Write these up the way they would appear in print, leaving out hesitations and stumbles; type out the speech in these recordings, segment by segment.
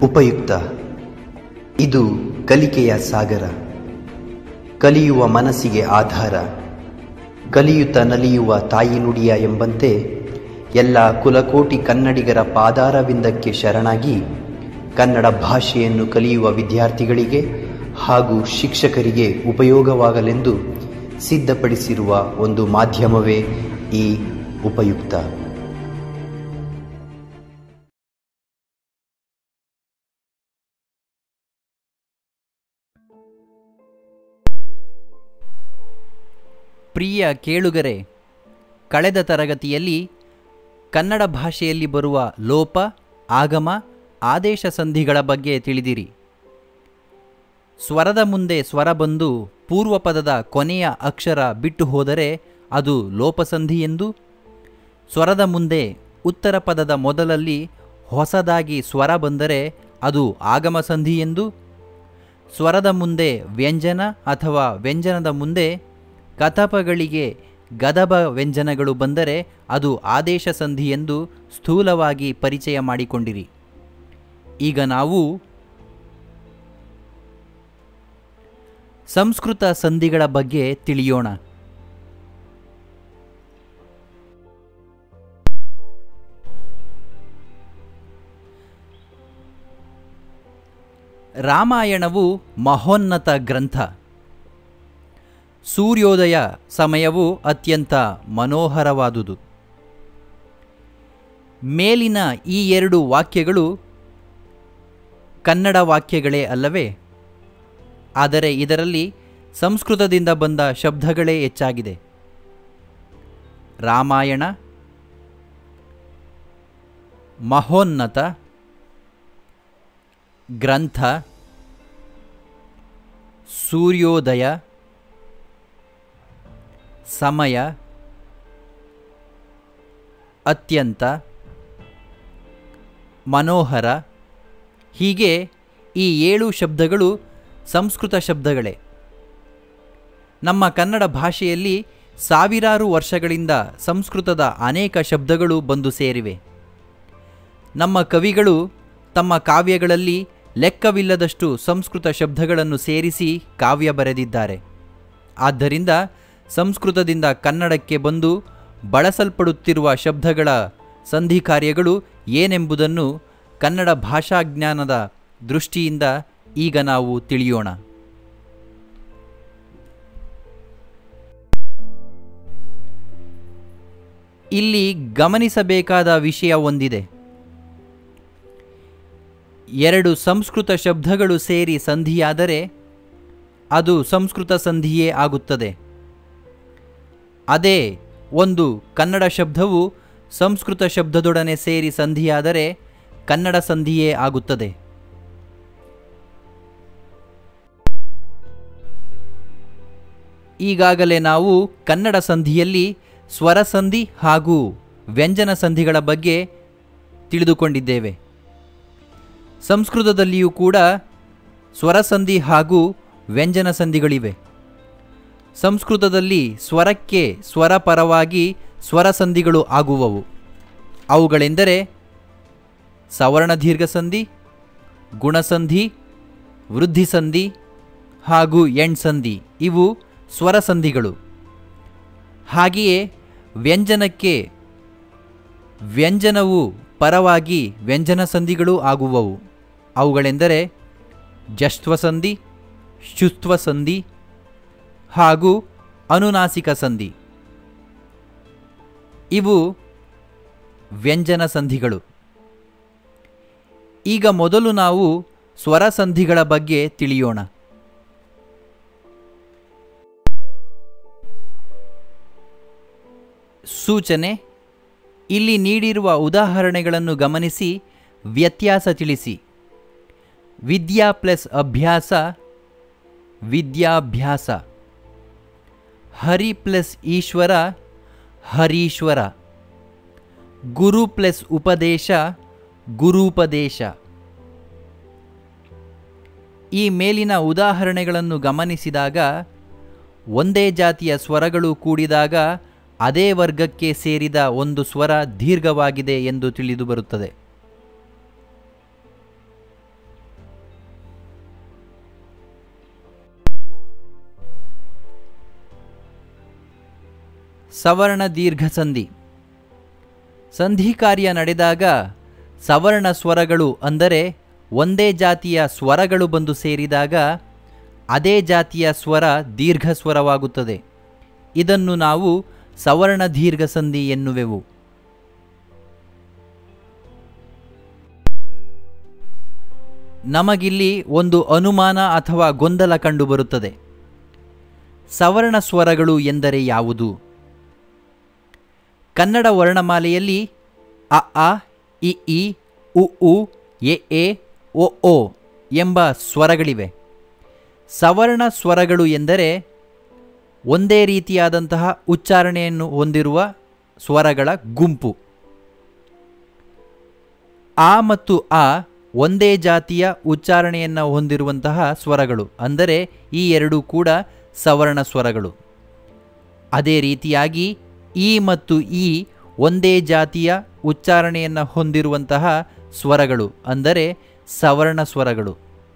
ಉಪಯುಕ್ತ. ಇದು ಕಲಿಕೆಯ ಸಾಗರ, ಕಲಿಯುವ ಮನಸ್ಸಿಗೆ ಆಧಾರ, ಕಲಿಯುತ್ತ ನಲಿಯುವ ತಾಯಿ ನುಡಿಯ ಎಂಬಂತೆ ಎಲ್ಲ ಕುಲಕೋಟಿ ಕನ್ನಡಿಗರ ಪಾದಾರವಿಂದಕ್ಕೆ ಶರಣಾಗಿ ಕನ್ನಡ ಭಾಷೆಯನ್ನು ಕಲಿಯುವ ವಿದ್ಯಾರ್ಥಿಗಳಿಗೆ ಹಾಗೂ ಶಿಕ್ಷಕರಿಗೆ ಉಪಯೋಗವಾಗಲೆಂದು ಸಿದ್ಧಪಡಿಸಿರುವ ಒಂದು ಮಾಧ್ಯಮವೇ ಈ ಉಪಯುಕ್ತ. ಪ್ರಿಯ ಕೇಳುಗರೆ, ಕಳೆದ ತರಗತಿಯಲ್ಲಿ ಕನ್ನಡ ಭಾಷೆಯಲ್ಲಿ ಬರುವ ಲೋಪ, ಆಗಮ, ಆದೇಶ ಸಂಧಿಗಳ ಬಗ್ಗೆ ತಿಳಿದಿರಿ. ಸ್ವರದ ಮುಂದೆ ಸ್ವರ ಬಂದು ಪೂರ್ವಪದದ ಕೊನೆಯ ಅಕ್ಷರ ಬಿಟ್ಟು ಹೋದರೆ ಅದು ಲೋಪಸಂಧಿ ಎಂದು, ಸ್ವರದ ಮುಂದೆ ಉತ್ತರ ಪದದ ಮೊದಲಲ್ಲಿ ಹೊಸದಾಗಿ ಸ್ವರ ಬಂದರೆ ಅದು ಆಗಮ ಸಂಧಿ ಎಂದು, ಸ್ವರದ ಮುಂದೆ ವ್ಯಂಜನ ಅಥವಾ ವ್ಯಂಜನದ ಮುಂದೆ ಕತಪಗಳಿಗೆ ಗದಭ ವ್ಯಂಜನಗಳು ಬಂದರೆ ಅದು ಆದೇಶ ಸಂಧಿ ಎಂದು ಸ್ಥೂಲವಾಗಿ ಪರಿಚಯ ಮಾಡಿಕೊಂಡಿರಿ. ಈಗ ನಾವು ಸಂಸ್ಕೃತ ಸಂಧಿಗಳ ಬಗ್ಗೆ ತಿಳಿಯೋಣ. ರಾಮಾಯಣವು ಮಹೋನ್ನತ ಗ್ರಂಥ. ಸೂರ್ಯೋದಯ ಸಮಯವು ಅತ್ಯಂತ ಮನೋಹರವಾದುದು. ಮೇಲಿನ ಈ ಎರಡು ವಾಕ್ಯಗಳು ಕನ್ನಡ ವಾಕ್ಯಗಳೇ ಅಲ್ಲವೇ? ಆದರೆ ಇದರಲ್ಲಿ ಸಂಸ್ಕೃತದಿಂದ ಬಂದ ಶಬ್ದಗಳೇ ಹೆಚ್ಚಾಗಿದೆ. ರಾಮಾಯಣ, ಮಹೋನ್ನತ, ಗ್ರಂಥ, ಸೂರ್ಯೋದಯ, ಸಮಯ, ಅತ್ಯಂತ, ಮನೋಹರ, ಹೀಗೆ ಈ 7 ಶಬ್ದಗಳು ಸಂಸ್ಕೃತ ಶಬ್ದಗಳೇ. ನಮ್ಮ ಕನ್ನಡ ಭಾಷೆಯಲ್ಲಿ ಸಾವಿರಾರು ವರ್ಷಗಳಿಂದ ಸಂಸ್ಕೃತದ ಅನೇಕ ಶಬ್ದಗಳು ಬಂದು ಸೇರಿವೆ. ನಮ್ಮ ಕವಿಗಳು ತಮ್ಮ ಕಾವ್ಯಗಳಲ್ಲಿ ಲೆಕ್ಕವಿಲ್ಲದಷ್ಟು ಸಂಸ್ಕೃತ ಶಬ್ದಗಳನ್ನು ಸೇರಿಸಿ ಕಾವ್ಯ ಬರೆದಿದ್ದಾರೆ. ಆದ್ದರಿಂದ ಸಂಸ್ಕೃತದಿಂದ ಕನ್ನಡಕ್ಕೆ ಬಂದು ಬಳಸಲ್ಪಡುತ್ತಿರುವ ಶಬ್ದಗಳ ಸಂಧಿ ಕಾರ್ಯಗಳು ಏನೆಂಬುದನ್ನು ಕನ್ನಡ ಭಾಷಾಜ್ಞಾನದ ದೃಷ್ಟಿಯಿಂದ ಈಗ ನಾವು ತಿಳಿಯೋಣ. ಇಲ್ಲಿ ಗಮನಿಸಬೇಕಾದ ವಿಷಯ ಒಂದಿದೆ. 2 ಸಂಸ್ಕೃತ ಶಬ್ದಗಳು ಸೇರಿ ಸಂಧಿಯಾದರೆ ಅದು ಸಂಸ್ಕೃತ ಸಂಧಿಯೇ ಆಗುತ್ತದೆ. ಅದೇ ಒಂದು ಕನ್ನಡ ಶಬ್ದವು ಸಂಸ್ಕೃತ ಶಬ್ದದೊಡನೆ ಸೇರಿ ಸಂಧಿಯಾದರೆ ಕನ್ನಡ ಸಂಧಿಯೇ ಆಗುತ್ತದೆ. ಈಗಾಗಲೇ ನಾವು ಕನ್ನಡ ಸಂಧಿಯಲ್ಲಿ ಸ್ವರ ಸಂಧಿ ಹಾಗೂ ವ್ಯಂಜನ ಸಂಧಿಗಳ ಬಗ್ಗೆ ತಿಳಿದುಕೊಂಡಿದ್ದೇವೆ. ಸಂಸ್ಕೃತದಲ್ಲಿಯೂ ಕೂಡ ಸ್ವರ ಸಂಧಿ ಹಾಗೂ ವ್ಯಂಜನ ಸಂಧಿಗಳಿವೆ. ಸಂಸ್ಕೃತದಲ್ಲಿ ಸ್ವರಕ್ಕೆ ಸ್ವರ ಪರವಾಗಿ ಸ್ವರ ಸಂಧಿಗಳು ಆಗುವವು. ಅವುಗಳೆಂದರೆ ಸವರ್ಣ ದೀರ್ಘ ಸಂಧಿ, ಗುಣಸಂಧಿ, ವೃದ್ಧಿ ಸಂಧಿ ಹಾಗೂ ಎಣ್ಸಂಧಿ. ಇವು ಸ್ವರ ಸಂಧಿಗಳು. ಹಾಗೆಯೇ ವ್ಯಂಜನಕ್ಕೆ ವ್ಯಂಜನವು ಪರವಾಗಿ ವ್ಯಂಜನ ಸಂಧಿಗಳೂ ಆಗುವವು. ಅವುಗಳೆಂದರೆ ಜಶ್ತ್ವ ಸಂಧಿ, ಶುತ್ವ ಸಂಧಿ ಹಾಗೂ ಅನುನಾಸಿಕ ಸಂಧಿ. ಇವು ವ್ಯಂಜನ ಸಂಧಿಗಳು. ಈಗ ಮೊದಲು ನಾವು ಸ್ವರ ಸಂಧಿಗಳ ಬಗ್ಗೆ ತಿಳಿಯೋಣ. ಸೂಚನೆ: ಇಲ್ಲಿ ನೀಡಿರುವ ಉದಾಹರಣೆಗಳನ್ನು ಗಮನಿಸಿ ವ್ಯತ್ಯಾಸ ತಿಳಿಸಿ. ವಿದ್ಯಾ ಪ್ಲಸ್ ಅಭ್ಯಾಸ, ವಿದ್ಯಾಭ್ಯಾಸ. ಹರಿ ಪ್ಲಸ್ ಈಶ್ವರ, ಹರೀಶ್ವರ. ಗುರು ಪ್ಲಸ್ ಉಪದೇಶ, ಗುರೂಪದೇಶ. ಈ ಮೇಲಿನ ಉದಾಹರಣೆಗಳನ್ನು ಗಮನಿಸಿದಾಗ ಒಂದೇ ಜಾತಿಯ ಸ್ವರಗಳು ಕೂಡಿದಾಗ ಅದೇ ವರ್ಗಕ್ಕೆ ಸೇರಿದ ಒಂದು ಸ್ವರ ದೀರ್ಘವಾಗಿದೆ ಎಂದು ತಿಳಿದುಬರುತ್ತದೆ. ಸವರ್ಣ ದೀರ್ಘ ಸಂಧಿ. ಸಂಧಿ ಕಾರ್ಯ ನಡೆದಾಗ ಸವರ್ಣ ಸ್ವರಗಳು ಅಂದರೆ ಒಂದೇ ಜಾತಿಯ ಸ್ವರಗಳು ಬಂದು ಸೇರಿದಾಗ ಅದೇ ಜಾತಿಯ ಸ್ವರ ದೀರ್ಘ ಸ್ವರವಾಗುತ್ತದೆ. ಇದನ್ನು ನಾವು ಸವರ್ಣ ದೀರ್ಘ ಸಂಧಿ ಎನ್ನುವೆವು. ನಮಗಿಲ್ಲಿ ಒಂದು ಅನುಮಾನ ಅಥವಾ ಗೊಂದಲ ಕಂಡುಬರುತ್ತದೆ. ಸವರ್ಣ ಸ್ವರಗಳು ಎಂದರೆ ಯಾವುದು? ಕನ್ನಡ ವರ್ಣಮಾಲೆಯಲ್ಲಿ ಅ ಆ, ಇ ಈ, ಉ ಉ, ಎ ಎ, ಒ ಓ ಎಂಬ ಸ್ವರಗಳಿವೆ. ಸವರ್ಣ ಸ್ವರಗಳು ಎಂದರೆ ಒಂದೇ ರೀತಿಯಾದಂತಹ ಉಚ್ಚಾರಣೆಯನ್ನು ಹೊಂದಿರುವ ಸ್ವರಗಳ ಗುಂಪು. ಆ ಮತ್ತು ಆ ಒಂದೇ ಜಾತಿಯ ಉಚ್ಚಾರಣೆಯನ್ನು ಹೊಂದಿರುವಂತಹ ಸ್ವರಗಳು, ಅಂದರೆ ಈ ಎರಡೂ ಕೂಡ ಸವರ್ಣ ಸ್ವರಗಳು. ಅದೇ ರೀತಿಯಾಗಿ ಈ ಮತ್ತು ಈ ಒಂದೇ ಜಾತಿಯ ಉಚ್ಚಾರಣೆಯನ್ನು ಹೊಂದಿರುವಂತಹ ಸ್ವರಗಳು, ಅಂದರೆ ಸವರ್ಣ ಸ್ವರಗಳು.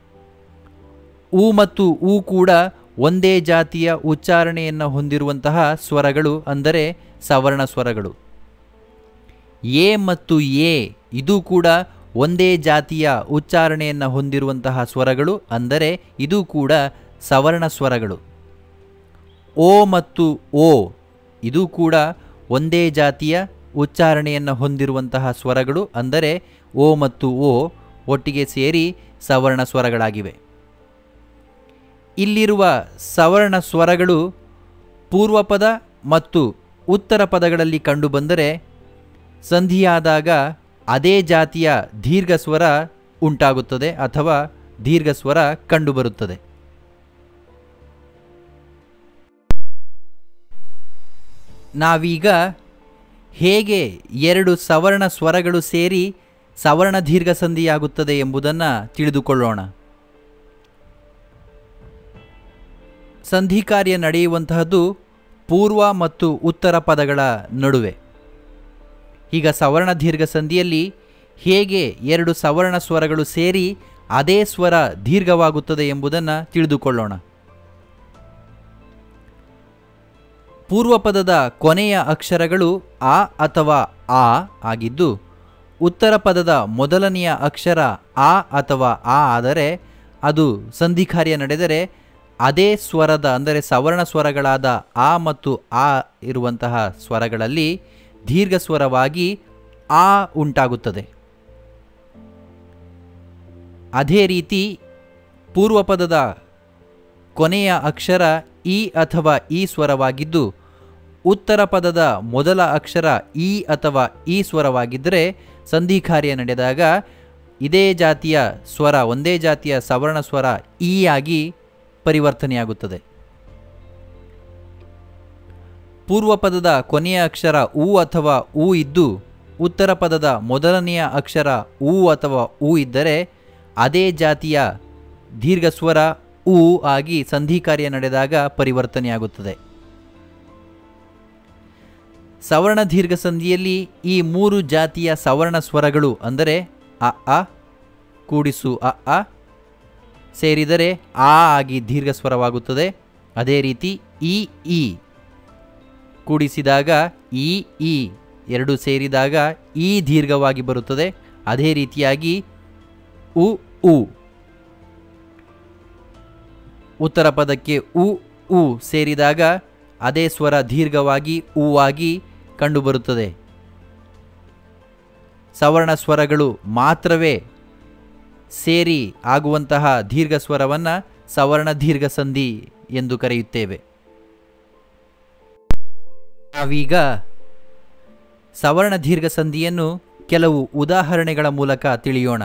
ಉ ಮತ್ತು ಉ ಕೂಡ ಒಂದೇ ಜಾತಿಯ ಉಚ್ಚಾರಣೆಯನ್ನು ಹೊಂದಿರುವಂತಹ ಸ್ವರಗಳು, ಅಂದರೆ ಸವರ್ಣ ಸ್ವರಗಳು. ಎ ಮತ್ತು ಎ ಇದು ಕೂಡ ಒಂದೇ ಜಾತಿಯ ಉಚ್ಚಾರಣೆಯನ್ನು ಹೊಂದಿರುವಂತಹ ಸ್ವರಗಳು, ಅಂದರೆ ಇದು ಕೂಡ ಸವರ್ಣ ಸ್ವರಗಳು. ಓ ಮತ್ತು ಓ ಇದು ಕೂಡ ಒಂದೇ ಜಾತಿಯ ಉಚ್ಚಾರಣೆಯನ್ನು ಹೊಂದಿರುವಂತಹ ಸ್ವರಗಳು, ಅಂದರೆ ಓ ಮತ್ತು ಓ ಒಟ್ಟಿಗೆ ಸೇರಿ ಸವರ್ಣ ಸ್ವರಗಳಾಗಿವೆ. ಇಲ್ಲಿರುವ ಸವರ್ಣ ಸ್ವರಗಳು ಪೂರ್ವಪದ ಮತ್ತು ಉತ್ತರ ಪದಗಳಲ್ಲಿ ಕಂಡುಬಂದರೆ ಸಂಧಿಯಾದಾಗ ಅದೇ ಜಾತಿಯ ದೀರ್ಘ ಸ್ವರ ಉಂಟಾಗುತ್ತದೆ ಅಥವಾ ದೀರ್ಘ ಸ್ವರ ಕಂಡುಬರುತ್ತದೆ. ನಾವೀಗ ಹೇಗೆ ಎರಡು ಸವರ್ಣ ಸ್ವರಗಳು ಸೇರಿ ಸವರ್ಣ ದೀರ್ಘ ಸಂಧಿಯಾಗುತ್ತದೆ ಎಂಬುದನ್ನು ತಿಳಿದುಕೊಳ್ಳೋಣ. ಸಂಧಿ ಕಾರ್ಯ ನಡೆಯುವಂತಹದ್ದು ಪೂರ್ವ ಮತ್ತು ಉತ್ತರ ಪದಗಳ ನಡುವೆ. ಈಗ ಸವರ್ಣ ದೀರ್ಘ ಸಂಧಿಯಲ್ಲಿ ಹೇಗೆ ಎರಡು ಸವರ್ಣ ಸ್ವರಗಳು ಸೇರಿ ಅದೇ ಸ್ವರ ದೀರ್ಘವಾಗುತ್ತದೆ ಎಂಬುದನ್ನು ತಿಳಿದುಕೊಳ್ಳೋಣ. ಪೂರ್ವಪದದ ಕೊನೆಯ ಅಕ್ಷರಗಳು ಆ ಅಥವಾ ಆ ಆಗಿದ್ದು, ಉತ್ತರ ಪದದ ಮೊದಲನೆಯ ಅಕ್ಷರ ಆ ಅಥವಾ ಆ ಆದರೆ ಅದು ಸಂಧಿ ಕಾರ್ಯ ನಡೆದರೆ ಅದೇ ಸ್ವರದ, ಅಂದರೆ ಸವರ್ಣ ಸ್ವರಗಳಾದ ಆ ಮತ್ತು ಆ ಇರುವಂತಹ ಸ್ವರಗಳಲ್ಲಿ ದೀರ್ಘ ಸ್ವರವಾಗಿ ಆ ಉಂಟಾಗುತ್ತದೆ. ಅದೇ ರೀತಿ ಪೂರ್ವಪದದ ಕೊನೆಯ ಅಕ್ಷರ ಇ ಅಥವಾ ಈ ಸ್ವರವಾಗಿದ್ದು, ಉತ್ತರ ಪದದ ಮೊದಲ ಅಕ್ಷರ ಇ ಅಥವಾ ಈ ಸ್ವರವಾಗಿದ್ದರೆ ಸಂಧಿ ಕಾರ್ಯ ನಡೆದಾಗ ಇದೇ ಜಾತಿಯ ಸ್ವರ, ಒಂದೇ ಜಾತಿಯ ಸವರ್ಣ ಸ್ವರ ಈ ಆಗಿ ಪರಿವರ್ತನೆಯಾಗುತ್ತದೆ. ಪೂರ್ವಪದದ ಕೊನೆಯ ಅಕ್ಷರ ಉ ಅಥವಾ ಉ ಇದ್ದು, ಉತ್ತರ ಪದದ ಮೊದಲನೆಯ ಅಕ್ಷರ ಉ ಅಥವಾ ಉ ಇದ್ದರೆ ಅದೇ ಜಾತಿಯ ದೀರ್ಘ ಸ್ವರ ಉ ಆಗಿ ಸಂಧಿ ಕಾರ್ಯ ನಡೆದಾಗ ಪರಿವರ್ತನೆಯಾಗುತ್ತದೆ. ಸವರ್ಣ ದೀರ್ಘ ಸಂಧಿಯಲ್ಲಿ ಈ ಮೂರು ಜಾತಿಯ ಸವರ್ಣ ಸ್ವರಗಳು, ಅಂದರೆ ಅ ಆ ಕೂಡಿಸು ಅ ಆ ಸೇರಿದರೆ ಆ ಆಗಿ ದೀರ್ಘ ಸ್ವರವಾಗುತ್ತದೆ. ಅದೇ ರೀತಿ ಇ ಈ ಕೂಡಿಸಿದಾಗ ಇ ಈ ಎರಡು ಸೇರಿದಾಗ ಈ ದೀರ್ಘವಾಗಿ ಬರುತ್ತದೆ. ಅದೇ ರೀತಿಯಾಗಿ ಉ ಉ ಉತ್ತರ ಪದಕ್ಕೆ ಉ ಉ ಸೇರಿದಾಗ ಅದೇ ಸ್ವರ ದೀರ್ಘವಾಗಿ ಉ ಆಗಿ ಕಂಡುಬರುತ್ತದೆ. ಸವರ್ಣ ಸ್ವರಗಳು ಮಾತ್ರವೇ ಸೇರಿ ಆಗುವಂತಹ ದೀರ್ಘ ಸ್ವರವನ್ನು ಸವರ್ಣ ದೀರ್ಘ ಸಂಧಿ ಎಂದು ಕರೆಯುತ್ತೇವೆ. ನಾವೀಗ ಸವರ್ಣ ದೀರ್ಘ ಸಂಧಿಯನ್ನು ಕೆಲವು ಉದಾಹರಣೆಗಳ ಮೂಲಕ ತಿಳಿಯೋಣ.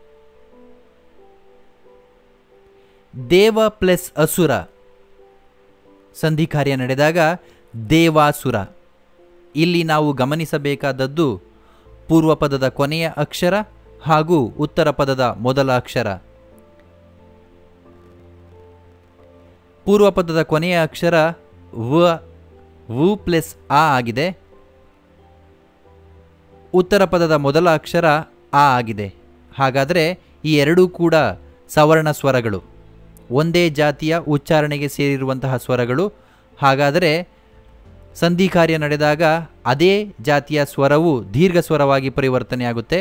ದೇವ ಪ್ಲಸ್ ಅಸುರ ಸಂಧಿ ಕಾರ್ಯ ನಡೆದಾಗ ದೇವಾಸುರ. ಇಲ್ಲಿ ನಾವು ಗಮನಿಸಬೇಕಾದದ್ದು ಪೂರ್ವಪದದ ಕೊನೆಯ ಅಕ್ಷರ ಹಾಗೂ ಉತ್ತರ ಪದದ ಮೊದಲ ಅಕ್ಷರ. ಪೂರ್ವಪದದ ಕೊನೆಯ ಅಕ್ಷರ ವು ಪ್ಲಸ್ ಆ ಆಗಿದೆ. ಉತ್ತರ ಪದದ ಮೊದಲ ಅಕ್ಷರ ಆ ಆಗಿದೆ. ಹಾಗಾದರೆ ಈ ಎರಡೂ ಕೂಡ ಸವರ್ಣ ಸ್ವರಗಳು, ಒಂದೇ ಜಾತಿಯ ಉಚ್ಚಾರಣೆಗೆ ಸೇರಿರುವಂತಹ ಸ್ವರಗಳು. ಹಾಗಾದರೆ ಸಂಧಿ ಕಾರ್ಯ ನಡೆದಾಗ ಅದೇ ಜಾತಿಯ ಸ್ವರವು ದೀರ್ಘ ಸ್ವರವಾಗಿ ಪರಿವರ್ತನೆಯಾಗುತ್ತೆ.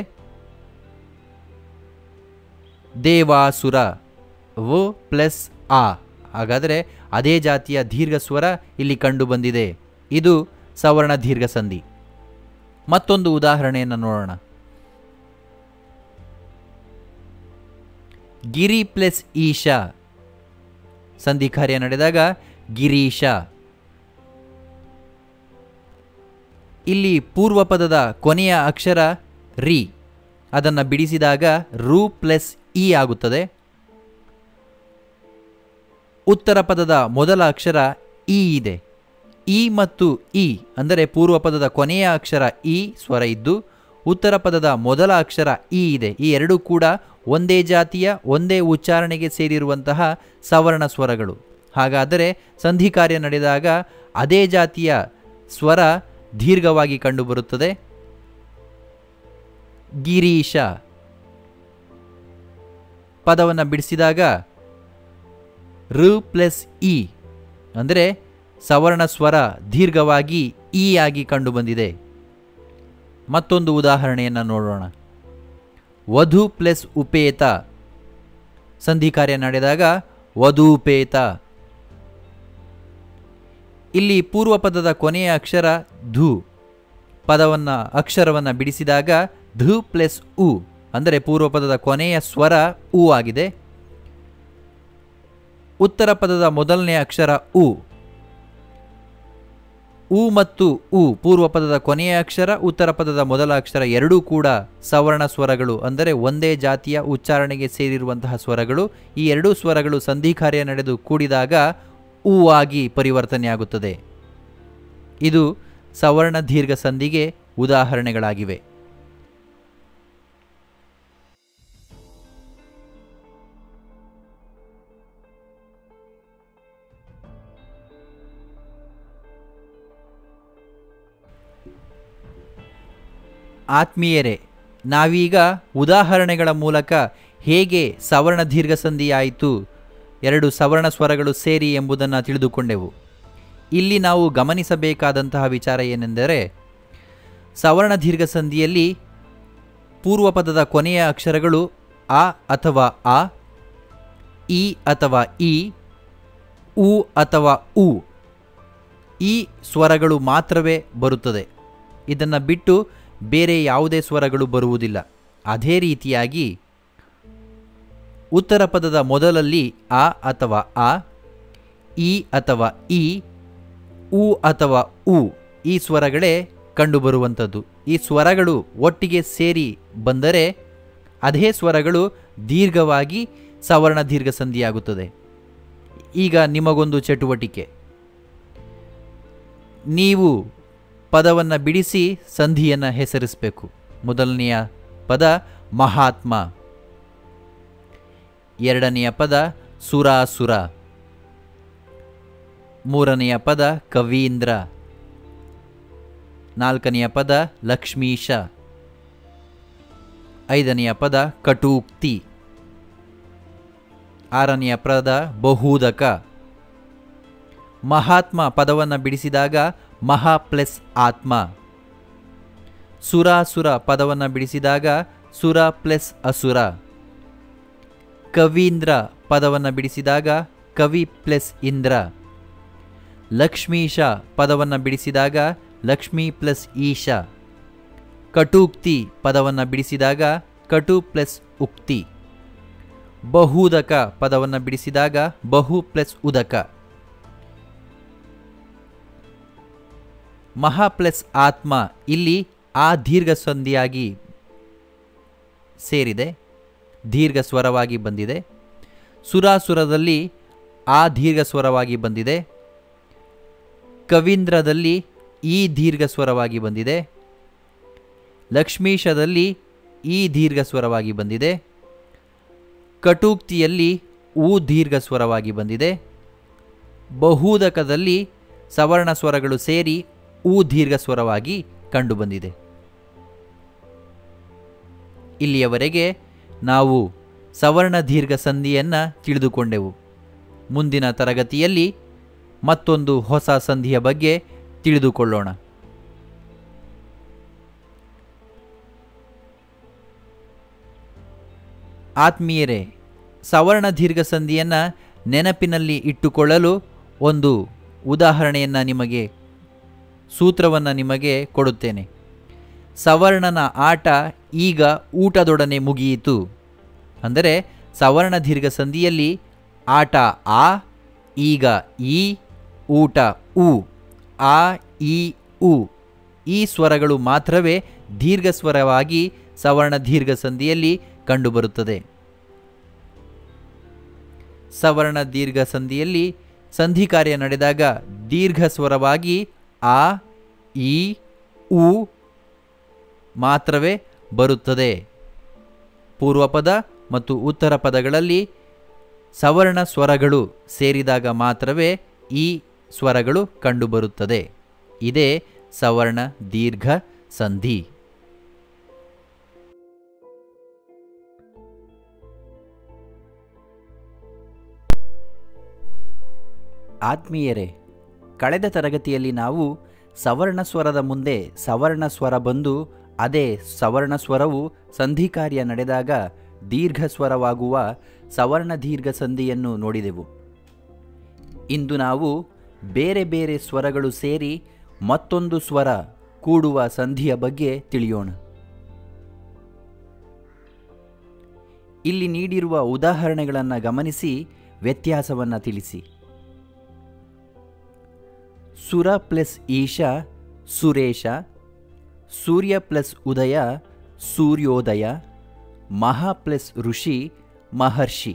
ದೇವಾಸುರ ವ ಪ್ಲಸ್ ಆ. ಹಾಗಾದರೆ ಅದೇ ಜಾತಿಯ ದೀರ್ಘ ಸ್ವರ ಇಲ್ಲಿ ಕಂಡು ಬಂದಿದೆ. ಇದು ಸವರ್ಣ ದೀರ್ಘ ಸಂಧಿ. ಮತ್ತೊಂದು ಉದಾಹರಣೆಯನ್ನು ನೋಡೋಣ. ಗಿರಿ ಪ್ಲಸ್ ಈಶಾ ಸಂಧಿ ಕಾರ್ಯ ನಡೆದಾಗ ಗಿರೀಶ. ಇಲ್ಲಿ ಪೂರ್ವ ಪದದ ಕೊನೆಯ ಅಕ್ಷರ ರಿ, ಅದನ್ನು ಬಿಡಿಸಿದಾಗ ರು ಪ್ಲಸ್ ಇ ಆಗುತ್ತದೆ. ಉತ್ತರ ಪದದ ಮೊದಲ ಅಕ್ಷರ ಇ ಇದೆ. ಇ ಮತ್ತು ಇ ಅಂದರೆ ಪೂರ್ವ ಪದದ ಕೊನೆಯ ಅಕ್ಷರ ಇ ಸ್ವರ ಇದ್ದು ಉತ್ತರ ಪದದ ಮೊದಲ ಅಕ್ಷರ ಇ ಇದೆ. ಈ ಎರಡೂ ಕೂಡ ಒಂದೇ ಜಾತಿಯ ಒಂದೇ ಉಚ್ಚಾರಣೆಗೆ ಸೇರಿರುವಂತಹ ಸವರ್ಣ ಸ್ವರಗಳು. ಹಾಗಾದರೆ ಸಂಧಿ ಕಾರ್ಯ ನಡೆದಾಗ ಅದೇ ಜಾತಿಯ ಸ್ವರ ದೀರ್ಘವಾಗಿ ಕಂಡುಬರುತ್ತದೆ. ಗಿರೀಶ ಪದವನ್ನು ಬಿಡಿಸಿದಾಗ ರು ಪ್ಲಸ್ ಇ ಅಂದರೆ ಸವರ್ಣ ಸ್ವರ ದೀರ್ಘವಾಗಿ ಇ ಆಗಿ ಕಂಡುಬಂದಿದೆ. ಮತ್ತೊಂದು ಉದಾಹರಣೆಯನ್ನು ನೋಡೋಣ. ವಧು ಪ್ಲಸ್ ಉಪೇತ ಸಂಧಿ ಕಾರ್ಯ ನಡೆದಾಗ ವಧೂಪೇತ. ಇಲ್ಲಿ ಪೂರ್ವ ಪದದ ಕೊನೆಯ ಅಕ್ಷರ ಧು, ಅಕ್ಷರವನ್ನು ಬಿಡಿಸಿದಾಗ ಧು ಪ್ಲಸ್ ಉ ಅಂದರೆ ಪೂರ್ವ ಪದದ ಕೊನೆಯ ಸ್ವರ ಉ ಆಗಿದೆ. ಉತ್ತರ ಪದದ ಮೊದಲನೇ ಅಕ್ಷರ ಉ. ಉ ಮತ್ತು ಉ ಪೂರ್ವ ಪದದ ಕೊನೆಯ ಅಕ್ಷರ, ಉತ್ತರ ಪದದ ಮೊದಲ ಅಕ್ಷರ ಎರಡೂ ಕೂಡ ಸವರ್ಣ ಸ್ವರಗಳು ಅಂದರೆ ಒಂದೇ ಜಾತಿಯ ಉಚ್ಚಾರಣೆಗೆ ಸೇರಿರುವಂತಹ ಸ್ವರಗಳು. ಈ ಎರಡೂ ಸ್ವರಗಳು ಸಂಧಿ ಕಾರ್ಯ ನಡೆದು ಕೂಡಿದಾಗ ಉ ಆಗಿ ಪರಿವರ್ತನೆಯಾಗುತ್ತದೆ. ಇದು ಸವರ್ಣ ದೀರ್ಘ ಸಂಧಿಗೆ ಉದಾಹರಣೆಗಳಾಗಿವೆ. ಆತ್ಮೀಯರೇ, ನಾವೀಗ ಉದಾಹರಣೆಗಳ ಮೂಲಕ ಹೇಗೆ ಸವರ್ಣ ದೀರ್ಘ ಸಂಧಿಯಾಯಿತು, ಎರಡು ಸವರ್ಣ ಸ್ವರಗಳು ಸೇರಿ ಎಂಬುದನ್ನು ತಿಳಿದುಕೊಂಡೆವು. ಇಲ್ಲಿ ನಾವು ಗಮನಿಸಬೇಕಾದಂತಹ ವಿಚಾರ ಏನೆಂದರೆ, ಸವರ್ಣ ದೀರ್ಘ ಸಂಧಿಯಲ್ಲಿ ಪೂರ್ವ ಪದದ ಕೊನೆಯ ಅಕ್ಷರಗಳು ಅ ಅಥವಾ ಆ, ಇ ಅಥವಾ ಇ, ಉ ಅಥವಾ ಉ ಈ ಸ್ವರಗಳು ಮಾತ್ರವೇ ಬರುತ್ತದೆ. ಇದನ್ನು ಬಿಟ್ಟು ಬೇರೆ ಯಾವುದೇ ಸ್ವರಗಳು ಬರುವುದಿಲ್ಲ. ಅದೇ ರೀತಿಯಾಗಿ ಉತ್ತರ ಪದದ ಮೊದಲಲ್ಲಿ ಆ ಅಥವಾ ಆ, ಇ ಅಥವಾ ಇ, ಉ ಅಥವಾ ಉ ಈ ಸ್ವರಗಳೇ ಕಂಡುಬರುವಂಥದ್ದು. ಈ ಸ್ವರಗಳು ಒಟ್ಟಿಗೆ ಸೇರಿ ಬಂದರೆ ಅದೇ ಸ್ವರಗಳು ದೀರ್ಘವಾಗಿ ಸವರ್ಣ ದೀರ್ಘ ಸಂಧಿಯಾಗುತ್ತದೆ. ಈಗ ನಿಮಗೊಂದು ಚಟುವಟಿಕೆ. ನೀವು ಪದವನ್ನು ಬಿಡಿಸಿ ಸಂಧಿಯನ್ನು ಹೆಸರಿಸಬೇಕು. ಮೊದಲನೆಯ ಪದ ಮಹಾತ್ಮ, ಎರಡನೆಯ ಪದ ಸುರಾಸುರ, ಮೂರನೆಯ ಪದ ಕವೀಂದ್ರ, ನಾಲ್ಕನೆಯ ಪದ ಲಕ್ಷ್ಮೀಶ, ಐದನೆಯ ಪದ ಕಟೂಕ್ತಿ, ಆರನೆಯ ಪದ ಬಹುದಕ. ಮಹಾತ್ಮ ಪದವನ್ನು ಬಿಡಿಸಿದಾಗ ಮಹಾ ಪ್ಲಸ್ ಆತ್ಮ. ಸುರಾಸುರ ಪದವನ್ನು ಬಿಡಿಸಿದಾಗ ಸುರ ಪ್ಲಸ್ ಅಸುರ. ಕವೀಂದ್ರ ಪದವನ್ನು ಬಿಡಿಸಿದಾಗ ಕವಿ ಪ್ಲಸ್ ಇಂದ್ರ. ಲಕ್ಷ್ಮೀಶ ಪದವನ್ನು ಬಿಡಿಸಿದಾಗ ಲಕ್ಷ್ಮೀ ಪ್ಲಸ್ ಈಶ. ಕಟೂಕ್ತಿ ಪದವನ್ನು ಬಿಡಿಸಿದಾಗ ಕಟು ಪ್ಲಸ್ ಉಕ್ತಿ. ಬಹುದಕ ಪದವನ್ನು ಬಿಡಿಸಿದಾಗ ಬಹು ಪ್ಲಸ್ ಉದಕ. ಮಹಾ ಪ್ಲಸ್ ಆತ್ಮ ಇಲ್ಲಿ ಆ ದೀರ್ಘ ಸಂಧಿಯಾಗಿ ಸೇರಿದೆ, ದೀರ್ಘ ಸ್ವರವಾಗಿ ಬಂದಿದೆ. ಸುರಾಸುರದಲ್ಲಿ ಆ ದೀರ್ಘ ಸ್ವರವಾಗಿ ಬಂದಿದೆ. ಕವೀಂದ್ರದಲ್ಲಿ ಈ ದೀರ್ಘ ಸ್ವರವಾಗಿ ಬಂದಿದೆ. ಲಕ್ಷ್ಮೀಶದಲ್ಲಿ ಈ ದೀರ್ಘ ಸ್ವರವಾಗಿ ಬಂದಿದೆ. ಕಟೂಕ್ತಿಯಲ್ಲಿ ಊ ದೀರ್ಘ ಸ್ವರವಾಗಿ ಬಂದಿದೆ. ಬಹುದಕದಲ್ಲಿ ಸವರ್ಣ ಸ್ವರಗಳು ಸೇರಿ ಊ ದೀರ್ಘ ಸ್ವರವಾಗಿ ಕಂಡುಬಂದಿದೆ. ಇಲ್ಲಿಯವರೆಗೆ ನಾವು ಸವರ್ಣ ದೀರ್ಘ ಸಂಧಿಯನ್ನು ತಿಳಿದುಕೊಂಡೆವು. ಮುಂದಿನ ತರಗತಿಯಲ್ಲಿ ಮತ್ತೊಂದು ಹೊಸ ಸಂಧಿಯ ಬಗ್ಗೆ ತಿಳಿದುಕೊಳ್ಳೋಣ. ಆತ್ಮೀಯರೇ, ಸವರ್ಣ ದೀರ್ಘ ಸಂಧಿಯನ್ನು ನೆನಪಿನಲ್ಲಿ ಇಟ್ಟುಕೊಳ್ಳಲು ಒಂದು ಉದಾಹರಣೆಯನ್ನು ನಿಮಗೆ ಸೂತ್ರವನ್ನು ನಿಮಗೆ ಕೊಡುತ್ತೇನೆ. ಸವರ್ಣನ ಆಟ ಈಗ ಊಟದೊಡನೆ ಮುಗಿಯಿತು. ಅಂದರೆ ಸವರ್ಣ ದೀರ್ಘ ಸಂಧಿಯಲ್ಲಿ ಆಟ ಆ, ಈಗ ಈ, ಊಟ ಉ. ಆ, ಈ, ಉ ಈ ಸ್ವರಗಳು ಮಾತ್ರವೇ ದೀರ್ಘ ಸ್ವರವಾಗಿ ಸವರ್ಣ ದೀರ್ಘ ಸಂಧಿಯಲ್ಲಿ ಕಂಡುಬರುತ್ತದೆ. ಸವರ್ಣ ದೀರ್ಘ ಸಂಧಿಯಲ್ಲಿ ಸಂಧಿ ಕಾರ್ಯ ನಡೆದಾಗ ದೀರ್ಘ ಸ್ವರವಾಗಿ ಆ, ಈ, ಉ ಮಾತ್ರವೇ ಬರುತ್ತದೆ. ಪೂರ್ವಪದ ಮತ್ತು ಉತ್ತರ ಪದಗಳಲ್ಲಿ ಸವರ್ಣ ಸ್ವರಗಳು ಸೇರಿದಾಗ ಮಾತ್ರವೇ ಈ ಸ್ವರಗಳು ಕಂಡುಬರುತ್ತದೆ. ಇದೇ ಸವರ್ಣ ದೀರ್ಘ ಸಂಧಿ. ಆತ್ಮೀಯರೇ, ಕಳೆದ ತರಗತಿಯಲ್ಲಿ ನಾವು ಸವರ್ಣ ಸ್ವರದ ಮುಂದೆ ಸವರ್ಣ ಸ್ವರ ಬಂದು ಅದೇ ಸವರ್ಣ ಸ್ವರವು ಸಂಧಿ ಕಾರ್ಯ ನಡೆದಾಗ ದೀರ್ಘ ಸ್ವರವಾಗುವ ಸವರ್ಣ ದೀರ್ಘ ಸಂಧಿಯನ್ನು ನೋಡಿದೆವು. ಇಂದು ನಾವು ಬೇರೆ ಬೇರೆ ಸ್ವರಗಳು ಸೇರಿ ಮತ್ತೊಂದು ಸ್ವರ ಕೂಡುವ ಸಂಧಿಯ ಬಗ್ಗೆ ತಿಳಿಯೋಣ. ಇಲ್ಲಿ ನೀಡಿರುವ ಉದಾಹರಣೆಗಳನ್ನು ಗಮನಿಸಿ ವ್ಯತ್ಯಾಸವನ್ನು ತಿಳಿಸಿ. ಸುರ ಪ್ಲಸ್ ಈಶ ಸುರೇಶ, ಸೂರ್ಯ ಪ್ಲಸ್ ಉದಯ ಸೂರ್ಯೋದಯ, ಮಹಾ ಪ್ಲಸ್ ಋಷಿ ಮಹರ್ಷಿ.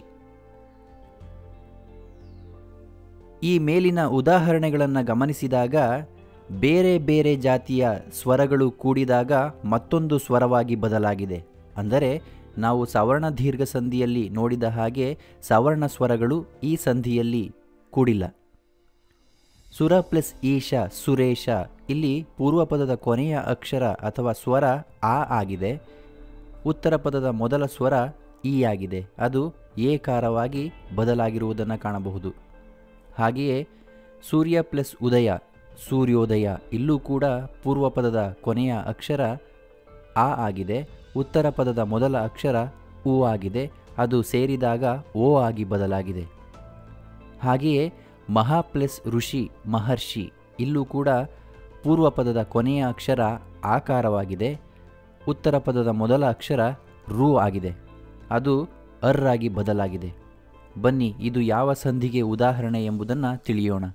ಈ ಮೇಲಿನ ಉದಾಹರಣೆಗಳನ್ನು ಗಮನಿಸಿದಾಗ ಬೇರೆ ಬೇರೆ ಜಾತಿಯ ಸ್ವರಗಳು ಕೂಡಿದಾಗ ಮತ್ತೊಂದು ಸ್ವರವಾಗಿ ಬದಲಾಗಿದೆ. ಅಂದರೆ ನಾವು ಸವರ್ಣ ದೀರ್ಘ ಸಂಧಿಯಲ್ಲಿ ನೋಡಿದ ಹಾಗೆ ಸವರ್ಣ ಸ್ವರಗಳು ಈ ಸಂಧಿಯಲ್ಲಿ ಕೂಡಿಲ್ಲ. ಸುರ ಪ್ಲಸ್ ಈಶ ಸುರೇಶ, ಇಲ್ಲಿ ಪೂರ್ವಪದದ ಕೊನೆಯ ಅಕ್ಷರ ಅಥವಾ ಸ್ವರ ಆ ಆಗಿದೆ. ಉತ್ತರ ಪದದ ಮೊದಲ ಸ್ವರ ಈ ಆಗಿದೆ. ಅದು ಏಕಾರವಾಗಿ ಬದಲಾಗಿರುವುದನ್ನು ಕಾಣಬಹುದು. ಹಾಗೆಯೇ ಸೂರ್ಯ ಪ್ಲಸ್ ಉದಯ ಸೂರ್ಯೋದಯ, ಇಲ್ಲೂ ಕೂಡ ಪೂರ್ವಪದದ ಕೊನೆಯ ಅಕ್ಷರ ಆ ಆಗಿದೆ. ಉತ್ತರ ಪದದ ಮೊದಲ ಅಕ್ಷರ ಉ ಆಗಿದೆ. ಅದು ಸೇರಿದಾಗ ಓ ಆಗಿ ಬದಲಾಗಿದೆ. ಹಾಗೆಯೇ ಮಹಾ ಪ್ಲಸ್ ಋಷಿ ಮಹರ್ಷಿ, ಇಲ್ಲೂ ಕೂಡ ಪೂರ್ವಪದದ ಕೊನೆಯ ಅಕ್ಷರ ಆಕಾರವಾಗಿದೆ. ಉತ್ತರ ಪದದ ಮೊದಲ ಅಕ್ಷರ ರು ಆಗಿದೆ. ಅದು ಅರ್ ಆಗಿ ಬದಲಾಗಿದೆ. ಬನ್ನಿ, ಇದು ಯಾವ ಸಂಧಿಗೆ ಉದಾಹರಣೆ ಎಂಬುದನ್ನು ತಿಳಿಯೋಣ.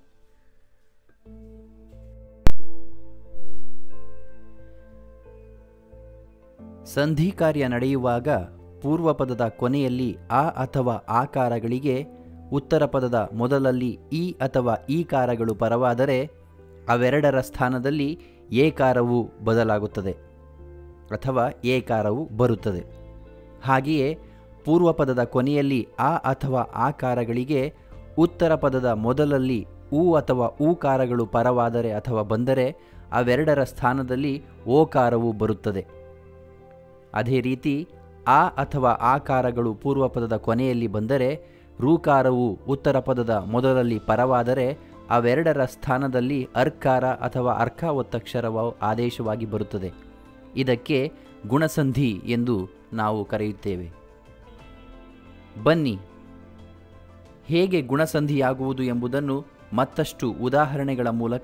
ಸಂಧಿ ಕಾರ್ಯ ನಡೆಯುವಾಗ ಪೂರ್ವಪದದ ಕೊನೆಯಲ್ಲಿ ಆ ಅಥವಾ ಆಕಾರಗಳಿಗೆ ಉತ್ತರ ಪದದ ಮೊದಲಲ್ಲಿ ಈ ಅಥವಾ ಈಕಾರಗಳು ಪರವಾದರೆ ಅವೆರಡರ ಸ್ಥಾನದಲ್ಲಿ ಏಕಾರವು ಬದಲಾಗುತ್ತದೆ ಅಥವಾ ಏಕಾರವು ಬರುತ್ತದೆ. ಹಾಗೆಯೇ ಪೂರ್ವಪದದ ಕೊನೆಯಲ್ಲಿ ಆ ಅಥವಾ ಆಕಾರಗಳಿಗೆ ಉತ್ತರ ಪದದ ಮೊದಲಲ್ಲಿ ಉ ಅಥವಾ ಊಕಾರಗಳು ಪರವಾದರೆ ಅಥವಾ ಬಂದರೆ ಅವೆರಡರ ಸ್ಥಾನದಲ್ಲಿ ಓಕಾರವು ಬರುತ್ತದೆ. ಅದೇ ರೀತಿ ಆ ಅಥವಾ ಆಕಾರಗಳು ಪೂರ್ವಪದದ ಕೊನೆಯಲ್ಲಿ ಬಂದರೆ ರೂಕಾರವು ಉತ್ತರ ಪದದ ಮೊದಲಲ್ಲಿ ಪರವಾದರೆ ಅವೆರಡರ ಸ್ಥಾನದಲ್ಲಿ ಅರ್ಕಾರ ಅಥವಾ ಅರ್ಕ ಒತ್ತಕ್ಷರವು ಆದೇಶವಾಗಿ ಬರುತ್ತದೆ. ಇದಕ್ಕೆ ಗುಣಸಂಧಿ ಎಂದು ನಾವು ಕರೆಯುತ್ತೇವೆ. ಬನ್ನಿ, ಹೇಗೆ ಗುಣಸಂಧಿಯಾಗುವುದು ಎಂಬುದನ್ನು ಮತ್ತಷ್ಟು ಉದಾಹರಣೆಗಳ ಮೂಲಕ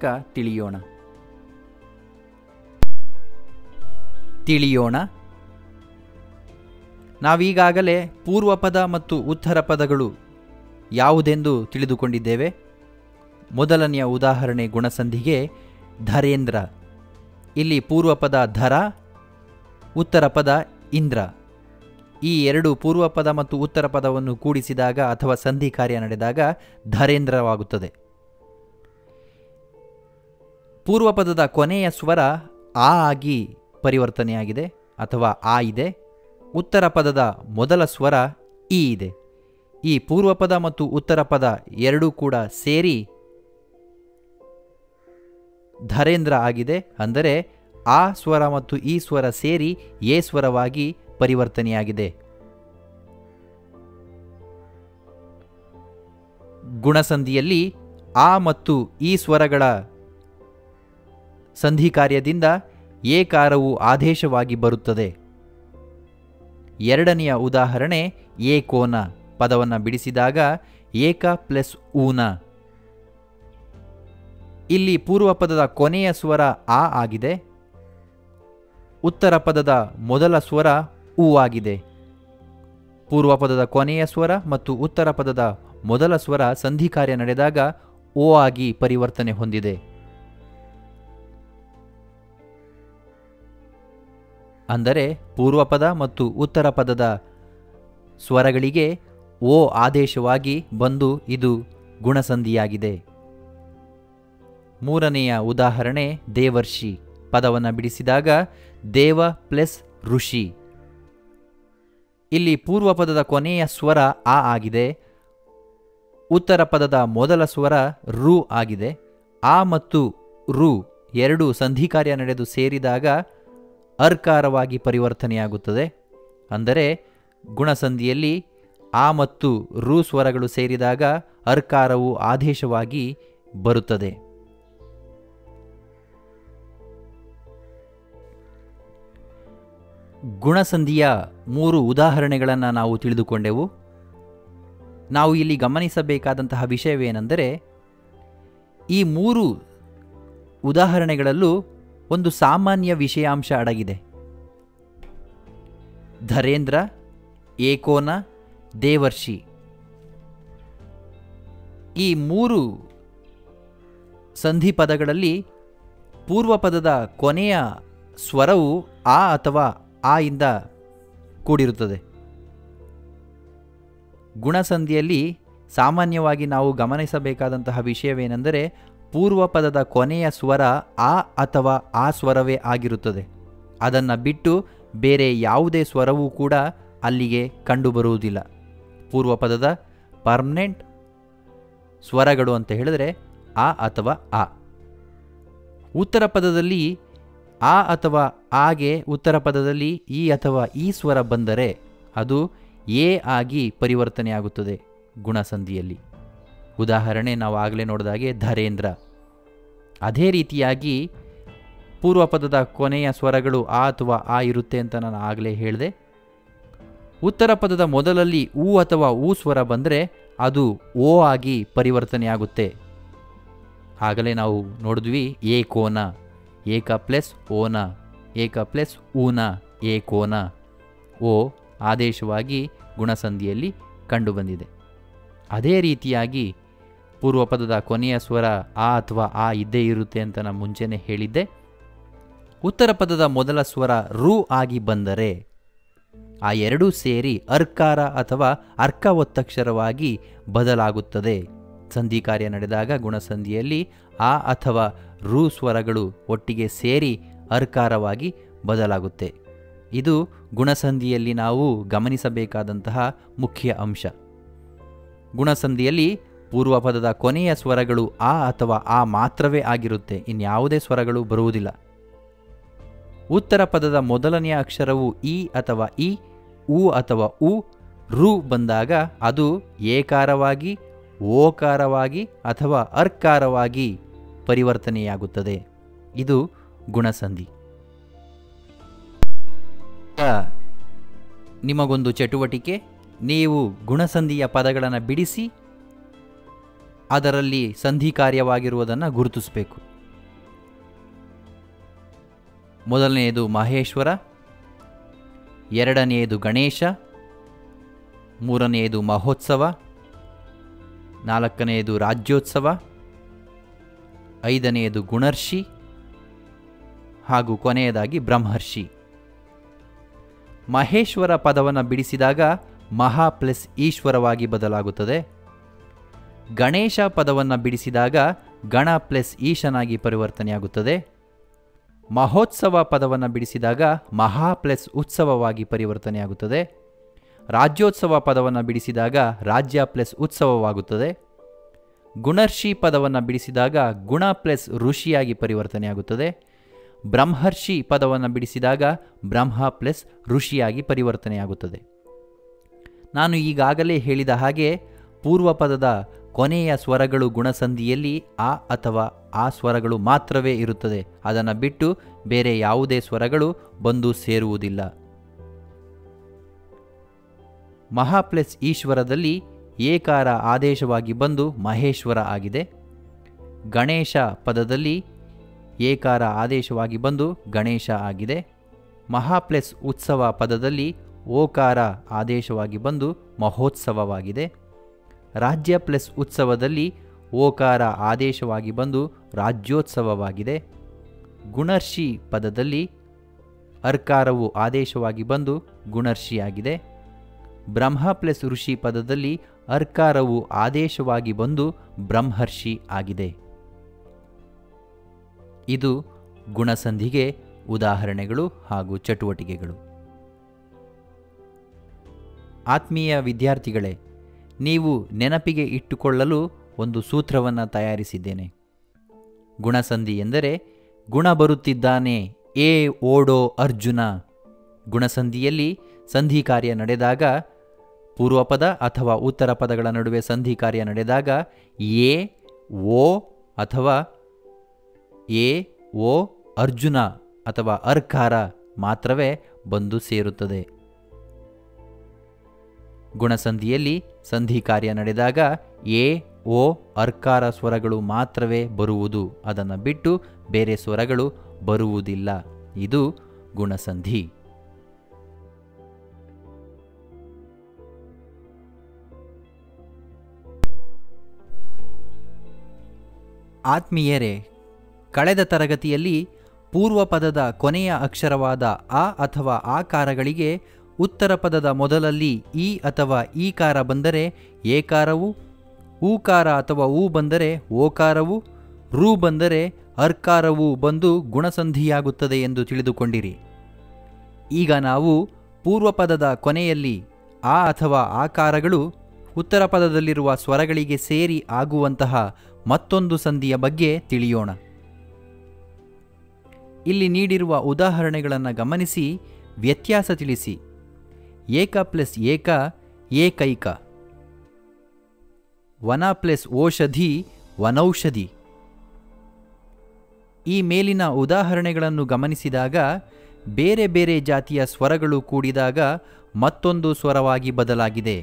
ತಿಳಿಯೋಣ. ನಾವೀಗಾಗಲೇ ಪೂರ್ವಪದ ಮತ್ತು ಉತ್ತರ ಪದಗಳು ಯಾವುದೆಂದು ತಿಳಿದುಕೊಂಡಿದ್ದೇವೆ. ಮೊದಲನೆಯ ಉದಾಹರಣೆ ಗುಣಸಂಧಿಗೆ ಧರೇಂದ್ರ. ಇಲ್ಲಿ ಪೂರ್ವಪದ ಧರ, ಉತ್ತರ ಪದ ಇಂದ್ರ. ಈ ಎರಡು ಪೂರ್ವಪದ ಮತ್ತು ಉತ್ತರ ಪದವನ್ನು ಕೂಡಿಸಿದಾಗ ಅಥವಾ ಸಂಧಿ ಕಾರ್ಯ ನಡೆದಾಗ ಧರೇಂದ್ರವಾಗುತ್ತದೆ. ಪೂರ್ವಪದದ ಕೊನೆಯ ಸ್ವರ ಆ ಆಗಿ ಪರಿವರ್ತನೆಯಾಗಿದೆ ಅಥವಾ ಆ ಇದೆ. ಉತ್ತರ ಪದದ ಮೊದಲ ಸ್ವರ ಈ ಇದೆ. ಈ ಪೂರ್ವಪದ ಮತ್ತು ಉತ್ತರ ಪದ ಎರಡೂ ಕೂಡ ಸೇರಿ ಧರೇಂದ್ರ ಆಗಿದೆ. ಅಂದರೆ ಆ ಸ್ವರ ಮತ್ತು ಈ ಸ್ವರ ಸೇರಿ ಏ ಸ್ವರವಾಗಿ ಪರಿವರ್ತನೆಯಾಗಿದೆ. ಗುಣಸಂಧಿಯಲ್ಲಿ ಆ ಮತ್ತು ಈ ಸ್ವರಗಳ ಸಂಧಿ ಕಾರ್ಯದಿಂದ ಏಕಾರವು ಆದೇಶವಾಗಿ ಬರುತ್ತದೆ. ಎರಡನೆಯ ಉದಾಹರಣೆ ಏಕೋನ ಪದವನ್ನು ಬಿಡಿಸಿದಾಗ ಏಕ ಪ್ಲಸ್ ಊನ. ಇಲ್ಲಿ ಪೂರ್ವ ಪದದ ಕೊನೆಯ ಸ್ವರ ಆ ಆಗಿದೆ, ಉತ್ತರ ಪದದ ಮೊದಲ ಸ್ವರ ಉ ಆಗಿದೆ. ಪೂರ್ವ ಪದದ ಕೊನೆಯ ಸ್ವರ ಮತ್ತು ಉತ್ತರ ಪದದ ಮೊದಲ ಸ್ವರ ಸಂಧಿ ಕಾರ್ಯ ನಡೆದಾಗ ಓ ಆಗಿ ಪರಿವರ್ತನೆ ಹೊಂದಿದೆ. ಅಂದರೆ ಪೂರ್ವ ಪದ ಮತ್ತು ಉತ್ತರ ಪದದ ಸ್ವರಗಳಿಗೆ ಓ ಆದೇಶವಾಗಿ ಬಂದು ಇದು ಗುಣಸಂಧಿಯಾಗಿದೆ. ಮೂರನೆಯ ಉದಾಹರಣೆ ದೇವರ್ಷಿ ಪದವನ್ನು ಬಿಡಿಸಿದಾಗ ದೇವ ಪ್ಲಸ್ ಋಷಿ. ಇಲ್ಲಿ ಪೂರ್ವ ಪದದ ಕೊನೆಯ ಸ್ವರ ಆ ಆಗಿದೆ, ಉತ್ತರ ಪದದ ಮೊದಲ ಸ್ವರ ರು ಆಗಿದೆ. ಆ ಮತ್ತು ರು ಎರಡು ಸಂಧಿ ಕಾರ್ಯ ನಡೆದು ಸೇರಿದಾಗ ಅರ್ಕಾರವಾಗಿ ಪರಿವರ್ತನೆಯಾಗುತ್ತದೆ. ಅಂದರೆ ಗುಣಸಂಧಿಯಲ್ಲಿ ಆ ಮತ್ತು ರು ಸ್ವರಗಳು ಸೇರಿದಾಗ ಅರ್ಕಾರವು ಆದೇಶವಾಗಿ ಬರುತ್ತದೆ. ಗುಣಸಂಧಿಯ 3 ಉದಾಹರಣೆಗಳನ್ನು ನಾವು ತಿಳಿದುಕೊಂಡೆವು. ನಾವು ಇಲ್ಲಿ ಗಮನಿಸಬೇಕಾದಂತಹ ವಿಷಯವೇನೆಂದರೆ ಈ 3 ಉದಾಹರಣೆಗಳಲ್ಲೂ ಒಂದು ಸಾಮಾನ್ಯ ವಿಷಯಾಂಶ ಅಡಗಿದೆ. ಧರೇಂದ್ರ, ಏಕೋನ, ದೇವರ್ಷಿ ಈ 3 ಸಂಧಿ ಪದಗಳಲ್ಲಿ ಪೂರ್ವ ಪದದ ಕೊನೆಯ ಸ್ವರವು ಆ ಅಥವಾ ಆ ಇಂದ ಕೂಡಿರುತ್ತದೆ. ಗುಣಸಂಧಿಯಲ್ಲಿ ಸಾಮಾನ್ಯವಾಗಿ ನಾವು ಗಮನಿಸಬೇಕಾದಂತಹ ವಿಷಯವೇನೆಂದರೆ ಪೂರ್ವ ಪದದ ಕೊನೆಯ ಸ್ವರ ಆ ಅಥವಾ ಆ ಸ್ವರವೇ ಆಗಿರುತ್ತದೆ. ಅದನ್ನು ಬಿಟ್ಟು ಬೇರೆ ಯಾವುದೇ ಸ್ವರವೂ ಕೂಡ ಅಲ್ಲಿಗೆ ಕಂಡುಬರುವುದಿಲ್ಲ. ಪೂರ್ವ ಪದದ ಪರ್ಮನೆಂಟ್ ಸ್ವರಗಳು ಅಂತ ಹೇಳಿದ್ರೆ ಆ ಅಥವಾ ಆ. ಉತ್ತರ ಪದದಲ್ಲಿ ಆ ಅಥವಾ ಆಗೆ ಉತ್ತರ ಪದದಲ್ಲಿ ಈ ಅಥವಾ ಈ ಸ್ವರ ಬಂದರೆ ಅದು ಎ ಆಗಿ ಪರಿವರ್ತನೆಯಾಗುತ್ತದೆ ಗುಣಸಂಧಿಯಲ್ಲಿ. ಉದಾಹರಣೆ ನಾವು ಆಗಲೇ ನೋಡಿದಾಗೆ ಧರೇಂದ್ರ. ಅದೇ ರೀತಿಯಾಗಿ ಪೂರ್ವ ಪದದ ಕೊನೆಯ ಸ್ವರಗಳು ಆ ಅಥವಾ ಆ ಇರುತ್ತೆ ಅಂತ ನಾನು ಆಗಲೇ ಹೇಳಿದೆ. ಉತ್ತರ ಪದದ ಮೊದಲಲ್ಲಿ ಊ ಅಥವಾ ಊ ಸ್ವರ ಬಂದರೆ ಅದು ಓ ಆಗಿ ಪರಿವರ್ತನೆಯಾಗುತ್ತೆ. ಆಗಲೇ ನಾವು ನೋಡಿದ್ವಿ ಏಕೋನ, ಏಕ ಪ್ಲಸ್ ಓನ, ಏಕ ಪ್ಲಸ್ ಊನ, ಏಕೋನ. ಓ ಆದೇಶವಾಗಿ ಗುಣಸಂಧಿಯಲ್ಲಿ ಕಂಡುಬಂದಿದೆ. ಅದೇ ರೀತಿಯಾಗಿ ಪೂರ್ವ ಪದದ ಕೊನೆಯ ಸ್ವರ ಆ ಅಥವಾ ಆ ಇದ್ದೇ ಇರುತ್ತೆ ಅಂತ ನಾನು ಮುಂಚೆನೇ ಹೇಳಿದ್ದೆ. ಉತ್ತರ ಪದದ ಮೊದಲ ಸ್ವರ ರು ಆಗಿ ಬಂದರೆ ಆ ಎರಡೂ ಸೇರಿ ಅರ್ಕಾರ ಅಥವಾ ಅರ್ಕ ಒತ್ತಕ್ಷರವಾಗಿ ಬದಲಾಗುತ್ತದೆ. ಸಂಧಿ ಕಾರ್ಯ ನಡೆದಾಗ ಗುಣಸಂಧಿಯಲ್ಲಿ ಆ ಅಥವಾ ರು ಸ್ವರಗಳು ಒಟ್ಟಿಗೆ ಸೇರಿ ಅರ್ಕಾರವಾಗಿ ಬದಲಾಗುತ್ತೆ. ಇದು ಗುಣಸಂಧಿಯಲ್ಲಿ ನಾವು ಗಮನಿಸಬೇಕಾದಂತಹ ಮುಖ್ಯ ಅಂಶ. ಗುಣಸಂಧಿಯಲ್ಲಿ ಪೂರ್ವ ಪದದ ಕೊನೆಯ ಸ್ವರಗಳು ಆ ಅಥವಾ ಆ ಮಾತ್ರವೇ ಆಗಿರುತ್ತೆ, ಇನ್ಯಾವುದೇ ಸ್ವರಗಳು ಬರುವುದಿಲ್ಲ. ಉತ್ತರ ಪದದ ಮೊದಲನೆಯ ಅಕ್ಷರವು ಇ ಅಥವಾ ಇ, ಉ ಅಥವಾ ಉ, ರು ಬಂದಾಗ ಅದು ಏಕಾರವಾಗಿ, ಓಕಾರವಾಗಿ ಅಥವಾ ಅರ್ಕಾರವಾಗಿ ಪರಿವರ್ತನೆಯಾಗುತ್ತದೆ. ಇದು ಗುಣಸಂಧಿ. ನಿಮಗೊಂದು ಚಟುವಟಿಕೆ, ನೀವು ಗುಣಸಂಧಿಯ ಪದಗಳನ್ನು ಬಿಡಿಸಿ ಅದರಲ್ಲಿ ಸಂಧಿ ಕಾರ್ಯವಾಗಿರುವುದನ್ನು ಗುರುತಿಸಬೇಕು. ಮೊದಲನೆಯದು ಮಹೇಶ್ವರ, ಎರಡನೆಯದು ಗಣೇಶ, ಮೂರನೆಯದು ಮಹೋತ್ಸವ, ನಾಲ್ಕನೆಯದು ರಾಜ್ಯೋತ್ಸವ, ಐದನೆಯದು ಗುಣರ್ಷಿ ಹಾಗೂ ಕೊನೆಯದಾಗಿ ಬ್ರಹ್ಮರ್ಷಿ. ಮಹೇಶ್ವರ ಪದವನ್ನು ಬಿಡಿಸಿದಾಗ ಮಹಾ ಪ್ಲಸ್ ಈಶ್ವರವಾಗಿ ಬದಲಾಗುತ್ತದೆ. ಗಣೇಶ ಪದವನ್ನು ಬಿಡಿಸಿದಾಗ ಗಣ ಪ್ಲಸ್ ಈಶನಾಗಿ ಪರಿವರ್ತನೆಯಾಗುತ್ತದೆ. ಮಹೋತ್ಸವ ಪದವನ್ನು ಬಿಡಿಸಿದಾಗ ಮಹಾ ಪ್ಲಸ್ ಉತ್ಸವವಾಗಿ ಪರಿವರ್ತನೆಯಾಗುತ್ತದೆ. ರಾಜ್ಯೋತ್ಸವ ಪದವನ್ನು ಬಿಡಿಸಿದಾಗ ರಾಜ್ಯ ಪ್ಲಸ್ ಉತ್ಸವವಾಗುತ್ತದೆ. ಗುಣರ್ಷಿ ಪದವನ್ನು ಬಿಡಿಸಿದಾಗ ಗುಣ ಪ್ಲಸ್ ಋಷಿಯಾಗಿ ಪರಿವರ್ತನೆಯಾಗುತ್ತದೆ. ಬ್ರಹ್ಮರ್ಷಿ ಪದವನ್ನು ಬಿಡಿಸಿದಾಗ ಬ್ರಹ್ಮ ಪ್ಲಸ್ ಋಷಿಯಾಗಿ ಪರಿವರ್ತನೆಯಾಗುತ್ತದೆ. ನಾನು ಈಗಾಗಲೇ ಹೇಳಿದ ಹಾಗೆ ಪೂರ್ವ ಪದದ ಕೊನೆಯ ಸ್ವರಗಳು ಗುಣಸಂಧಿಯಲ್ಲಿ ಆ ಅಥವಾ ಆ ಸ್ವರಗಳು ಮಾತ್ರವೇ ಇರುತ್ತದೆ. ಅದನ್ನು ಬಿಟ್ಟು ಬೇರೆ ಯಾವುದೇ ಸ್ವರಗಳು ಬಂದು ಸೇರುವುದಿಲ್ಲ. ಮಹಾ ಪ್ಲಸ್ ಈಶ್ವರದಲ್ಲಿ ಏಕಾರ ಆದೇಶವಾಗಿ ಬಂದು ಮಹೇಶ್ವರ ಆಗಿದೆ. ಗಣೇಶ ಪದದಲ್ಲಿ ಏಕಾರ ಆದೇಶವಾಗಿ ಬಂದು ಗಣೇಶ ಆಗಿದೆ. ಮಹಾ ಪ್ಲಸ್ ಉತ್ಸವ ಪದದಲ್ಲಿ ಓಕಾರ ಆದೇಶವಾಗಿ ಬಂದು ಮಹೋತ್ಸವವಾಗಿದೆ. ರಾಜ್ಯ ಪ್ಲಸ್ ಉತ್ಸವದಲ್ಲಿ ಓಕಾರ ಆದೇಶವಾಗಿ ಬಂದು ರಾಜ್ಯೋತ್ಸವವಾಗಿದೆ. ಗುಣರ್ಷಿ ಪದದಲ್ಲಿ ಅರ್ಕಾರವು ಆದೇಶವಾಗಿ ಬಂದು ಗುಣರ್ಷಿಯಾಗಿದೆ. ಬ್ರಹ್ಮ ಪ್ಲಸ್ ಋಷಿ ಪದದಲ್ಲಿ ಅರ್ಕಾರವು ಆದೇಶವಾಗಿ ಬಂದು ಬ್ರಹ್ಮರ್ಷಿ ಆಗಿದೆ. ಇದು ಗುಣಸಂಧಿಗೆ ಉದಾಹರಣೆಗಳು ಹಾಗೂ ಚಟುವಟಿಕೆಗಳು. ಆತ್ಮೀಯ ವಿದ್ಯಾರ್ಥಿಗಳೇ, ನೀವು ನೆನಪಿಗೆ ಇಟ್ಟುಕೊಳ್ಳಲು ಒಂದು ಸೂತ್ರವನ್ನು ತಯಾರಿಸಿದ್ದೇನೆ. ಗುಣಸಂಧಿ ಎಂದರೆ ಗುಣ ಬರುತ್ತಿದ್ದಾನೆ, ಏ ಓಡೋ ಅರ್ಜುನ. ಗುಣಸಂಧಿಯಲ್ಲಿ ಸಂಧಿ ಕಾರ್ಯ ನಡೆದಾಗ, ಪೂರ್ವಪದ ಅಥವಾ ಉತ್ತರ ಪದಗಳ ನಡುವೆ ಸಂಧಿ ಕಾರ್ಯ ನಡೆದಾಗ ಏ ಓ ಅಥವಾ ಏ ಓ ಅರ್ಜುನ ಅಥವಾ ಅರ್ಕಾರ ಮಾತ್ರವೇ ಬಂದು ಸೇರುತ್ತದೆ. ಗುಣಸಂಧಿಯಲ್ಲಿ ಸಂಧಿ ಕಾರ್ಯ ನಡೆದಾಗ ಎ ಓ ಅರ್ಕಾರ ಸ್ವರಗಳು ಮಾತ್ರವೇ ಬರುವುದು. ಅದನ್ನು ಬಿಟ್ಟು ಬೇರೆ ಸ್ವರಗಳು ಬರುವುದಿಲ್ಲ. ಇದು ಗುಣಸಂಧಿ. ಆತ್ಮೀಯರೇ, ಕಳೆದ ತರಗತಿಯಲ್ಲಿ ಪೂರ್ವ ಪದದ ಕೊನೆಯ ಅಕ್ಷರವಾದ ಆ ಅಥವಾ ಆಕಾರಗಳಿಗೆ ಉತ್ತರ ಪದದ ಮೊದಲಲ್ಲಿ ಈ ಅಥವಾ ಈಕಾರ ಬಂದರೆ ಏಕಾರವು, ಊಕಾರ ಅಥವಾ ಊ ಬಂದರೆ ಓಕಾರವು, ರು ಬಂದರೆ ಅರ್ಕಾರವು ಬಂದು ಗುಣಸಂಧಿಯಾಗುತ್ತದೆ ಎಂದು ತಿಳಿದುಕೊಂಡಿರಿ. ಈಗ ನಾವು ಪೂರ್ವ ಪದದ ಕೊನೆಯಲ್ಲಿ ಆ ಅಥವಾ ಆಕಾರಗಳು ಉತ್ತರ ಪದದಲ್ಲಿರುವ ಸ್ವರಗಳಿಗೆ ಸೇರಿ ಆಗುವಂತಹ ಮತ್ತೊಂದು ಸಂಧಿಯ ಬಗ್ಗೆ ತಿಳಿಯೋಣ. ಇಲ್ಲಿ ನೀಡಿರುವ ಉದಾಹರಣೆಗಳನ್ನು ಗಮನಿಸಿ ವ್ಯತ್ಯಾಸ ತಿಳಿಸಿ. ಏಕ ಪ್ಲಸ್ ಏಕ ಏಕೈಕ, ವನ ಪ್ಲಸ್ ಓಷಧಿ ವನೌಷಧಿ. ಈ ಮೇಲಿನ ಉದಾಹರಣೆಗಳನ್ನು ಗಮನಿಸಿದಾಗ ಬೇರೆ ಬೇರೆ ಜಾತಿಯ ಸ್ವರಗಳು ಕೂಡಿದಾಗ ಮತ್ತೊಂದು ಸ್ವರವಾಗಿ ಬದಲಾಗಿದೆ.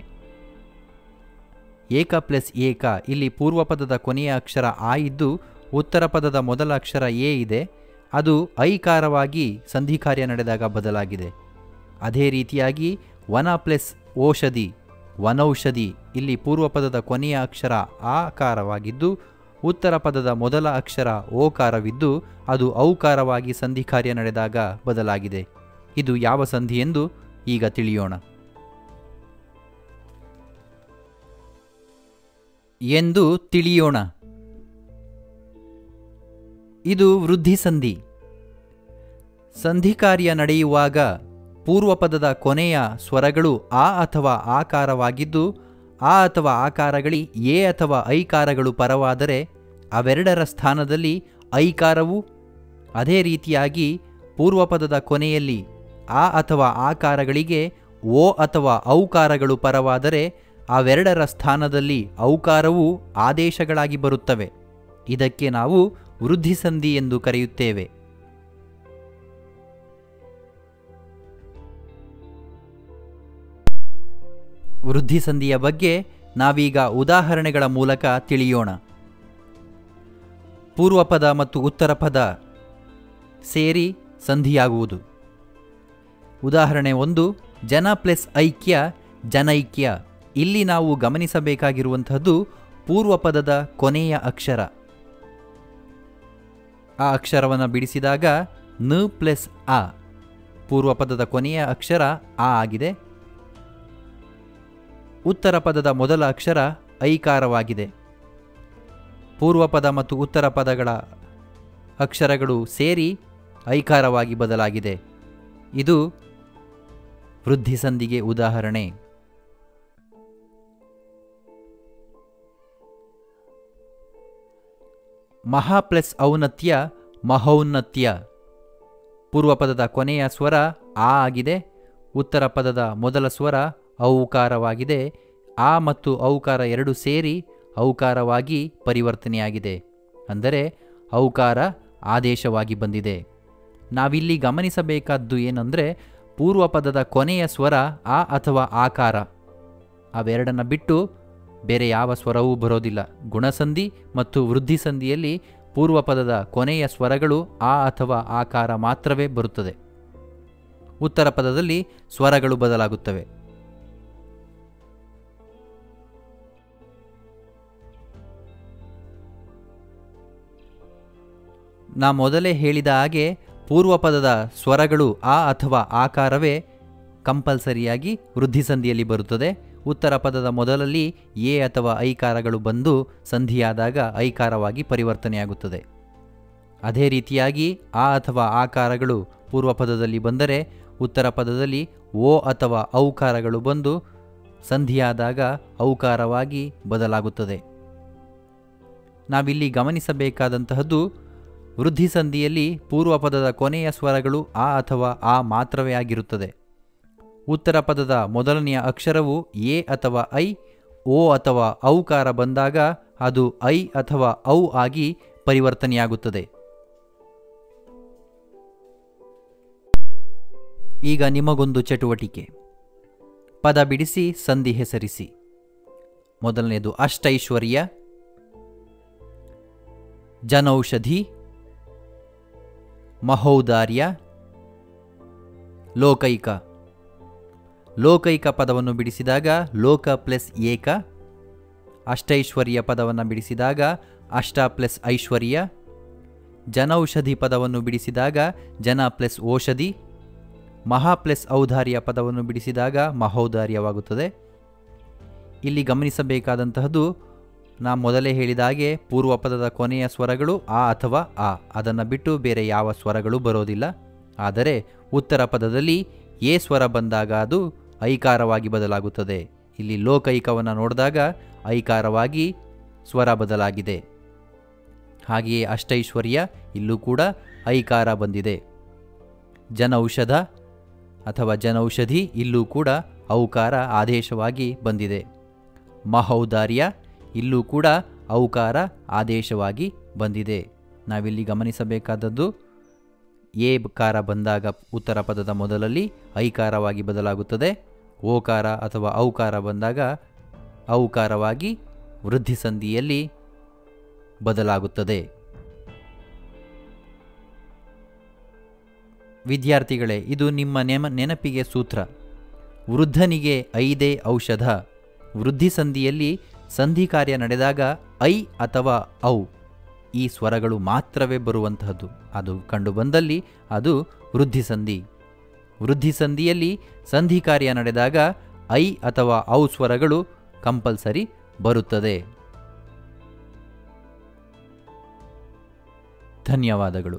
ಏಕ ಪ್ಲಸ್ ಏಕ, ಇಲ್ಲಿ ಪೂರ್ವ ಪದದ ಕೊನೆಯ ಅಕ್ಷರ ಆ ಇದ್ದು ಉತ್ತರ ಪದದ ಮೊದಲ ಅಕ್ಷರ ಎ ಇದೆ. ಅದು ಐಕಾರವಾಗಿ ಸಂಧಿ ಕಾರ್ಯ ನಡೆದಾಗ ಬದಲಾಗಿದೆ. ಅದೇ ರೀತಿಯಾಗಿ ವನ ಪ್ಲಸ್ ಓಷಧಿ ವನೌಷಧಿ, ಇಲ್ಲಿ ಪೂರ್ವ ಪದದ ಕೊನೆಯ ಅಕ್ಷರ ಆಕಾರವಾಗಿದ್ದು ಉತ್ತರ ಪದದ ಮೊದಲ ಅಕ್ಷರ ಓಕಾರವಿದ್ದು ಅದು ಔಕಾರವಾಗಿ ಸಂಧಿ ಕಾರ್ಯ ನಡೆದಾಗ ಬದಲಾಗಿದೆ. ಇದು ಯಾವ ಸಂಧಿ ಎಂದು ಈಗ ತಿಳಿಯೋಣ. ಇದು ವೃದ್ಧಿ ಸಂಧಿ. ಸಂಧಿ ಕಾರ್ಯ ನಡೆಯುವಾಗ ಪೂರ್ವ ಪದದ ಕೊನೆಯ ಸ್ವರಗಳು ಆ ಅಥವಾ ಆಕಾರವಾಗಿದ್ದು ಆ ಅಥವಾ ಆಕಾರಗಳಿ ಎ ಅಥವಾ ಐಕಾರಗಳು ಪರವಾದರೆ ಅವೆರಡರ ಸ್ಥಾನದಲ್ಲಿ ಐಕಾರವು, ಅದೇ ರೀತಿಯಾಗಿ ಪೂರ್ವ ಪದದ ಕೊನೆಯಲ್ಲಿ ಆ ಅಥವಾ ಆಕಾರಗಳಿಗೆ ಓ ಅಥವಾ ಔಕಾರಗಳು ಪರವಾದರೆ ಅವೆರಡರ ಸ್ಥಾನದಲ್ಲಿ ಔಕಾರವು ಆದೇಶಗಳಾಗಿ ಬರುತ್ತವೆ. ಇದಕ್ಕೆ ನಾವು ವೃದ್ಧಿ ಸಂಧಿ ಎಂದು ಕರೆಯುತ್ತೇವೆ. ವೃದ್ಧಿ ಸಂಧಿಯ ಬಗ್ಗೆ ನಾವೀಗ ಉದಾಹರಣೆಗಳ ಮೂಲಕ ತಿಳಿಯೋಣ. ಪೂರ್ವ ಪದ ಮತ್ತು ಉತ್ತರ ಪದ ಸೇರಿ ಸಂಧಿಯಾಗುವುದು. ಉದಾಹರಣೆ 1, ಜನ ಪ್ಲಸ್ ಐಕ್ಯ ಜನೈಕ್ಯ. ಇಲ್ಲಿ ನಾವು ಗಮನಿಸಬೇಕಾಗಿರುವಂತಹದ್ದು ಪೂರ್ವ ಪದದ ಕೊನೆಯ ಅಕ್ಷರ. ಆ ಅಕ್ಷರವನ್ನು ಬಿಡಿಸಿದಾಗ ನ ಪ್ಲಸ್ ಆ, ಪೂರ್ವ ಪದದ ಕೊನೆಯ ಅಕ್ಷರ ಆ ಆಗಿದೆ. ಉತ್ತರ ಪದದ ಮೊದಲ ಅಕ್ಷರ ಐಕಾರವಾಗಿದೆ. ಪೂರ್ವ ಪದ ಮತ್ತು ಉತ್ತರ ಪದಗಳ ಅಕ್ಷರಗಳು ಸೇರಿ ಐಕಾರವಾಗಿ ಬದಲಾಗಿದೆ. ಇದು ವೃದ್ಧಿ ಸಂಧಿಗೆ ಉದಾಹರಣೆ. ಮಹಾ ಪ್ಲಸ್ ಔನ್ನತ್ಯ ಮಹೌನ್ನತ್ಯ. ಪೂರ್ವ ಪದದ ಕೊನೆಯ ಸ್ವರ ಆ ಆಗಿದೆ. ಉತ್ತರ ಪದದ ಮೊದಲ ಸ್ವರ ಔಕಾರವಾಗಿದೆ. ಆ ಮತ್ತು ಔಕಾರ ಎರಡು ಸೇರಿ ಔಕಾರವಾಗಿ ಪರಿವರ್ತನೆಯಾಗಿದೆ. ಅಂದರೆ ಔಕಾರ ಆದೇಶವಾಗಿ ಬಂದಿದೆ. ನಾವಿಲ್ಲಿ ಗಮನಿಸಬೇಕಾದ್ದು ಏನಂದರೆ, ಪೂರ್ವಪದದ ಕೊನೆಯ ಸ್ವರ ಆ ಅಥವಾ ಆಕಾರ, ಅವೆರಡನ್ನು ಬಿಟ್ಟು ಬೇರೆ ಯಾವ ಸ್ವರವೂ ಬರೋದಿಲ್ಲ. ಗುಣಸಂಧಿ ಮತ್ತು ವೃದ್ಧಿಸಂಧಿಯಲ್ಲಿ ಪೂರ್ವಪದದ ಕೊನೆಯ ಸ್ವರಗಳು ಆ ಅಥವಾ ಆಕಾರ ಮಾತ್ರವೇ ಬರುತ್ತದೆ. ಉತ್ತರ ಪದದಲ್ಲಿ ಸ್ವರಗಳು ಬದಲಾಗುತ್ತವೆ. ನಾ ಮೊದಲೇ ಹೇಳಿದ ಹಾಗೆ ಪೂರ್ವಪದದ ಸ್ವರಗಳು ಆ ಅಥವಾ ಆಕಾರವೇ ಕಂಪಲ್ಸರಿಯಾಗಿ ವೃದ್ಧಿಸಂಧಿಯಲ್ಲಿ ಬರುತ್ತದೆ. ಉತ್ತರ ಪದದ ಮೊದಲಲ್ಲಿ ಎ ಅಥವಾ ಐಕಾರಗಳು ಬಂದು ಸಂಧಿಯಾದಾಗ ಐಕಾರವಾಗಿ ಪರಿವರ್ತನೆಯಾಗುತ್ತದೆ. ಅದೇ ರೀತಿಯಾಗಿ ಆ ಅಥವಾ ಆಕಾರಗಳು ಪೂರ್ವಪದದಲ್ಲಿ ಬಂದರೆ ಉತ್ತರ ಪದದಲ್ಲಿ ಓ ಅಥವಾ ಔಕಾರಗಳು ಬಂದು ಸಂಧಿಯಾದಾಗ ಔಕಾರವಾಗಿ ಬದಲಾಗುತ್ತದೆ. ನಾವಿಲ್ಲಿ ಗಮನಿಸಬೇಕಾದಂತಹದ್ದು, ವೃದ್ಧಿಸಂಧಿಯಲ್ಲಿ ಪೂರ್ವಪದದ ಕೊನೆಯ ಸ್ವರಗಳು ಆ ಅಥವಾ ಆ ಮಾತ್ರವೇ ಆಗಿರುತ್ತದೆ. ಉತ್ತರ ಪದದ ಮೊದಲನೆಯ ಅಕ್ಷರವು ಎ ಅಥವಾ ಐ, ಓ ಅಥವಾ ಔಕಾರ ಬಂದಾಗ ಅದು ಐ ಅಥವಾ ಔ ಆಗಿ ಪರಿವರ್ತನೆಯಾಗುತ್ತದೆ. ಈಗ ನಿಮಗೊಂದು ಚಟುವಟಿಕೆ. ಪದ ಬಿಡಿಸಿ ಸಂಧಿ ಹೆಸರಿಸಿ. ಮೊದಲನೆಯದು ಅಷ್ಟೈಶ್ವರ್ಯ, ಜನೌಷಧಿ, ಮಹೌದಾರ್ಯ, ಲೋಕೈಕ. ಲೋಕೈಕ ಪದವನ್ನು ಬಿಡಿಸಿದಾಗ ಲೋಕ ಪ್ಲಸ್ ಏಕ, ಅಷ್ಟೈಶ್ವರ್ಯ ಪದವನ್ನು ಬಿಡಿಸಿದಾಗ ಅಷ್ಟ ಪ್ಲಸ್ ಐಶ್ವರ್ಯ, ಜನೌಷಧಿ ಪದವನ್ನು ಬಿಡಿಸಿದಾಗ ಜನ ಪ್ಲಸ್ ಔಷಧಿ, ಮಹಾ ಪ್ಲಸ್ ಔದಾರ್ಯ ಪದವನ್ನು ಬಿಡಿಸಿದಾಗ ಮಹೌದಾರ್ಯವಾಗುತ್ತದೆ. ಇಲ್ಲಿ ಗಮನಿಸಬೇಕಾದಂತಹದ್ದು, ನಾ ಮೊದಲೇ ಹೇಳಿದ ಹಾಗೆ ಪೂರ್ವಪದದ ಕೊನೆಯ ಸ್ವರಗಳು ಆ ಅಥವಾ ಆ, ಅದನ್ನು ಬಿಟ್ಟು ಬೇರೆ ಯಾವ ಸ್ವರಗಳು ಬರೋದಿಲ್ಲ. ಆದರೆ ಉತ್ತರ ಪದದಲ್ಲಿ ಎ ಸ್ವರ ಬಂದಾಗ ಅದು ಐಕಾರವಾಗಿ ಬದಲಾಗುತ್ತದೆ. ಇಲ್ಲಿ ಲೋಕೈಕವನ್ನು ನೋಡಿದಾಗ ಐಕಾರವಾಗಿ ಸ್ವರ ಬದಲಾಗಿದೆ. ಹಾಗೆಯೇ ಅಷ್ಟೈಶ್ವರ್ಯ, ಇಲ್ಲೂ ಕೂಡ ಐಕಾರ ಬಂದಿದೆ. ಜನೌಷಧ ಅಥವಾ ಜನೌಷಧಿ, ಇಲ್ಲೂ ಕೂಡ ಔಕಾರ ಆದೇಶವಾಗಿ ಬಂದಿದೆ. ಮಹೌದಾರ್ಯ, ಇಲ್ಲೂ ಕೂಡ ಔಕಾರ ಆದೇಶವಾಗಿ ಬಂದಿದೆ. ನಾವಿಲ್ಲಿ ಗಮನಿಸಬೇಕಾದದ್ದು, ಎ ಕಾರ ಬಂದಾಗ ಉತ್ತರ ಪದದ ಮೊದಲಲ್ಲಿ ಐಕಾರವಾಗಿ ಬದಲಾಗುತ್ತದೆ. ಓಕಾರ ಅಥವಾ ಔಕಾರ ಬಂದಾಗ ಔಕಾರವಾಗಿ ವೃದ್ಧಿಸಂಧಿಯಲ್ಲಿ ಬದಲಾಗುತ್ತದೆ. ವಿದ್ಯಾರ್ಥಿಗಳೇ, ಇದು ನಿಮ್ಮ ನೆನಪಿಗೆ ಸೂತ್ರ. ವೃದ್ಧನಿಗೆ ಐದೇ ಔಷಧ. ವೃದ್ಧಿಸಂಧಿಯಲ್ಲಿ ಸಂಧಿ ಕಾರ್ಯ ನಡೆದಾಗ ಐ ಅಥವಾ ಔ ಈ ಸ್ವರಗಳು ಮಾತ್ರವೇ ಬರುವಂತಹದ್ದು. ಅದು ಕಂಡುಬಂದಲ್ಲಿ ಅದು ವೃದ್ಧಿಸಂಧಿ. ವೃದ್ಧಿಸಂಧಿಯಲ್ಲಿ ಸಂಧಿ ಕಾರ್ಯ ನಡೆದಾಗ ಐ ಅಥವಾ ಔ ಸ್ವರಗಳು ಕಂಪಲ್ಸರಿ ಬರುತ್ತದೆ. ಧನ್ಯವಾದಗಳು.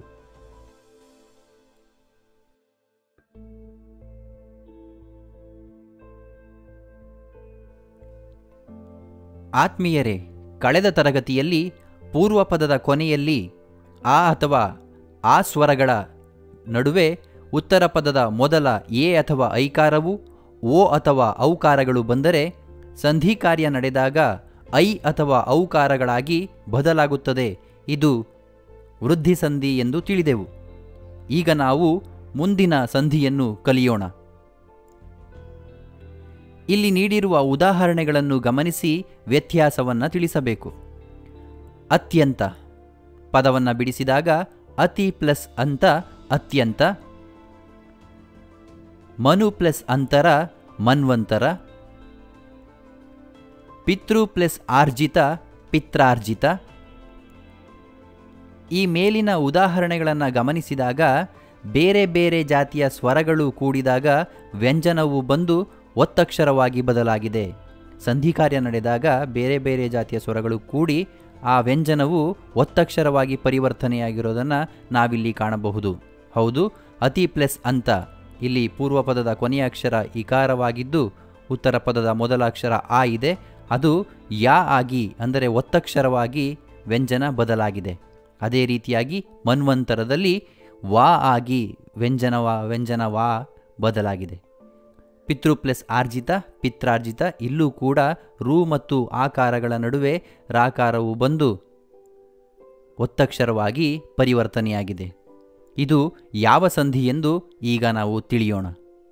ಆತ್ಮೀಯರೇ, ಕಳೆದ ತರಗತಿಯಲ್ಲಿ ಪೂರ್ವಪದದ ಕೊನೆಯಲ್ಲಿ ಆ ಅಥವಾ ಆ ಸ್ವರಗಳ ನಡುವೆ ಉತ್ತರ ಪದದ ಮೊದಲ ಎ ಅಥವಾ ಐಕಾರವು ಓ ಅಥವಾ ಔಕಾರಗಳು ಬಂದರೆ ಸಂಧಿ ಕಾರ್ಯ ನಡೆದಾಗ ಐ ಅಥವಾ ಔಕಾರಗಳಾಗಿ ಬದಲಾಗುತ್ತದೆ. ಇದು ವೃದ್ಧಿಸಂಧಿ ಎಂದು ತಿಳಿದೆವು. ಈಗ ನಾವು ಮುಂದಿನ ಸಂಧಿಯನ್ನು ಕಲಿಯೋಣ. ಇಲ್ಲಿ ನೀಡಿರುವ ಉದಾಹರಣೆಗಳನ್ನು ಗಮನಿಸಿ ವ್ಯತ್ಯಾಸವನ್ನು ತಿಳಿಸಬೇಕು. ಅತ್ಯಂತ ಪದವನ್ನು ಬಿಡಿಸಿದಾಗ ಅತಿ ಪ್ಲಸ್ ಅಂತ ಅತ್ಯಂತ, ಮನು ಪ್ಲಸ್ ಅಂತರ ಮನ್ವಂತರ, ಪಿತೃ ಪ್ಲಸ್ ಆರ್ಜಿತ ಪಿತ್ರಾರ್ಜಿತ. ಈ ಮೇಲಿನ ಉದಾಹರಣೆಗಳನ್ನು ಗಮನಿಸಿದಾಗ ಬೇರೆ ಬೇರೆ ಜಾತಿಯ ಸ್ವರಗಳು ಕೂಡಿದಾಗ ವ್ಯಂಜನವು ಬಂದು ಒತ್ತಕ್ಷರವಾಗಿ ಬದಲಾಗಿದೆ. ಸಂಧಿ ಕಾರ್ಯ ನಡೆದಾಗ ಬೇರೆ ಬೇರೆ ಜಾತಿಯ ಸ್ವರಗಳು ಕೂಡಿ ಆ ವ್ಯಂಜನವು ಒತ್ತಕ್ಷರವಾಗಿ ಪರಿವರ್ತನೆಯಾಗಿರೋದನ್ನು ನಾವಿಲ್ಲಿ ಕಾಣಬಹುದು. ಹೌದು, ಅತಿ ಪ್ಲಸ್ ಅಂತ, ಇಲ್ಲಿ ಪೂರ್ವಪದದ ಕೊನೆಯ ಅಕ್ಷರ ಇಕಾರವಾಗಿದ್ದು ಉತ್ತರ ಪದದ ಮೊದಲ ಅಕ್ಷರ ಆ ಇದೆ, ಅದು ಯಾ ಆಗಿ ಅಂದರೆ ಒತ್ತಕ್ಷರವಾಗಿ ವ್ಯಂಜನ ಬದಲಾಗಿದೆ. ಅದೇ ರೀತಿಯಾಗಿ ಮನ್ವಂತರದಲ್ಲಿ ವಾ ಆಗಿ ವ್ಯಂಜನ ವಾ ಬದಲಾಗಿದೆ. ಪಿತೃ ಪ್ಲಸ್ ಆರ್ಜಿತ, ಪಿತ್ರಾರ್ಜಿತ, ಇಲ್ಲೂ ಕೂಡ ರು ಮತ್ತು ಆಕಾರಗಳ ನಡುವೆ ರಾಕಾರವು ಬಂದು ಒತ್ತಕ್ಷರವಾಗಿ ಪರಿವರ್ತನೆಯಾಗಿದೆ. ಇದು ಯಾವ ಸಂಧಿ ಎಂದು ಈಗ ನಾವು ತಿಳಿಯೋಣ.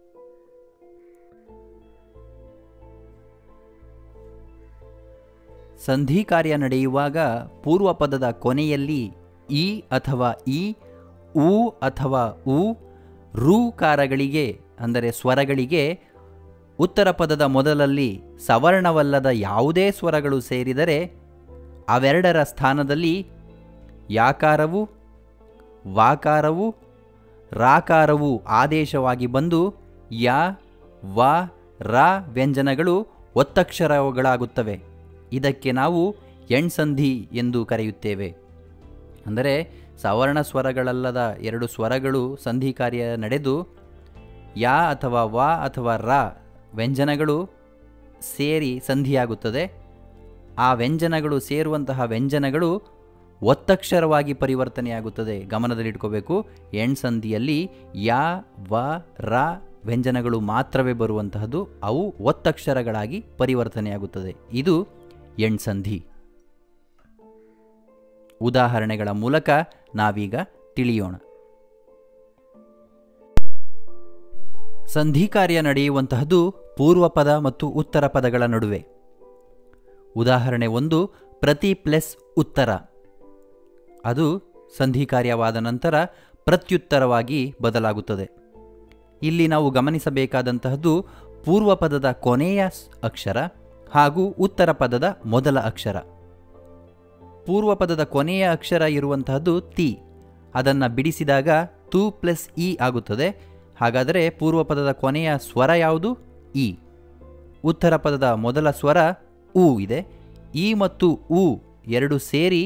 ಸಂಧಿ ಕಾರ್ಯ ನಡೆಯುವಾಗ ಪೂರ್ವ ಪದದ ಕೊನೆಯಲ್ಲಿ ಇ ಅಥವಾ ಇ, ಉ ಅಥವಾ ಉ, ಋಕಾರಗಳಿಗೆ ಅಂದರೆ ಸ್ವರಗಳಿಗೆ ಉತ್ತರ ಪದದ ಮೊದಲಲ್ಲಿ ಸವರ್ಣವಲ್ಲದ ಯಾವುದೇ ಸ್ವರಗಳು ಸೇರಿದರೆ ಅವೆರಡರ ಸ್ಥಾನದಲ್ಲಿ ಯಾಕಾರವು, ವಾಕಾರವು, ರಾಕಾರವು ಆದೇಶವಾಗಿ ಬಂದು ಯ, ವ, ರ ವ್ಯಂಜನಗಳು ಒತ್ತಕ್ಷರಗಳಾಗುತ್ತವೆ. ಇದಕ್ಕೆ ನಾವು ಎಣ್ಸಂಧಿ ಎಂದು ಕರೆಯುತ್ತೇವೆ. ಅಂದರೆ ಸವರ್ಣ ಸ್ವರಗಳಲ್ಲದ ಎರಡು ಸ್ವರಗಳು ಸಂಧಿ ಕಾರ್ಯ ನಡೆದು ಯ ಅಥವಾ ವ ಅಥವಾ ರ ವ್ಯಂಜನಗಳು ಸೇರಿ ಸಂಧಿಯಾಗುತ್ತದೆ. ಆ ವ್ಯಂಜನಗಳು ಸೇರುವಂತಹ ವ್ಯಂಜನಗಳು ಒತ್ತಕ್ಷರವಾಗಿ ಪರಿವರ್ತನೆಯಾಗುತ್ತದೆ. ಗಮನದಲ್ಲಿಟ್ಕೋಬೇಕು, ಎಣ್ಸಂಧಿಯಲ್ಲಿ ಯ, ವ, ರ ವ್ಯಂಜನಗಳು ಮಾತ್ರವೇ ಬರುವಂತಹದ್ದು, ಅವು ಒತ್ತಕ್ಷರಗಳಾಗಿ ಪರಿವರ್ತನೆಯಾಗುತ್ತದೆ. ಇದು ಎಣ್ಸಂಧಿ. ಉದಾಹರಣೆಗಳ ಮೂಲಕ ನಾವೀಗ ತಿಳಿಯೋಣ. ಸಂಧಿ ಕಾರ್ಯ ನಡೆಯುವಂತಹದ್ದು ಪೂರ್ವ ಪದ ಮತ್ತು ಉತ್ತರ ಪದಗಳ ನಡುವೆ. ಉದಾಹರಣೆ 1, ಪ್ರತಿ ಪ್ಲಸ್ ಉತ್ತರ. ಅದು ಸಂಧಿ ಕಾರ್ಯವಾದ ನಂತರ ಪ್ರತ್ಯುತ್ತರವಾಗಿ ಬದಲಾಗುತ್ತದೆ. ಇಲ್ಲಿ ನಾವು ಗಮನಿಸಬೇಕಾದಂತಹದ್ದು ಪೂರ್ವ ಪದದ ಕೊನೆಯ ಅಕ್ಷರ ಹಾಗೂ ಉತ್ತರ ಪದದ ಮೊದಲ ಅಕ್ಷರ. ಪೂರ್ವ ಪದದ ಕೊನೆಯ ಅಕ್ಷರ ಇರುವಂತಹದ್ದು ತಿ. ಅದನ್ನು ಬಿಡಿಸಿದಾಗ ತು ಪ್ಲಸ್ ಇ ಆಗುತ್ತದೆ. ಹಾಗಾದರೆ ಪೂರ್ವ ಪದದ ಕೊನೆಯ ಸ್ವರ ಯಾವುದು? ಇ. ಉತ್ತರ ಪದದ ಮೊದಲ ಸ್ವರ ಉ ಇದೆ. ಇ ಮತ್ತು ಉ ಎರಡು ಸೇರಿ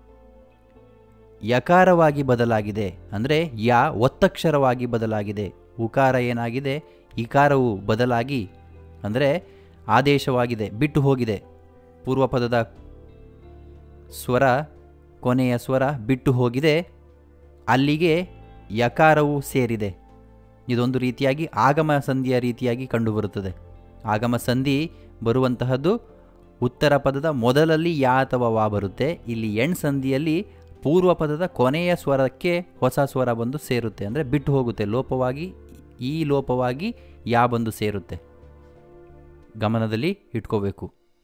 ಯಕಾರವಾಗಿ ಬದಲಾಗಿದೆ. ಅಂದರೆ ಯ ಒತ್ತಕ್ಷರವಾಗಿ ಬದಲಾಗಿದೆ. ಉಕಾರ ಏನಾಗಿದೆ, ಇಕಾರವು ಬದಲಾಗಿ ಅಂದರೆ ಆದೇಶವಾಗಿದೆ, ಬಿಟ್ಟು ಹೋಗಿದೆ. ಪೂರ್ವ ಪದದ ಸ್ವರ ಕೊನೆಯ ಸ್ವರ ಬಿಟ್ಟು ಹೋಗಿದೆ, ಅಲ್ಲಿಗೆ ಯಕಾರವು ಸೇರಿದೆ. ಇದೊಂದು ರೀತಿಯಾಗಿ ಆಗಮ ಸಂಧಿಯ ರೀತಿಯಾಗಿ ಕಂಡುಬರುತ್ತದೆ. ಆಗಮ ಸಂಧಿ ಬರುವಂತಹದ್ದು ಉತ್ತರ ಪದದ ಮೊದಲಲ್ಲಿ ಯ ಅಥವಾ ವಾ ಬರುತ್ತೆ. ಇಲ್ಲಿ ಎಣ್ಸಂಧಿಯಲ್ಲಿ ಪೂರ್ವ ಪದದ ಕೊನೆಯ ಸ್ವರಕ್ಕೆ ಹೊಸ ಸ್ವರ ಬಂದು ಸೇರುತ್ತೆ, ಅಂದರೆ ಬಿಟ್ಟು ಹೋಗುತ್ತೆ, ಲೋಪವಾಗಿ ಈ ಲೋಪವಾಗಿ ಯಾ ಬಂದು ಸೇರುತ್ತೆ. ಗಮನದಲ್ಲಿ ಇಟ್ಕೋಬೇಕು.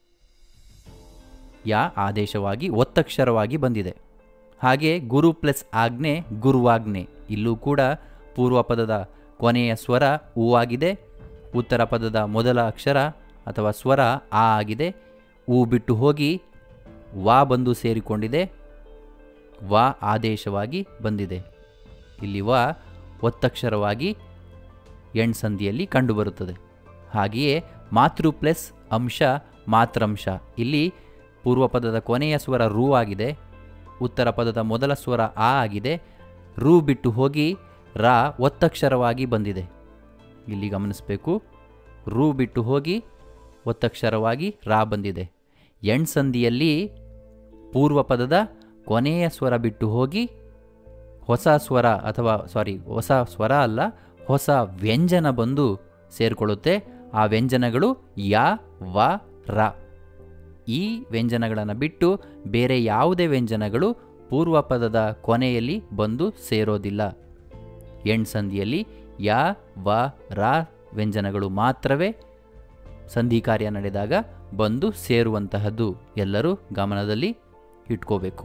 ಯಾ ಆದೇಶವಾಗಿ ಒತ್ತಕ್ಷರವಾಗಿ ಬಂದಿದೆ. ಹಾಗೆ ಗುರು ಪ್ಲಸ್ ಆಜ್ಞೆ, ಗುರುವಾಜ್ಞೆ. ಇಲ್ಲೂ ಕೂಡ ಪೂರ್ವ ಪದದ ಕೊನೆಯ ಸ್ವರ ಉ ಆಗಿದೆ. ಉತ್ತರ ಪದದ ಮೊದಲ ಅಕ್ಷರ ಅಥವಾ ಸ್ವರ ಆ ಆಗಿದೆ. ಉ ಬಿಟ್ಟು ಹೋಗಿ ವಾ ಬಂದು ಸೇರಿಕೊಂಡಿದೆ. ವಾ ಆದೇಶವಾಗಿ ಬಂದಿದೆ. ಇಲ್ಲಿ ವಾ ಒತ್ತಕ್ಷರವಾಗಿ ಎಣ್ಸಂಧಿಯಲ್ಲಿ ಕಂಡುಬರುತ್ತದೆ. ಹಾಗೆಯೇ ಮಾತೃ ಪ್ಲಸ್ ಅಂಶ, ಮಾತ್ರಂಶ. ಇಲ್ಲಿ ಪೂರ್ವ ಪದದ ಕೊನೆಯ ಸ್ವರ ರು ಆಗಿದೆ. ಉತ್ತರ ಪದದ ಮೊದಲ ಸ್ವರ ಆ ಆಗಿದೆ. ರು ಬಿಟ್ಟು ಹೋಗಿ ರಾ ಒತ್ತಕ್ಷರವಾಗಿ ಬಂದಿದೆ. ಇಲ್ಲಿ ಗಮನಿಸಬೇಕು, ರು ಬಿಟ್ಟು ಹೋಗಿ ಒತ್ತಕ್ಷರವಾಗಿ ರಾ ಬಂದಿದೆ. ಎಣ್ಸಂಧಿಯಲ್ಲಿ ಪೂರ್ವ ಪದದ ಕೊನೆಯ ಸ್ವರ ಬಿಟ್ಟು ಹೋಗಿ ಹೊಸ ಸ್ವರ ಅಥವಾ ಹೊಸ ಸ್ವರ ಅಲ್ಲ, ಹೊಸ ವ್ಯಂಜನ ಬಂದು ಸೇರಿಕೊಳ್ಳುತ್ತೆ. ಆ ವ್ಯಂಜನಗಳು ಯ, ವ, ರ. ಈ ವ್ಯಂಜನಗಳನ್ನು ಬಿಟ್ಟು ಬೇರೆ ಯಾವುದೇ ವ್ಯಂಜನಗಳು ಪೂರ್ವ ಪದದ ಕೊನೆಯಲ್ಲಿ ಬಂದು ಸೇರೋದಿಲ್ಲ. ಎಣ್ಸಂಧಿಯಲ್ಲಿ ಯ, ವ, ರ ವ್ಯಂಜನಗಳು ಮಾತ್ರವೇ ಸಂಧಿ ಕಾರ್ಯ ನಡೆದಾಗ ಬಂದು ಸೇರುವಂತಹದ್ದು. ಎಲ್ಲರೂ ಗಮನದಲ್ಲಿ ಇಟ್ಕೋಬೇಕು.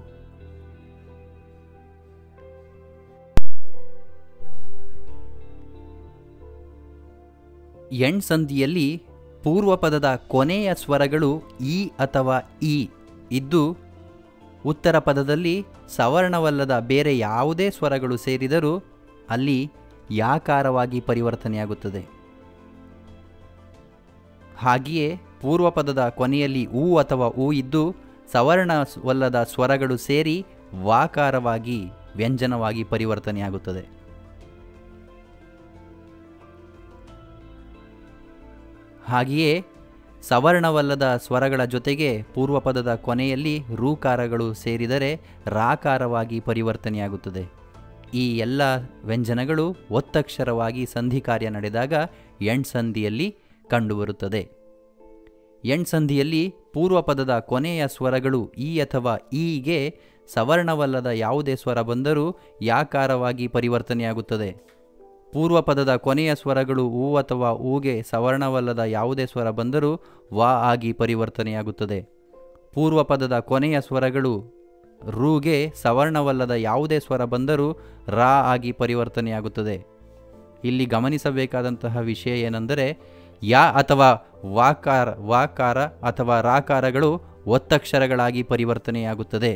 ಎಣ್ಸಂಧಿಯಲ್ಲಿ ಪೂರ್ವ ಪದದ ಕೊನೆಯ ಸ್ವರಗಳು ಇ ಅಥವಾ ಇ ಇದ್ದು ಉತ್ತರ ಪದದಲ್ಲಿ ಸವರ್ಣವಲ್ಲದ ಬೇರೆ ಯಾವುದೇ ಸ್ವರಗಳು ಸೇರಿದರೂ ಅಲ್ಲಿ ಯಾಕಾರವಾಗಿ ಪರಿವರ್ತನೆಯಾಗುತ್ತದೆ. ಹಾಗೆಯೇ ಪೂರ್ವ ಪದದ ಕೊನೆಯಲ್ಲಿ ಉ ಅಥವಾ ಉ ಇದ್ದು ಸವರ್ಣವಲ್ಲದ ಸ್ವರಗಳು ಸೇರಿ ವಾಕಾರವಾಗಿ ವ್ಯಂಜನವಾಗಿ ಪರಿವರ್ತನೆಯಾಗುತ್ತದೆ. ಹಾಗೆಯೇ ಸವರ್ಣವಲ್ಲದ ಸ್ವರಗಳ ಜೊತೆಗೆ ಪೂರ್ವ ಪದದ ಕೊನೆಯಲ್ಲಿ ಋಕಾರಗಳು ಸೇರಿದರೆ ರಾಕಾರವಾಗಿ ಪರಿವರ್ತನೆಯಾಗುತ್ತದೆ. ಈ ಎಲ್ಲ ವ್ಯಂಜನಗಳು ಒತ್ತಕ್ಷರವಾಗಿ ಸಂಧಿ ಕಾರ್ಯ ನಡೆದಾಗ ಎಣ್ಸಂಧಿಯಲ್ಲಿ ಕಂಡುಬರುತ್ತದೆ. ಎಣ್ಸಂಧಿಯಲ್ಲಿ ಪೂರ್ವಪದದ ಕೊನೆಯ ಸ್ವರಗಳು ಈ ಅಥವಾ ಈಗೆ ಸವರ್ಣವಲ್ಲದ ಯಾವುದೇ ಸ್ವರ ಬಂದರೂ ಯಾಕಾರವಾಗಿ ಪರಿವರ್ತನೆಯಾಗುತ್ತದೆ. ಪೂರ್ವಪದದ ಕೊನೆಯ ಸ್ವರಗಳು ಊ ಅಥವಾ ಊಗೆ ಸವರ್ಣವಲ್ಲದ ಯಾವುದೇ ಸ್ವರ ಬಂದರೂ ವ ಆಗಿ ಪರಿವರ್ತನೆಯಾಗುತ್ತದೆ. ಪೂರ್ವಪದದ ಕೊನೆಯ ಸ್ವರಗಳು ರೂಗೆ ಸವರ್ಣವಲ್ಲದ ಯಾವುದೇ ಸ್ವರ ಬಂದರೂ ರಾ ಆಗಿ ಪರಿವರ್ತನೆಯಾಗುತ್ತದೆ. ಇಲ್ಲಿ ಗಮನಿಸಬೇಕಾದಂತಹ ವಿಷಯ ಏನೆಂದರೆ ಯಾ ಅಥವಾ ವಾಕಾರ ಅಥವಾ ರಾಕಾರಗಳು ಒತ್ತಕ್ಷರಗಳಾಗಿ ಪರಿವರ್ತನೆಯಾಗುತ್ತದೆ.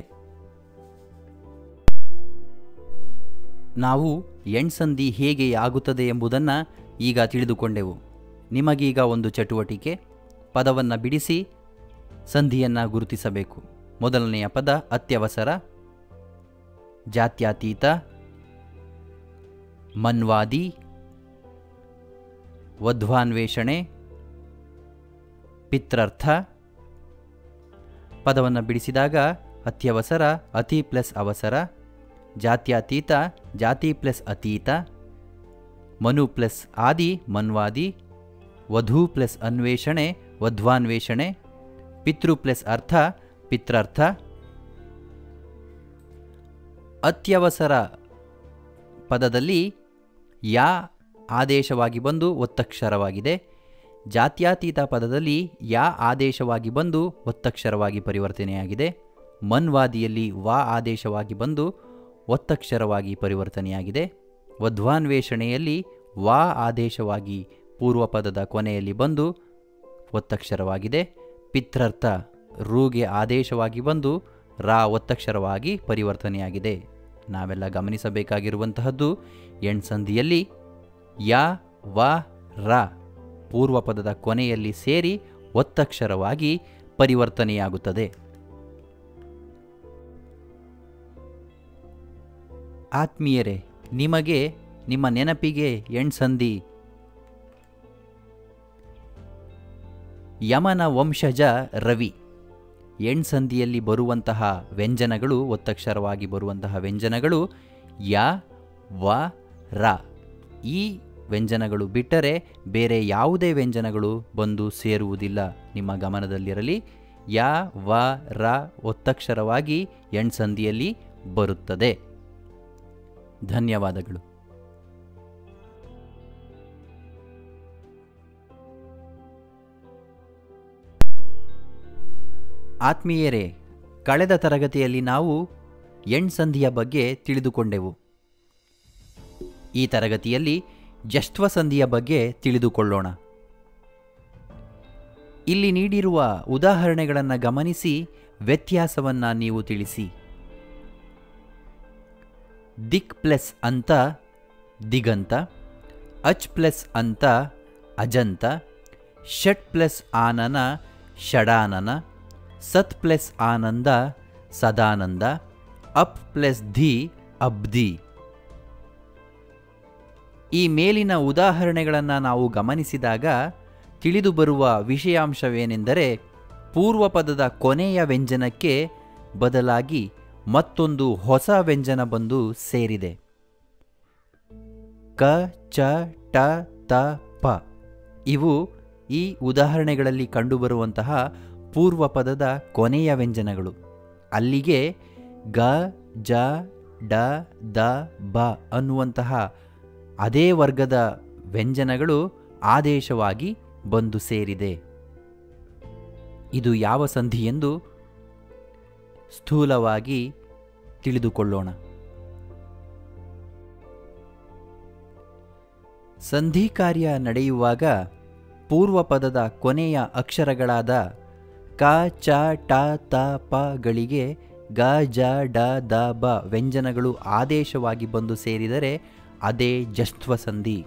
ನಾವು ಎಣ್ಸಂಧಿ ಹೇಗೆ ಆಗುತ್ತದೆ ಎಂಬುದನ್ನು ಈಗ ತಿಳಿದುಕೊಂಡೆವು. ನಿಮಗೀಗ ಒಂದು ಚಟುವಟಿಕೆ, ಪದವನ್ನು ಬಿಡಿಸಿ ಸಂಧಿಯನ್ನು ಗುರುತಿಸಬೇಕು. ಮೊದಲನೆಯ ಪದ ಅತ್ಯವಸರ, ಜಾತ್ಯತೀತ, ಮನ್ವಾದಿ, ವಧ್ವಾನ್ವೇಷಣೆ, ಪಿತ್ರರ್ಥ. ಪದವನ್ನು ಬಿಡಿಸಿದಾಗ ಅತ್ಯವಸರ ಅತಿ ಪ್ಲಸ್ ಅವಸರ, ಜಾತ್ಯತೀತ ಜಾತಿ ಪ್ಲಸ್ ಅತೀತ, ಮನು ಪ್ಲಸ್ ಆದಿ ಮನ್ವಾದಿ, ವಧು ಪ್ಲಸ್ ಅನ್ವೇಷಣೆ ವಧ್ವಾನ್ವೇಷಣೆ, ಪಿತೃ ಪ್ಲಸ್ ಅರ್ಥ ಪಿತ್ರರ್ಥ. ಅತ್ಯವಸರ ಪದದಲ್ಲಿ ಯಾ ಆದೇಶವಾಗಿ ಬಂದು ಒತ್ತಕ್ಷರವಾಗಿದೆ. ಜಾತ್ಯತೀತ ಪದದಲ್ಲಿ ಯಾ ಆದೇಶವಾಗಿ ಬಂದು ಒತ್ತಕ್ಷರವಾಗಿ ಪರಿವರ್ತನೆಯಾಗಿದೆ. ಮನ್ವಾದಿಯಲ್ಲಿ ವಾ ಆದೇಶವಾಗಿ ಬಂದು ಒತ್ತಕ್ಷರವಾಗಿ ಪರಿವರ್ತನೆಯಾಗಿದೆ. ವಧ್ವಾನ್ವೇಷಣೆಯಲ್ಲಿ ವಾ ಆದೇಶವಾಗಿ ಪೂರ್ವಪದದ ಕೊನೆಯಲ್ಲಿ ಬಂದು ಒತ್ತಕ್ಷರವಾಗಿದೆ. ಪಿತ್ರರ್ಥ ರೂಗೆ ಆದೇಶವಾಗಿ ಬಂದು ರಾ ಒತ್ತಕ್ಷರವಾಗಿ ಪರಿವರ್ತನೆಯಾಗಿದೆ. ನಾವೆಲ್ಲ ಗಮನಿಸಬೇಕಾಗಿರುವಂತಹದ್ದು ಎಣ್ಸಂಧಿಯಲ್ಲಿ ಯಾ ವ ರ ಪೂರ್ವಪದದ ಕೊನೆಯಲ್ಲಿ ಸೇರಿ ಒತ್ತಕ್ಷರವಾಗಿ ಪರಿವರ್ತನೆಯಾಗುತ್ತದೆ. ಆತ್ಮೀಯರೇ, ನಿಮಗೆ ನಿಮ್ಮ ನೆನಪಿಗೆ ಎಣ್ಸಂಧಿ ಯಮನ ವಂಶಜ ರವಿ. ಎಣ್ಸಂಧಿಯಲ್ಲಿ ಬರುವಂತಹ ವ್ಯಂಜನಗಳು, ಒತ್ತಕ್ಷರವಾಗಿ ಬರುವಂತಹ ವ್ಯಂಜನಗಳು ಯ ವ ರ. ಈ ವ್ಯಂಜನಗಳು ಬಿಟ್ಟರೆ ಬೇರೆ ಯಾವುದೇ ವ್ಯಂಜನಗಳು ಬಂದು ಸೇರುವುದಿಲ್ಲ. ನಿಮ್ಮ ಗಮನದಲ್ಲಿರಲಿ, ಯ ವ ರ ಒತ್ತಕ್ಷರವಾಗಿ ಎಣ್ಸಂಧಿಯಲ್ಲಿ ಬರುತ್ತದೆ. ಧನ್ಯವಾದಗಳು. ಆತ್ಮೀಯರೇ, ಕಳೆದ ತರಗತಿಯಲ್ಲಿ ನಾವು ಎಣ್ಸಂಧಿಯ ಬಗ್ಗೆ ತಿಳಿದುಕೊಂಡೆವು. ಈ ತರಗತಿಯಲ್ಲಿ ಜಶ್ತ್ವ ಸಂಧಿಯ ಬಗ್ಗೆ ತಿಳಿದುಕೊಳ್ಳೋಣ. ಇಲ್ಲಿ ನೀಡಿರುವ ಉದಾಹರಣೆಗಳನ್ನು ಗಮನಿಸಿ ವ್ಯತ್ಯಾಸವನ್ನು ನೀವು ತಿಳಿಸಿ. ದಿಕ್ ಪ್ಲಸ್ ಅಂತ ದಿಗಂತ, ಅಚ್ ಪ್ಲಸ್ ಅಂತ ಅಜಂತ, ಷಟ್ ಪ್ಲಸ್ ಆನನ ಷಡಾನನ, ಸತ್ ಪ್ಲಸ್ ಆನಂದ ಸದಾನಂದ, ಅಪ್ ಪ್ಲಸ್ ಧಿ ಅಬ್ಧಿ. ಈ ಮೇಲಿನ ಉದಾಹರಣೆಗಳನ್ನು ನಾವು ಗಮನಿಸಿದಾಗ ತಿಳಿದುಬರುವ ವಿಷಯಾಂಶವೇನೆಂದರೆ ಪೂರ್ವಪದದ ಕೊನೆಯ ವ್ಯಂಜನಕ್ಕೆ ಬದಲಾಗಿ ಮತ್ತೊಂದು ಹೊಸ ವ್ಯಂಜನ ಬಂದು ಸೇರಿದೆ. ಕ ಚ ಟ ತ ಪ ಇವು ಈ ಉದಾಹರಣೆಗಳಲ್ಲಿ ಕಂಡುಬರುವಂತಹ ಪೂರ್ವಪದದ ಕೊನೆಯ ವ್ಯಂಜನಗಳು. ಅಲ್ಲಿಗೆ ಗ ಜ ಡ ದ ಬ ಅನ್ನುವಂತಹ ಅದೇ ವರ್ಗದ ವ್ಯಂಜನಗಳು ಆದೇಶವಾಗಿ ಬಂದು ಸೇರಿದೆ. ಇದು ಯಾವ ಸಂಧಿ ಎಂದು ಸ್ಥೂಲವಾಗಿ ತಿಳಿದುಕೊಳ್ಳೋಣ. ಸಂಧಿ ಕಾರ್ಯ ನಡೆಯುವಾಗ ಪೂರ್ವಪದದ ಕೊನೆಯ ಅಕ್ಷರಗಳಾದ ಕ ಚ ಟ ತ ಪ ಗಳಿಗೆ ಗ ಜ ಡ ದ ಬ ವ್ಯಂಜನಗಳು ಆದೇಶವಾಗಿ ಬಂದು ಸೇರಿದರೆ ಅದೇ ಜಶ್ತ್ವ ಸಂಧಿ.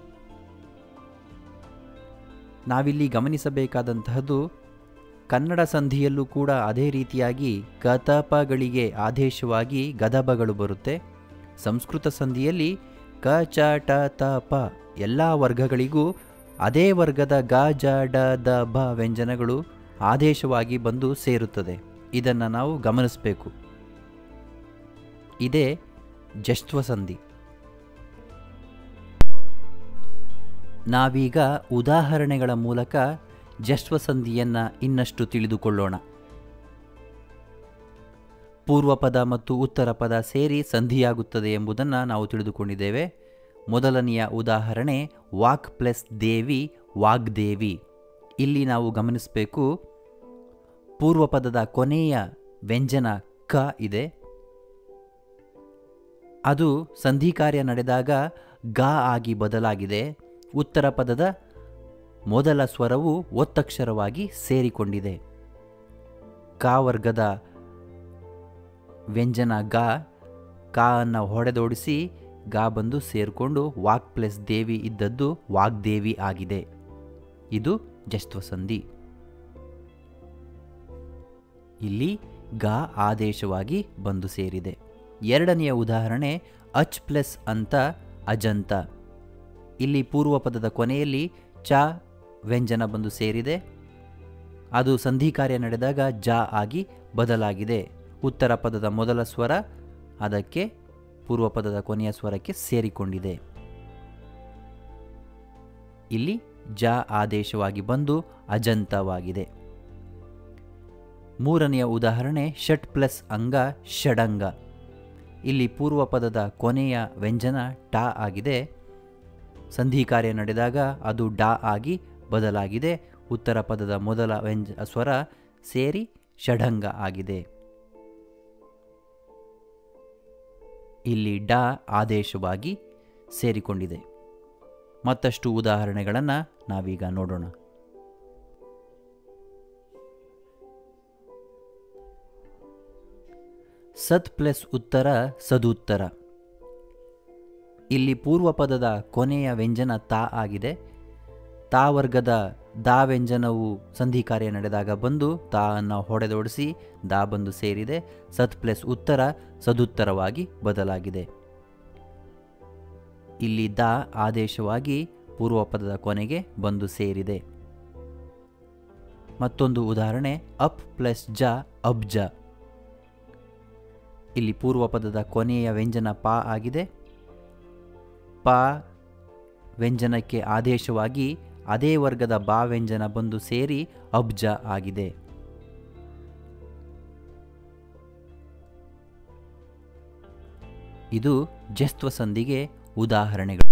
ನಾವಿಲ್ಲಿ ಗಮನಿಸಬೇಕಾದಂತಹದ್ದು, ಕನ್ನಡ ಸಂಧಿಯಲ್ಲೂ ಕೂಡ ಅದೇ ರೀತಿಯಾಗಿ ಕತಪಗಳಿಗೆ ಆದೇಶವಾಗಿ ಗದಬಗಳು ಬರುತ್ತೆ. ಸಂಸ್ಕೃತ ಸಂಧಿಯಲ್ಲಿ ಕ ಚ ಟ ತ ಪ ಎಲ್ಲ ವರ್ಗಗಳಿಗೂ ಅದೇ ವರ್ಗದ ಗ ಜ ಡ ದ ಬ ವ್ಯಂಜನಗಳು ಆದೇಶವಾಗಿ ಬಂದು ಸೇರುತ್ತದೆ. ಇದನ್ನು ನಾವು ಗಮನಿಸಬೇಕು. ಇದೇ ಜಶ್ತ್ವ ಸಂಧಿ. ನಾವೀಗ ಉದಾಹರಣೆಗಳ ಮೂಲಕ ಜಶ್ವ ಸಂಧಿಯನ್ನು ಇನ್ನಷ್ಟು ತಿಳಿದುಕೊಳ್ಳೋಣ. ಪೂರ್ವ ಪದ ಮತ್ತು ಉತ್ತರ ಪದ ಸೇರಿ ಸಂಧಿಯಾಗುತ್ತದೆ ಎಂಬುದನ್ನು ನಾವು ತಿಳಿದುಕೊಂಡಿದ್ದೇವೆ. ಮೊದಲನೆಯ ಉದಾಹರಣೆ ವಾಕ್ ಪ್ಲಸ್ ದೇವಿ ವಾಗ್ದೇವಿ. ಇಲ್ಲಿ ನಾವು ಗಮನಿಸಬೇಕು, ಪೂರ್ವ ಪದದ ಕೊನೆಯ ವ್ಯಂಜನ ಕ ಇದೆ. ಅದು ಸಂಧಿ ಕಾರ್ಯ ನಡೆದಾಗ ಗ ಆಗಿ ಬದಲಾಗಿದೆ. ಉತ್ತರ ಪದದ ಮೊದಲ ಸ್ವರವು ಒತ್ತಕ್ಷರವಾಗಿ ಸೇರಿಕೊಂಡಿದೆ. ಕ ವರ್ಗದ ವ್ಯಂಜನ ಗ, ಕ ಅನ್ನು ಹೊಡೆದೋಡಿಸಿ ಗ ಬಂದು ಸೇರಿಕೊಂಡು ವಾಕ್ ಪ್ಲಸ್ ದೇವಿ ಇದ್ದದ್ದು ವಾಗ್ದೇವಿ ಆಗಿದೆ. ಇದು ಜಶ್ವ ಸಂಧಿ. ಇಲ್ಲಿ ಗ ಆದೇಶವಾಗಿ ಬಂದು ಸೇರಿದೆ. ಎರಡನೆಯ ಉದಾಹರಣೆ ಅಚ್ ಪ್ಲಸ್ ಅಂತ ಅಜಂತ. ಇಲ್ಲಿ ಪೂರ್ವ ಪದದ ಕೊನೆಯಲ್ಲಿ ಚ ವ್ಯಂಜನ ಬಂದು ಸೇರಿದೆ. ಅದು ಸಂಧಿ ಕಾರ್ಯ ನಡೆದಾಗ ಜ ಆಗಿ ಬದಲಾಗಿದೆ. ಉತ್ತರ ಪದದ ಮೊದಲ ಸ್ವರ ಅದಕ್ಕೆ ಪೂರ್ವ ಪದದ ಕೊನೆಯ ಸ್ವರಕ್ಕೆ ಸೇರಿಕೊಂಡಿದೆ. ಇಲ್ಲಿ ಜ ಆದೇಶವಾಗಿ ಬಂದು ಅಜಂತವಾಗಿದೆ. ಮೂರನೆಯ ಉದಾಹರಣೆ ಷಟ್ ಪ್ಲಸ್ ಅಂಗ ಷಡಂಗ. ಇಲ್ಲಿ ಪೂರ್ವ ಪದದ ಕೊನೆಯ ವ್ಯಂಜನ ಟ ಆಗಿದೆ. ಸಂಧಿ ಕಾರ್ಯ ನಡೆದಾಗ ಅದು ಡ ಆಗಿ ಬದಲಾಗಿದೆ. ಉತ್ತರ ಪದದ ಮೊದಲ ಸ್ವರ ಸೇರಿ ಷಡಂಗ ಆಗಿದೆ. ಇಲ್ಲಿ ಡ ಆದೇಶವಾಗಿ ಸೇರಿಕೊಂಡಿದೆ. ಮತ್ತಷ್ಟು ಉದಾಹರಣೆಗಳನ್ನು ನಾವೀಗ ನೋಡೋಣ. ಸತ್ ಪ್ಲಸ್ ಉತ್ತರ ಸದುತ್ತರ. ಇಲ್ಲಿ ಪೂರ್ವ ಪದದ ಕೊನೆಯ ವ್ಯಂಜನ ತಾ ಆಗಿದೆ. ತಾ ವರ್ಗದ ದಾ ವ್ಯಂಜನವು ಸಂಧಿ ಕಾರ್ಯ ನಡೆದಾಗ ಬಂದು ತಾ ಅನ್ನು ಹೊಡೆದೋಡಿಸಿ ದಾ ಬಂದು ಸೇರಿದೆ. ಸತ್ ಪ್ಲಸ್ ಉತ್ತರ ಸದುತ್ತರವಾಗಿ ಬದಲಾಗಿದೆ. ಇಲ್ಲಿ ದಾ ಆದೇಶವಾಗಿ ಪೂರ್ವ ಪದದ ಕೊನೆಗೆ ಬಂದು ಸೇರಿದೆ. ಮತ್ತೊಂದು ಉದಾಹರಣೆ ಅಪ್ ಪ್ಲಸ್ ಜ ಅಬ್ಜ. ಇಲ್ಲಿ ಪೂರ್ವ ಪದದ ಕೊನೆಯ ವ್ಯಂಜನ ಪ ಆಗಿದೆ. ಪ ವ್ಯಂಜನಕ್ಕೆ ಆದೇಶವಾಗಿ ಅದೇ ವರ್ಗದ ಬಾ ವ್ಯಂಜನ ಬಂದು ಸೇರಿ ಅಬ್ಜ ಆಗಿದೆ. ಇದು ಜಶ್ವ ಸಂಧಿಗೆ ಉದಾಹರಣೆಗಳು.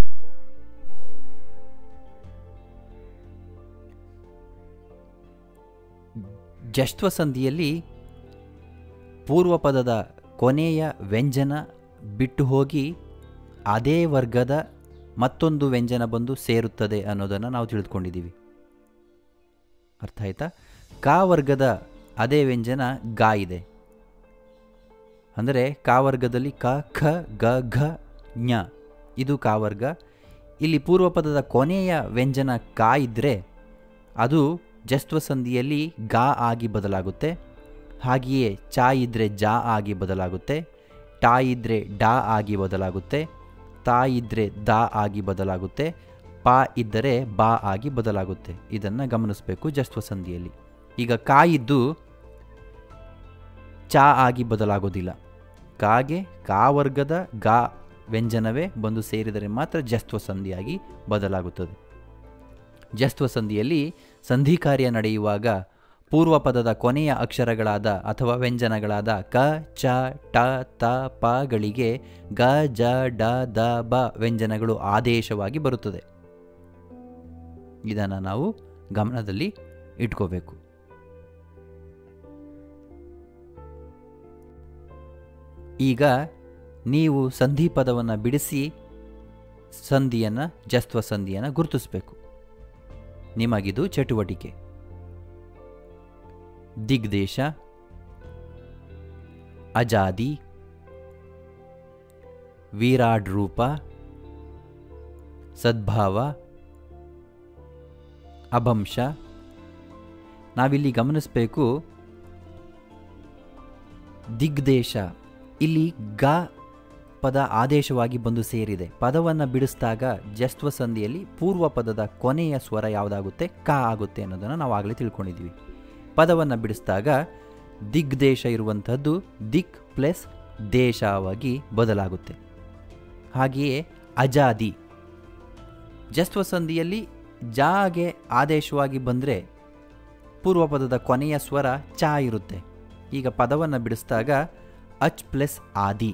ಜಶ್ವ ಸಂಧಿಯಲ್ಲಿ ಪೂರ್ವ ಪದದ ಕೊನೆಯ ವ್ಯಂಜನ ಬಿಟ್ಟು ಹೋಗಿ ಅದೇ ವರ್ಗದ ಮತ್ತೊಂದು ವ್ಯಂಜನ ಬಂದು ಸೇರುತ್ತದೆ ಅನ್ನೋದನ್ನು ನಾವು ತಿಳಿದುಕೊಂಡಿದ್ದೀವಿ. ಅರ್ಥ ಆಯ್ತಾ? ಕ ವರ್ಗದ ಅದೇ ವ್ಯಂಜನ ಗ ಇದೆ. ಅಂದರೆ ಕ ವರ್ಗದಲ್ಲಿ ಕ ಖ ಗ ಘ ಜ್ಞ ಇದು ಕ ವರ್ಗ. ಇಲ್ಲಿ ಪೂರ್ವ ಪದದ ಕೊನೆಯ ವ್ಯಂಜನ ಕ ಇದ್ದರೆ ಅದು ಜಶ್ವ ಸಂಧಿಯಲ್ಲಿ ಗ ಆಗಿ ಬದಲಾಗುತ್ತೆ. ಹಾಗೆಯೇ ಚ ಇದ್ದರೆ ಜ ಆಗಿ ಬದಲಾಗುತ್ತೆ. ಟಾ ಇದ್ದರೆ ಡಾ ಆಗಿ ಬದಲಾಗುತ್ತೆ. ತಾ ಇದ್ದರೆ ದಾ ಆಗಿ ಬದಲಾಗುತ್ತೆ. ಪ ಇದ್ದರೆ ಬಾ ಆಗಿ ಬದಲಾಗುತ್ತೆ. ಇದನ್ನು ಗಮನಿಸಬೇಕು ಜಶ್ವ ಸಂಧಿಯಲ್ಲಿ. ಈಗ ಕಾ ಇದ್ದು ಚ ಆಗಿ ಬದಲಾಗೋದಿಲ್ಲ. ಕಾಗೆ ಕಾ ವರ್ಗದ ಗಾ ವ್ಯಂಜನವೇ ಬಂದು ಸೇರಿದರೆ ಮಾತ್ರ ಜಶ್ವ ಸಂಧಿಯಾಗಿ ಬದಲಾಗುತ್ತದೆ. ಜಶ್ವ ಸಂಧಿಯಲ್ಲಿ ಸಂಧಿ ಕಾರ್ಯ ನಡೆಯುವಾಗ ಪೂರ್ವ ಪದದ ಕೊನೆಯ ಅಕ್ಷರಗಳಾದ ಅಥವಾ ವ್ಯಂಜನಗಳಾದ ಕ ಚ ಟ ತ ಪಗಳಿಗೆ ಗ ಜ ಡ ದ ಬ ವ್ಯಂಜನಗಳು ಆದೇಶವಾಗಿ ಬರುತ್ತದೆ. ಇದನ್ನು ನಾವು ಗಮನದಲ್ಲಿ ಇಟ್ಕೋಬೇಕು. ಈಗ ನೀವು ಸಂಧಿ ಪದವನ್ನು ಬಿಡಿಸಿ ಸಂಧಿಯನ್ನು ಜಶ್ವ ಸಂಧಿಯನ್ನು ಗುರುತಿಸಬೇಕು. ನಿಮಗಿದು ಚಟುವಟಿಕೆ. ದಿಗ್ದೇಶ, ಅಜಾದಿ, ವಿರಾಡ್ ರೂಪ, ಸದ್ಭಾವ, ಅಭಂಶ. ನಾವಿಲ್ಲಿ ಗಮನಿಸಬೇಕು, ದಿಗ್ದೇಶ ಇಲ್ಲಿ ಗ ಪದ ಆದೇಶವಾಗಿ ಬಂದು ಸೇರಿದೆ. ಪದವನ್ನು ಬಿಡಿಸಿದಾಗ ಜಶ್ವ ಸಂಧಿಯಲ್ಲಿ ಪೂರ್ವ ಪದದ ಕೊನೆಯ ಸ್ವರ ಯಾವುದಾಗುತ್ತೆ? ಕ ಆಗುತ್ತೆ ಅನ್ನೋದನ್ನು ನಾವು ಆಗಲೇ ತಿಳ್ಕೊಂಡಿದ್ದೀವಿ. ಪದವನ್ನು ಬಿಡಿಸಿದಾಗ ದಿಗ್ದೇಶ ಇರುವಂಥದ್ದು ದಿಕ್ ಪ್ಲಸ್ ದೇಶವಾಗಿ ಬದಲಾಗುತ್ತೆ. ಹಾಗೆಯೇ ಅಜಾದಿ ಜಸ್ತ್ವ ಸಂಧಿಯಲ್ಲಿ ಜಾಗೆ ಆದೇಶವಾಗಿ ಬಂದರೆ ಪೂರ್ವಪದದ ಕೊನೆಯ ಸ್ವರ ಚ ಇರುತ್ತೆ. ಈಗ ಪದವನ್ನು ಬಿಡಿಸಿದಾಗ ಅಚ್ ಪ್ಲಸ್ ಆದಿ.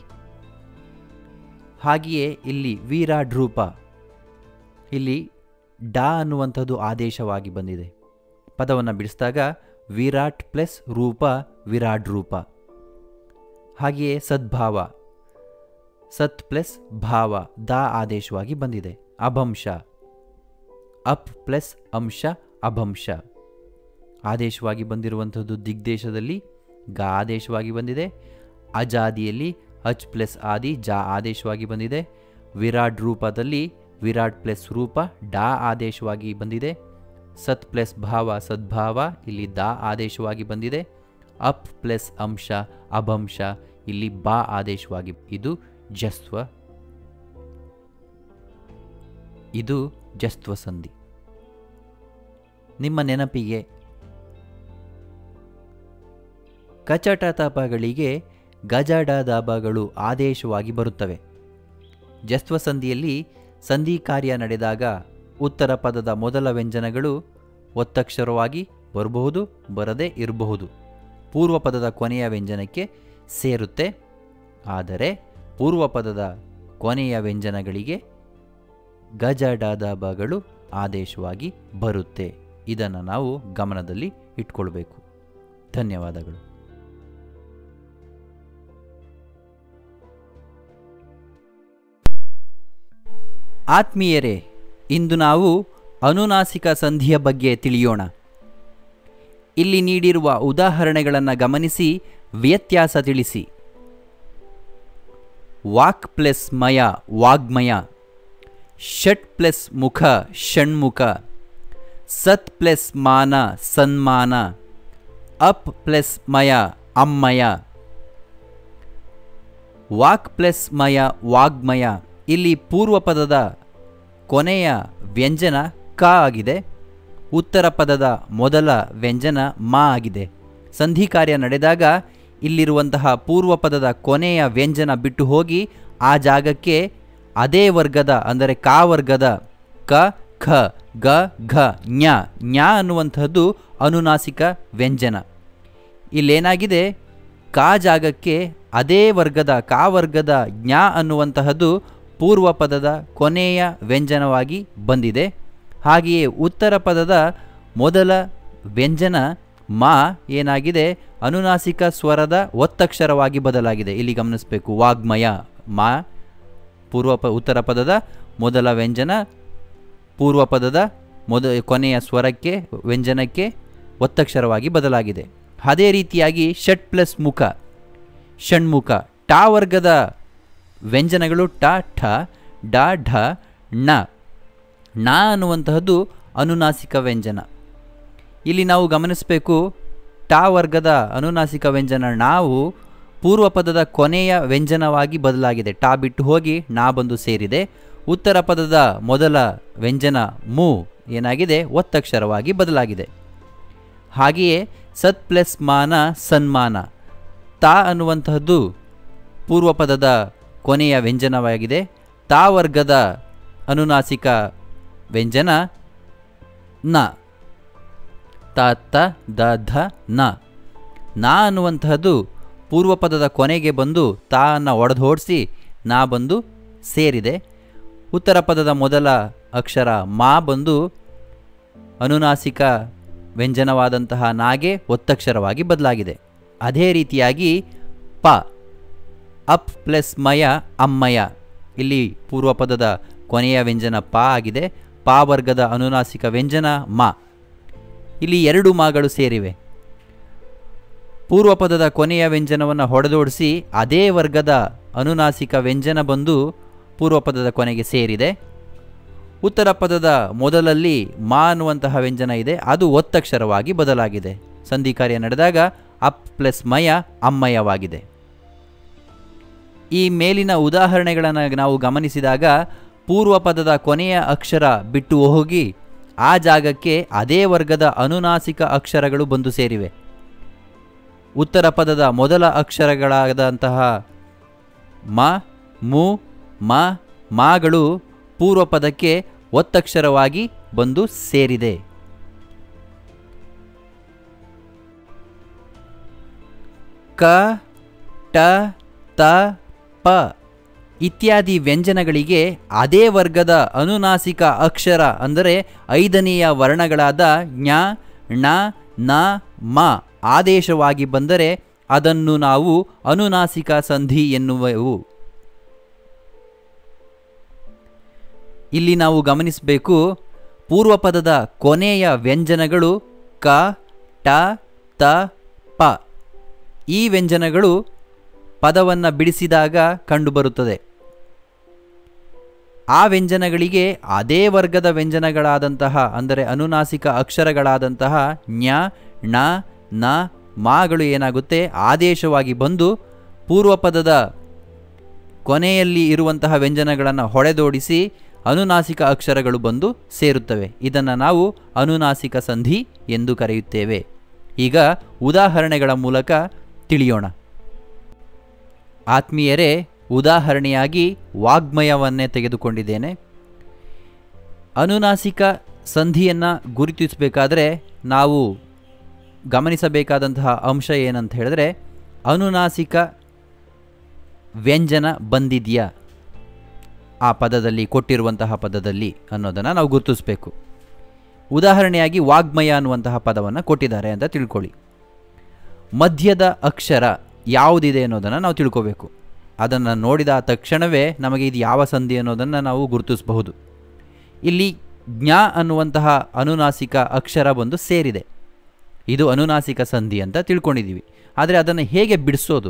ಹಾಗೆಯೇ ಇಲ್ಲಿ ವಿರಾಡ್ ರೂಪ, ಇಲ್ಲಿ ಡಾ ಅನ್ನುವಂಥದ್ದು ಆದೇಶವಾಗಿ ಬಂದಿದೆ. ಪದವನ್ನು ಬಿಡಿಸಿದಾಗ ವಿರಾಟ್ ಪ್ಲಸ್ ರೂಪ ವಿರಾಡ್ ರೂಪ. ಹಾಗೆಯೇ ಸದ್ಭಾವ, ಸತ್ ಪ್ಲಸ್ ಭಾವ ದಾ ಆದೇಶವಾಗಿ ಬಂದಿದೆ. ಅಭಂಶ, ಅಪ್ ಪ್ಲಸ್ ಅಂಶ ಅಭಂಶ ಆದೇಶವಾಗಿ ಬಂದಿರುವಂಥದ್ದು ದಿಗ್ದೇಶದಲ್ಲಿ ಗ ಆದೇಶವಾಗಿ ಬಂದಿದೆ. ಅಜಾದಿಯಲ್ಲಿ ಅಚ್ ಪ್ಲಸ್ ಆದಿ ಜಾ ಆದೇಶವಾಗಿ ಬಂದಿದೆ. ವಿರಾಟ್ ರೂಪದಲ್ಲಿ ವಿರಾಟ್ ಪ್ಲಸ್ ರೂಪ ಡಾ ಆದೇಶವಾಗಿ ಬಂದಿದೆ. ಸತ್ ಪ್ಲಸ್ ಭಾವ ಸದ್ಭಾವ ಇಲ್ಲಿ ದಾ ಆದೇಶವಾಗಿ ಬಂದಿದೆ. ಅಪ್ ಪ್ಲಸ್ ಅಂಶ ಅಭಂಶ ಇಲ್ಲಿ ಬಾ ಆದೇಶವಾಗಿ. ಇದು ಜಸ್ತ್ವ ಸಂಧಿ. ನಿಮ್ಮ ನೆನಪಿಗೆ ಕಚಟ ತಪಗಳಿಗೆ ಗಜಡ ದಬಗಳು ಆದೇಶವಾಗಿ ಬರುತ್ತವೆ. ಜಸ್ತ್ವ ಸಂಧಿಯಲ್ಲಿ ಸಂಧಿ ಕಾರ್ಯ ನಡೆದಾಗ ಉತ್ತರ ಪದದ ಮೊದಲ ವ್ಯಂಜನಗಳು ಒತ್ತಕ್ಷರವಾಗಿ ಬರಬಹುದು, ಬರದೇ ಇರಬಹುದು. ಪೂರ್ವ ಪದದ ಕೊನೆಯ ವ್ಯಂಜನಕ್ಕೆ ಸೇರುತ್ತೆ. ಆದರೆ ಪೂರ್ವ ಪದದ ಕೊನೆಯ ವ್ಯಂಜನಗಳಿಗೆ ಗಜಡ ದಬಗಳು ಆದೇಶವಾಗಿ ಬರುತ್ತೆ. ಇದನ್ನು ನಾವು ಗಮನದಲ್ಲಿ ಇಟ್ಕೊಳ್ಬೇಕು. ಧನ್ಯವಾದಗಳು. ಆತ್ಮೀಯರೇ, ಇಂದು ನಾವು ಅನುನಾಸಿಕ ಸಂಧಿಯ ಬಗ್ಗೆ ತಿಳಿಯೋಣ. ಇಲ್ಲಿ ನೀಡಿರುವ ಉದಾಹರಣೆಗಳನ್ನು ಗಮನಿಸಿ ವ್ಯತ್ಯಾಸ ತಿಳಿಸಿ. ವಾಕ್ ಪ್ಲಸ್ ಮಯ ವಾಗ್ಮಯ, ಷಟ್ ಪ್ಲಸ್ ಮುಖ ಷಣ್ಮುಖ, ಸತ್ ಪ್ಲಸ್ ಮಾನ ಸನ್ಮಾನ, ಅಪ್ ಪ್ಲಸ್ ಮಯ ಅಮ್ಮಯ. ವಾಕ್ ಪ್ಲಸ್ ಮಯ ವಾಗ್ಮಯ, ಇಲ್ಲಿ ಪೂರ್ವ ಪದದ ಕೊನೆಯ ವ್ಯಂಜನ ಕ ಆಗಿದೆ. ಉತ್ತರ ಪದದ ಮೊದಲ ವ್ಯಂಜನ ಮ ಆಗಿದೆ. ಸಂಧಿ ಕಾರ್ಯ ನಡೆದಾಗ ಇಲ್ಲಿರುವಂತಹ ಪೂರ್ವ ಪದದ ಕೊನೆಯ ವ್ಯಂಜನ ಬಿಟ್ಟು ಹೋಗಿ ಆ ಜಾಗಕ್ಕೆ ಅದೇ ವರ್ಗದ ಅಂದರೆ ಕಾ ವರ್ಗದ ಕ ಖ ಗ ಘ ಜ್ಞ ಜ್ಞ ಅನ್ನುವಂಥದ್ದು ಅನುನಾಸಿಕ ವ್ಯಂಜನ. ಇಲ್ಲೇನಾಗಿದೆ, ಕಾ ಜಾಗಕ್ಕೆ ಅದೇ ವರ್ಗದ ಕಾ ವರ್ಗದ ಜ್ಞ ಅನ್ನುವಂತಹದ್ದು ಪೂರ್ವ ಪದದ ಕೊನೆಯ ವ್ಯಂಜನವಾಗಿ ಬಂದಿದೆ. ಹಾಗೆಯೇ ಉತ್ತರ ಪದದ ಮೊದಲ ವ್ಯಂಜನ ಮ ಏನಾಗಿದೆ, ಅನುನಾಸಿಕ ಸ್ವರದ ಒತ್ತಕ್ಷರವಾಗಿ ಬದಲಾಗಿದೆ. ಇಲ್ಲಿ ಗಮನಿಸಬೇಕು. ವಾಗ್ಮಯ ಮ ಉತ್ತರ ಪದದ ಮೊದಲ ವ್ಯಂಜನ ಪೂರ್ವ ಪದದ ಕೊನೆಯ ಸ್ವರಕ್ಕೆ ವ್ಯಂಜನಕ್ಕೆ ಒತ್ತಕ್ಷರವಾಗಿ ಬದಲಾಗಿದೆ. ಅದೇ ರೀತಿಯಾಗಿ ಷಟ್ ಪ್ಲಸ್ ಮುಖ ಷಣ್ಮುಖ, ಟಾ ವರ್ಗದ ವ್ಯಂಜನಗಳು ಟ ಠ ಡ ಢ ಣ ಣ ಅನ್ನುವಂತಹದ್ದು ಅನುನಾಸಿಕ ವ್ಯಂಜನ. ಇಲ್ಲಿ ನಾವು ಗಮನಿಸಬೇಕು, ಟಾ ವರ್ಗದ ಅನುನಾಸಿಕ ವ್ಯಂಜನ ನಾವು ಪೂರ್ವ ಪದದ ಕೊನೆಯ ವ್ಯಂಜನವಾಗಿ ಬದಲಾಗಿದೆ. ಟಾ ಬಿಟ್ಟು ಹೋಗಿ ನಾ ಬಂದು ಸೇರಿದೆ. ಉತ್ತರ ಪದದ ಮೊದಲ ವ್ಯಂಜನ ಮು ಏನಾಗಿದೆ, ಒತ್ತಕ್ಷರವಾಗಿ ಬದಲಾಗಿದೆ. ಹಾಗೆಯೇ ಸತ್ ಪ್ಲಸ್ ಮಾನ ಸನ್ಮಾನ, ತಾ ಅನ್ನುವಂತಹದ್ದು ಪೂರ್ವ ಪದದ ಕೊನೆಯ ವ್ಯಂಜನವಾಗಿದೆ. ತಾ ವರ್ಗದ ಅನುನಾಸಿಕ ವ್ಯಂಜನ ನ, ತ ತ ದ ಧ ನ. ನಾ ಅನ್ನುವಂತಹದ್ದು ಪೂರ್ವ ಪದದ ಕೊನೆಗೆ ಬಂದು ತಾ ಅನ್ನು ಒಡೆದೋಡಿಸಿ ನಾ ಬಂದು ಸೇರಿದೆ. ಉತ್ತರ ಪದದ ಮೊದಲ ಅಕ್ಷರ ಮಾ ಬಂದು ಅನುನಾಸಿಕ ವ್ಯಂಜನವಾದಂತಹ ನಾಗೆ ಒತ್ತಕ್ಷರವಾಗಿ ಬದಲಾಗಿದೆ. ಅದೇ ರೀತಿಯಾಗಿ ಪ ಅಪ್ ಪ್ಲಸ್ ಮಯ ಅಮ್ಮಯ, ಇಲ್ಲಿ ಪೂರ್ವ ಪದದ ಕೊನೆಯ ವ್ಯಂಜನ ಪ ಆಗಿದೆ. ಪಾ ವರ್ಗದ ಅನುನಾಸಿಕ ವ್ಯಂಜನ ಮ. ಇಲ್ಲಿ ಎರಡು ಮಾಗಳು ಸೇರಿವೆ. ಪೂರ್ವ ಪದದ ಕೊನೆಯ ವ್ಯಂಜನವನ್ನು ಹೊಡೆದೋಡಿಸಿ ಅದೇ ವರ್ಗದ ಅನುನಾಸಿಕ ವ್ಯಂಜನ ಬಂದು ಪೂರ್ವ ಪದದ ಕೊನೆಗೆ ಸೇರಿದೆ. ಉತ್ತರ ಪದದ ಮೊದಲಲ್ಲಿ ಮಾ ಅನ್ನುವಂತಹ ವ್ಯಂಜನ ಇದೆ, ಅದು ಒತ್ತಕ್ಷರವಾಗಿ ಬದಲಾಗಿದೆ. ಸಂಧಿ ಕಾರ್ಯ ನಡೆದಾಗ ಅಪ್ ಪ್ಲಸ್ ಮಯ ಅಮ್ಮಯವಾಗಿದೆ. ಈ ಮೇಲಿನ ಉದಾಹರಣೆಗಳನ್ನು ನಾವು ಗಮನಿಸಿದಾಗ ಪೂರ್ವ ಪದದ ಕೊನೆಯ ಅಕ್ಷರ ಬಿಟ್ಟು ಹೋಗಿ ಆ ಜಾಗಕ್ಕೆ ಅದೇ ವರ್ಗದ ಅನುನಾಸಿಕ ಅಕ್ಷರಗಳು ಬಂದು ಸೇರಿವೆ. ಉತ್ತರ ಪದದ ಮೊದಲ ಅಕ್ಷರಗಳಾದಂತಹ ಮ ಮು ಮ ಮಾಗಳು ಪೂರ್ವ ಪದಕ್ಕೆ ಒತ್ತಕ್ಷರವಾಗಿ ಬಂದು ಸೇರಿದೆ. ಕ, ಟ, ತ, ಪ ಇತ್ಯಾದಿ ವ್ಯಂಜನಗಳಿಗೆ ಅದೇ ವರ್ಗದ ಅನುನಾಸಿಕ ಅಕ್ಷರ ಅಂದರೆ 5ನೆಯ ವರ್ಣಗಳಾದ ಜ್ಞ, ಣ, ನ, ಮ ಆದೇಶವಾಗಿ ಬಂದರೆ ಅದನ್ನು ನಾವು ಅನುನಾಸಿಕ ಸಂಧಿ ಎನ್ನುವೆವು. ಇಲ್ಲಿ ನಾವು ಗಮನಿಸಬೇಕು, ಪೂರ್ವಪದದ ಕೊನೆಯ ವ್ಯಂಜನಗಳು ಕ, ಟ, ತ, ಪ. ಈ ವ್ಯಂಜನಗಳು ಪದವನ್ನು ಬಿಡಿಸಿದಾಗ ಕಂಡುಬರುತ್ತದೆ. ಆ ವ್ಯಂಜನಗಳಿಗೆ ಅದೇ ವರ್ಗದ ವ್ಯಂಜನಗಳಾದಂತಹ ಅಂದರೆ ಅನುನಾಸಿಕ ಅಕ್ಷರಗಳಾದಂತಹ ಜ್ಞ, ಣ, ನ, ಮಾಗಳು ಏನಾಗುತ್ತೆ ಆದೇಶವಾಗಿ ಬಂದು ಪೂರ್ವಪದದ ಕೊನೆಯಲ್ಲಿ ಇರುವಂತಹ ವ್ಯಂಜನಗಳನ್ನು ಹೊಡೆದೋಡಿಸಿ ಅನುನಾಸಿಕ ಅಕ್ಷರಗಳು ಬಂದು ಸೇರುತ್ತವೆ. ಇದನ್ನು ನಾವು ಅನುನಾಸಿಕ ಸಂಧಿ ಎಂದು ಕರೆಯುತ್ತೇವೆ. ಈಗ ಉದಾಹರಣೆಗಳ ಮೂಲಕ ತಿಳಿಯೋಣ. ಆತ್ಮೀಯರೇ, ಉದಾಹರಣೆಯಾಗಿ ವಾಗ್ಮಯವನ್ನೇ ತೆಗೆದುಕೊಂಡಿದ್ದೇನೆ. ಅನುನಾಸಿಕ ಸಂಧಿಯನ್ನು ಗುರುತಿಸಬೇಕಾದ್ರೆ ನಾವು ಗಮನಿಸಬೇಕಾದಂತಹ ಅಂಶ ಏನಂತ ಹೇಳಿದ್ರೆ, ಅನುನಾಸಿಕ ವ್ಯಂಜನ ಬಂದಿದೆಯಾ ಆ ಪದದಲ್ಲಿ, ಕೊಟ್ಟಿರುವಂತಹ ಪದದಲ್ಲಿ ಅನ್ನೋದನ್ನು ನಾವು ಗುರುತಿಸಬೇಕು. ಉದಾಹರಣೆಯಾಗಿ ವಾಗ್ಮಯ ಅನ್ನುವಂತಹ ಪದವನ್ನು ಕೊಟ್ಟಿದ್ದಾರೆ ಅಂತ ತಿಳ್ಕೊಳ್ಳಿ. ಮಧ್ಯದ ಅಕ್ಷರ ಯಾವುದಿದೆ ಅನ್ನೋದನ್ನು ನಾವು ತಿಳ್ಕೋಬೇಕು. ಅದನ್ನು ನೋಡಿದ ತಕ್ಷಣವೇ ನಮಗೆ ಇದು ಯಾವ ಸಂಧಿ ಅನ್ನೋದನ್ನು ನಾವು ಗುರುತಿಸಬಹುದು. ಇಲ್ಲಿ ಜ್ಞ ಅನ್ನುವಂತಹ ಅನುನಾಸಿಕ ಅಕ್ಷರ ಬಂದು ಸೇರಿದೆ. ಇದು ಅನುನಾಸಿಕ ಸಂಧಿ ಅಂತ ತಿಳ್ಕೊಂಡಿದ್ದೀವಿ. ಆದರೆ ಅದನ್ನು ಹೇಗೆ ಬಿಡಿಸೋದು?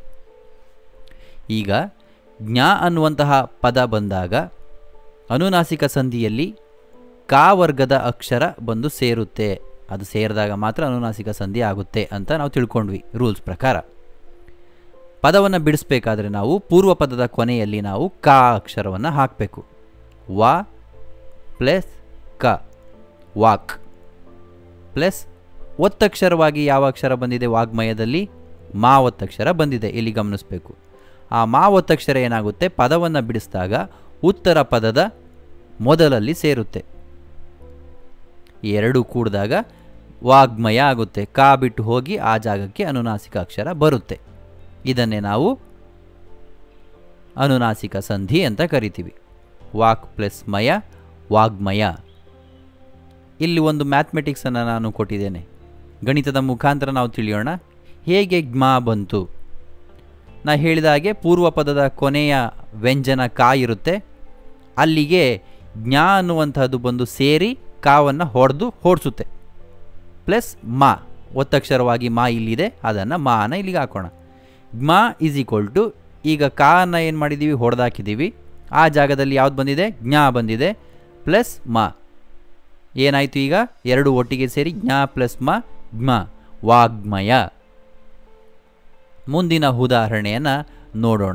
ಈಗ ಜ್ಞ ಅನ್ನುವಂತಹ ಪದ ಬಂದಾಗ ಅನುನಾಸಿಕ ಸಂಧಿಯಲ್ಲಿ ಕಾ ವರ್ಗದ ಅಕ್ಷರ ಬಂದು ಸೇರುತ್ತೆ. ಅದು ಸೇರಿದಾಗ ಮಾತ್ರ ಅನುನಾಸಿಕ ಸಂಧಿ ಆಗುತ್ತೆ ಅಂತ ನಾವು ತಿಳ್ಕೊಂಡ್ವಿ ರೂಲ್ಸ್ ಪ್ರಕಾರ. ಪದವನ್ನು ಬಿಡಿಸ್ಬೇಕಾದ್ರೆ ನಾವು ಪೂರ್ವ ಪದದ ಕೊನೆಯಲ್ಲಿ ನಾವು ಕಾ ಅಕ್ಷರವನ್ನು ಹಾಕಬೇಕು. ವಾ ಪ್ಲಸ್ ಕ, ವಾಕ್. ಪ್ಲಸ್ ಒತ್ತಕ್ಷರವಾಗಿ ಯಾವ ಅಕ್ಷರ ಬಂದಿದೆ ವಾಗ್ಮಯದಲ್ಲಿ? ಮಾ ಒತ್ತಕ್ಷರ ಬಂದಿದೆ. ಇಲ್ಲಿ ಗಮನಿಸಬೇಕು. ಆ ಮಾ ಒತ್ತಕ್ಷರ ಏನಾಗುತ್ತೆ, ಪದವನ್ನು ಬಿಡಿಸಿದಾಗ ಉತ್ತರ ಪದದ ಮೊದಲಲ್ಲಿ ಸೇರುತ್ತೆ. ಎರಡು ಕೂಡಿದಾಗ ವಾಗ್ಮಯ ಆಗುತ್ತೆ. ಕಾ ಬಿಟ್ಟು ಹೋಗಿ ಆ ಜಾಗಕ್ಕೆ ಅನುನಾಸಿಕ ಅಕ್ಷರ ಬರುತ್ತೆ. ಇದನ್ನೇ ನಾವು ಅನುನಾಸಿಕ ಸಂಧಿ ಅಂತ ಕರಿತೀವಿ. ವಾಕ್ ಪ್ಲಸ್ ಮಯ, ವಾಗ್ಮಯ. ಇಲ್ಲಿ ಒಂದು ಮ್ಯಾಥಮೆಟಿಕ್ಸನ್ನು ನಾನು ಕೊಟ್ಟಿದ್ದೇನೆ. ಗಣಿತದ ಮುಖಾಂತರ ನಾವು ತಿಳಿಯೋಣ ಹೇಗೆ ಜ್ಮ ಬಂತು. ನಾ ಹೇಳಿದ ಹಾಗೆ ಪೂರ್ವ ಪದದ ಕೊನೆಯ ವ್ಯಂಜನ ಕಾ ಇರುತ್ತೆ. ಅಲ್ಲಿಗೆ ಜ್ಞ ಅನ್ನುವಂಥದ್ದು ಬಂದು ಸೇರಿ ಕಾವನ್ನು ಹೊಡೆಸುತ್ತೆ. ಪ್ಲಸ್ ಮಾ ಒತ್ತಕ್ಷರವಾಗಿ ಮಾ ಇಲ್ಲಿದೆ, ಅದನ್ನು ಮಾನ ಇಲ್ಲಿಗೆ ಹಾಕೋಣ. ಜ್ಮ ಈಸ್ ಈಕ್ವಲ್ ಟು, ಈಗ ಕಾವನ್ನು ಏನು ಮಾಡಿದ್ದೀವಿ, ಹೊಡೆದಾಕಿದ್ದೀವಿ. ಆ ಜಾಗದಲ್ಲಿ ಯಾವ್ದು ಬಂದಿದೆ, ಜ್ಞ ಬಂದಿದೆ. ಪ್ಲಸ್ ಮಾ ಏನಾಯಿತು, ಈಗ ಎರಡು ಒಟ್ಟಿಗೆ ಸೇರಿ ಜ್ಞ ಪ್ಲಸ್ ಮ, ಜ್ಮ, ವಾಗ್ಮಯ. ಮುಂದಿನ ಉದಾಹರಣೆಯನ್ನು ನೋಡೋಣ.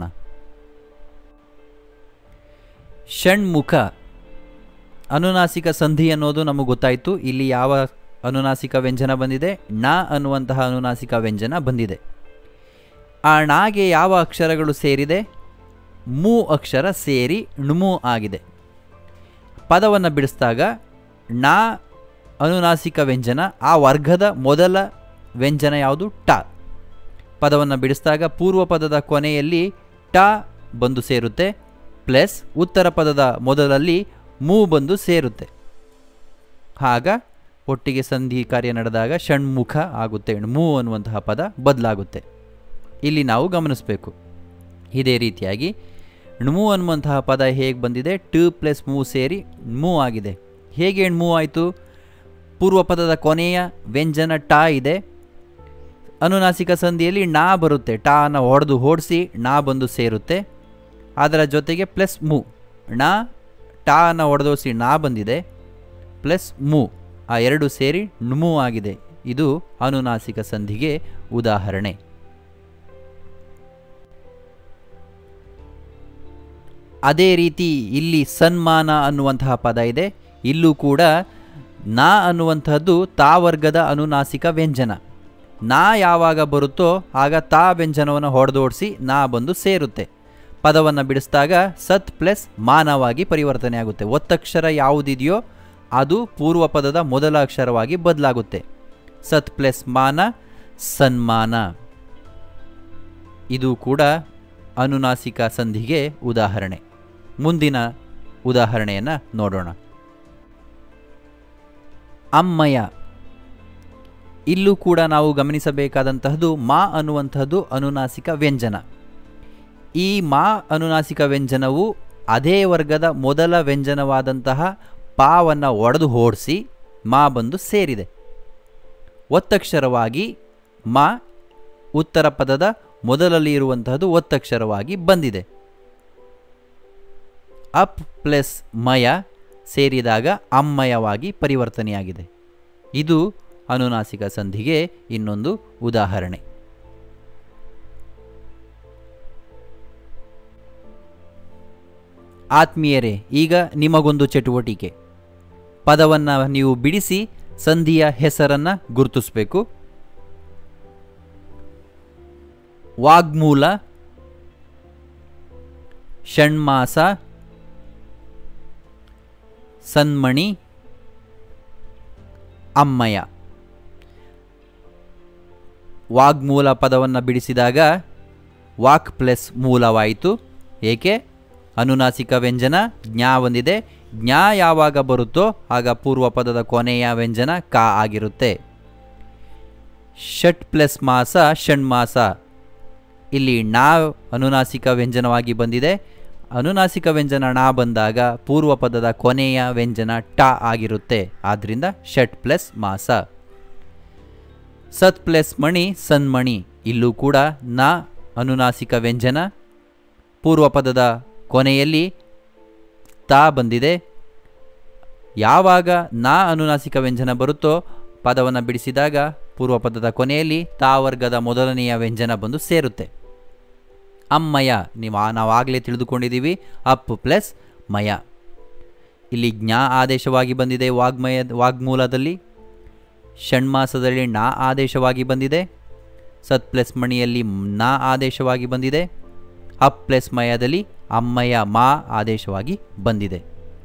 ಷಣ್ಮುಖ ಅನುನಾಸಿಕ ಸಂಧಿ ಅನ್ನೋದು ನಮಗೆ ಗೊತ್ತಾಯಿತು. ಇಲ್ಲಿ ಯಾವ ಅನುನಾಸಿಕ ವ್ಯಂಜನ ಬಂದಿದೆ, ಣ ಅನ್ನುವಂತಹ ಅನುನಾಸಿಕ ವ್ಯಂಜನ ಬಂದಿದೆ. ಆ ಣಗೆ ಯಾವ ಅಕ್ಷರಗಳು ಸೇರಿದೆ, ಮೂ ಅಕ್ಷರ ಸೇರಿ ಣ್ಮು ಆಗಿದೆ. ಪದವನ್ನು ಬಿಡಿಸಿದಾಗ ಣ ಅನುನಾಸಿಕ ವ್ಯಂಜನ, ಆ ವರ್ಗದ ಮೊದಲ ವ್ಯಂಜನ ಯಾವುದು, ಟ. ಪದವನ್ನು ಬಿಡಿಸಿದಾಗ ಪೂರ್ವ ಪದದ ಕೊನೆಯಲ್ಲಿ ಟ ಬಂದು ಸೇರುತ್ತೆ. ಪ್ಲಸ್ ಉತ್ತರ ಪದದ ಮೊದಲಲ್ಲಿ ಮೂ ಬಂದು ಸೇರುತ್ತೆ. ಆಗ ಒಟ್ಟಿಗೆ ಸಂಧಿ ಕಾರ್ಯ ನಡೆದಾಗ ಷಣ್ಮುಖ ಆಗುತ್ತೆ. ಮೂ ಅನ್ನುವಂತಹ ಪದ ಬದಲಾಗುತ್ತೆ. ಇಲ್ಲಿ ನಾವು ಗಮನಿಸಬೇಕು. ಇದೇ ರೀತಿಯಾಗಿ ಣ್ಮು ಅನ್ನುವಂತಹ ಪದ ಹೇಗೆ ಬಂದಿದೆ, ಟ ಪ್ಲಸ್ ಮೂ ಸೇರಿ ಮೂ ಆಗಿದೆ. ಹೇಗೆ ಣ್ಮು ಆಯಿತು, ಪೂರ್ವ ಪದದ ಕೊನೆಯ ವ್ಯಂಜನ ಟ ಇದೆ. ಅನುನಾಸಿಕ ಸಂಧಿಯಲ್ಲಿ ಣ ಬರುತ್ತೆ. ಟ ಅನ್ನು ಹೊಡೆಸಿ ಣ ಬಂದು ಸೇರುತ್ತೆ. ಅದರ ಜೊತೆಗೆ ಪ್ಲಸ್ ಮೂ, ಣ ಟ ಅನ್ನು ಹೊಡೆದೋಸಿ ಣ ಬಂದಿದೆ. ಪ್ಲಸ್ ಮೂ, ಆ ಎರಡು ಸೇರಿ ಣ್ಮು ಆಗಿದೆ. ಇದು ಅನುನಾಸಿಕ ಸಂಧಿಗೆ ಉದಾಹರಣೆ. ಅದೇ ರೀತಿ ಇಲ್ಲಿ ಸನ್ಮಾನ ಅನ್ನುವಂತಹ ಪದ ಇದೆ. ಇಲ್ಲೂ ಕೂಡ ನ ಅನ್ನುವಂಥದ್ದು ತಾ ವರ್ಗದ ಅನುನಾಸಿಕ ವ್ಯಂಜನ. ನಾ ಯಾವಾಗ ಬರುತ್ತೋ ಆಗ ತಾ ವ್ಯಂಜನವನ್ನು ಹೊಡೆದೋಡಿಸಿ ನಾ ಬಂದು ಸೇರುತ್ತೆ. ಪದವನ್ನು ಬಿಡಿಸಿದಾಗ ಸತ್ ಪ್ಲಸ್ ಮಾನವಾಗಿ ಪರಿವರ್ತನೆ ಆಗುತ್ತೆ. ಒತ್ತಕ್ಷರ ಯಾವುದಿದೆಯೋ ಅದು ಪೂರ್ವ ಪದದ ಮೊದಲ ಅಕ್ಷರವಾಗಿ ಬದಲಾಗುತ್ತೆ. ಸತ್ ಪ್ಲಸ್ ಮಾನ ಸನ್ಮಾನ. ಇದು ಕೂಡ ಅನುನಾಸಿಕ ಸಂಧಿಗೆ ಉದಾಹರಣೆ. ಮುಂದಿನ ಉದಾಹರಣೆಯನ್ನು ನೋಡೋಣ. ಅಮ್ಮಯ್ಯ. ಇಲ್ಲೂ ಕೂಡ ನಾವು ಗಮನಿಸಬೇಕಾದಂತಹದ್ದು ಮಾ ಅನ್ನುವಂತಹದ್ದು ಅನುನಾಸಿಕ ವ್ಯಂಜನ. ಈ ಮಾ ಅನುನಾಸಿಕ ವ್ಯಂಜನವು ಅದೇ ವರ್ಗದ ಮೊದಲ ವ್ಯಂಜನವಾದಂತಹ ಪಾವನ್ನು ಒಡೆದು ಓಡಿಸಿ ಮಾ ಬಂದು ಸೇರಿದೆ. ಒತ್ತಕ್ಷರವಾಗಿ ಮಾ ಉತ್ತರ ಪದದ ಮೊದಲಲ್ಲಿ ಇರುವಂತಹದ್ದು ಒತ್ತಕ್ಷರವಾಗಿ ಬಂದಿದೆ. ಅಪ್ ಪ್ಲಸ್ ಮಯ ಸೇರಿದಾಗ ಅಮ್ಮಯವಾಗಿ ಪರಿವರ್ತನೆಯಾಗಿದೆ. ಇದು ಅನುನಾಸಿಕ ಸಂಧಿಗೆ ಇನ್ನೊಂದು ಉದಾಹರಣೆ. ಆತ್ಮೀಯರೇ, ಈಗ ನಿಮಗೊಂದು ಚಟುವಟಿಕೆ. ಪದವನ್ನು ನೀವು ಬಿಡಿಸಿ ಸಂಧಿಯ ಹೆಸರನ್ನು ಗುರುತಿಸಬೇಕು. ವಾಗ್ಮೂಲ, ಷಣ್ಮಾಸ, ಸನ್ಮಣಿ, ಅಮ್ಮಯ್ಯ. ವಾಗ್ಮೂಲ ಪದವನ್ನು ಬಿಡಿಸಿದಾಗ ವಾಕ್ ಪ್ಲಸ್ ಮೂಲವಾಯಿತು. ಏಕೆ? ಅನುನಾಸಿಕ ವ್ಯಂಜನ ಜ್ಞಾ ಬಂದಿದೆ. ಜ್ಞಾ ಯಾವಾಗ ಬರುತ್ತೋ ಆಗ ಪೂರ್ವ ಪದದ ಕೊನೆಯ ವ್ಯಂಜನ ಕ ಆಗಿರುತ್ತೆ. ಷಟ್ ಪ್ಲಸ್ ಮಾಸ ಷಣ್ಮಾಸ. ಇಲ್ಲಿ ನಾ ಅನುನಾಸಿಕ ವ್ಯಂಜನವಾಗಿ ಬಂದಿದೆ. ಅನುನಾಸಿಕ ವ್ಯಂಜನ ಣ ಬಂದಾಗ ಪೂರ್ವ ಪದದ ಕೊನೆಯ ವ್ಯಂಜನ ಟ ಆಗಿರುತ್ತೆ. ಆದ್ದರಿಂದ ಷಟ್ ಪ್ಲಸ್ ಮಾಸ. ಸತ್ ಪ್ಲಸ್ ಮಣಿ ಸನ್ಮಣಿ. ಇಲ್ಲೂ ಕೂಡ ನ ಅನುನಾಸಿಕ ವ್ಯಂಜನ, ಪೂರ್ವ ಪದದ ಕೊನೆಯಲ್ಲಿ ತಾ ಬಂದಿದೆ. ಯಾವಾಗ ನಾ ಅನುನಾಸಿಕ ವ್ಯಂಜನ ಬರುತ್ತೋ ಪದವನ್ನು ಬಿಡಿಸಿದಾಗ ಪೂರ್ವ ಪದದ ಕೊನೆಯಲ್ಲಿ ತಾ ವರ್ಗದ ಮೊದಲನೆಯ ವ್ಯಂಜನ ಬಂದು ಸೇರುತ್ತೆ. ಅಮ್ಮಯ್ಯ ನಾವು ಆಗಲೇ ತಿಳಿದುಕೊಂಡಿದ್ದೀವಿ. ಅಪ್ ಪ್ಲಸ್ ಮಯ. ಇಲ್ಲಿ ಜ್ಞಾ ಆದೇಶವಾಗಿ ಬಂದಿದೆ ವಾಗ್ಮೂಲದಲ್ಲಿ. ಷಣ್ಮಾಸದಲ್ಲಿ ನಾ ಆದೇಶವಾಗಿ ಬಂದಿದೆ. ಸತ್ ಪ್ಲಸ್ ಮಣಿಯಲ್ಲಿ ನಾ ಆದೇಶವಾಗಿ ಬಂದಿದೆ. ಅಪ್ ಪ್ಲಸ್ ಮಯದಲ್ಲಿ ಅಮ್ಮಯ್ಯ ಮಾ ಆದೇಶವಾಗಿ ಬಂದಿದೆ.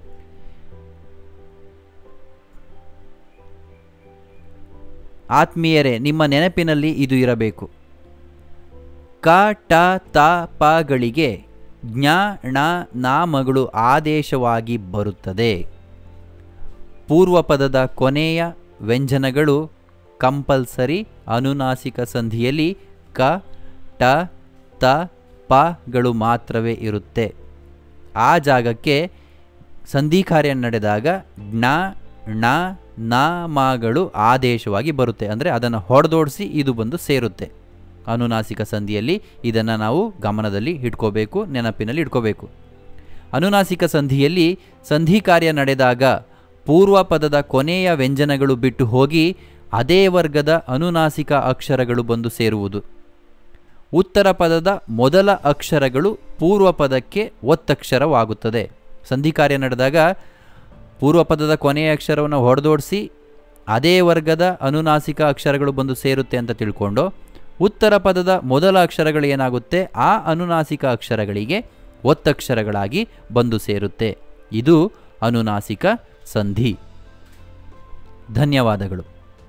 ಆತ್ಮೀಯರೇ, ನಿಮ್ಮ ನೆನಪಿನಲ್ಲಿ ಇದು ಇರಬೇಕು. ಕ ಟ ತ ಪಗಳಿಗೆ ಜ್ಞ ಣ ನಾಮಗಳು ಆದೇಶವಾಗಿ ಬರುತ್ತದೆ. ಪೂರ್ವ ಪದದ ಕೊನೆಯ ವ್ಯಂಜನಗಳು ಕಂಪಲ್ಸರಿ ಅನುನಾಸಿಕ ಸಂಧಿಯಲ್ಲಿ ಕ ಟ ತ ಪಗಳು ಮಾತ್ರವೇ ಇರುತ್ತೆ. ಆ ಜಾಗಕ್ಕೆ ಸಂಧಿ ಕಾರ್ಯ ನಡೆದಾಗ ಜ್ಞ ಣ ನಾಮಗಳು ಆದೇಶವಾಗಿ ಬರುತ್ತೆ. ಅಂದರೆ ಅದನ್ನು ಹೊಡೆದೋಡಿಸಿ ಇದು ಬಂದು ಸೇರುತ್ತೆ. ಅನುನಾಸಿಕ ಸಂಧಿಯಲ್ಲಿ ಇದನ್ನು ನಾವು ಗಮನದಲ್ಲಿ ಇಟ್ಕೋಬೇಕು, ನೆನಪಿನಲ್ಲಿ ಇಟ್ಕೋಬೇಕು. ಅನುನಾಸಿಕ ಸಂಧಿಯಲ್ಲಿ ಸಂಧಿ ಕಾರ್ಯ ನಡೆದಾಗ ಪೂರ್ವ ಪದದ ಕೊನೆಯ ವ್ಯಂಜನಗಳು ಬಿಟ್ಟು ಹೋಗಿ ಅದೇ ವರ್ಗದ ಅನುನಾಸಿಕ ಅಕ್ಷರಗಳು ಬಂದು ಸೇರುವುದು. ಉತ್ತರ ಪದದ ಮೊದಲ ಅಕ್ಷರಗಳು ಪೂರ್ವ ಪದಕ್ಕೆ ಒತ್ತಕ್ಷರವಾಗುತ್ತದೆ. ಸಂಧಿ ಕಾರ್ಯ ನಡೆದಾಗ ಪೂರ್ವ ಪದದ ಕೊನೆಯ ಅಕ್ಷರವನ್ನು ಹೊಡೆದೋಡಿಸಿ ಅದೇ ವರ್ಗದ ಅನುನಾಸಿಕ ಅಕ್ಷರಗಳು ಬಂದು ಸೇರುತ್ತೆ ಅಂತ ತಿಳ್ಕೊಂಡು ಉತ್ತರ ಪದದ ಮೊದಲ ಅಕ್ಷರಗಳು ಏನಾಗುತ್ತೆ, ಆ ಅನುನಾಸಿಕ ಅಕ್ಷರಗಳಿಗೆ ಒತ್ತಕ್ಷರಗಳಾಗಿ ಬಂದು ಸೇರುತ್ತೆ. ಇದು ಅನುನಾಸಿಕ ಸಂಧಿ. ಧನ್ಯವಾದಗಳು.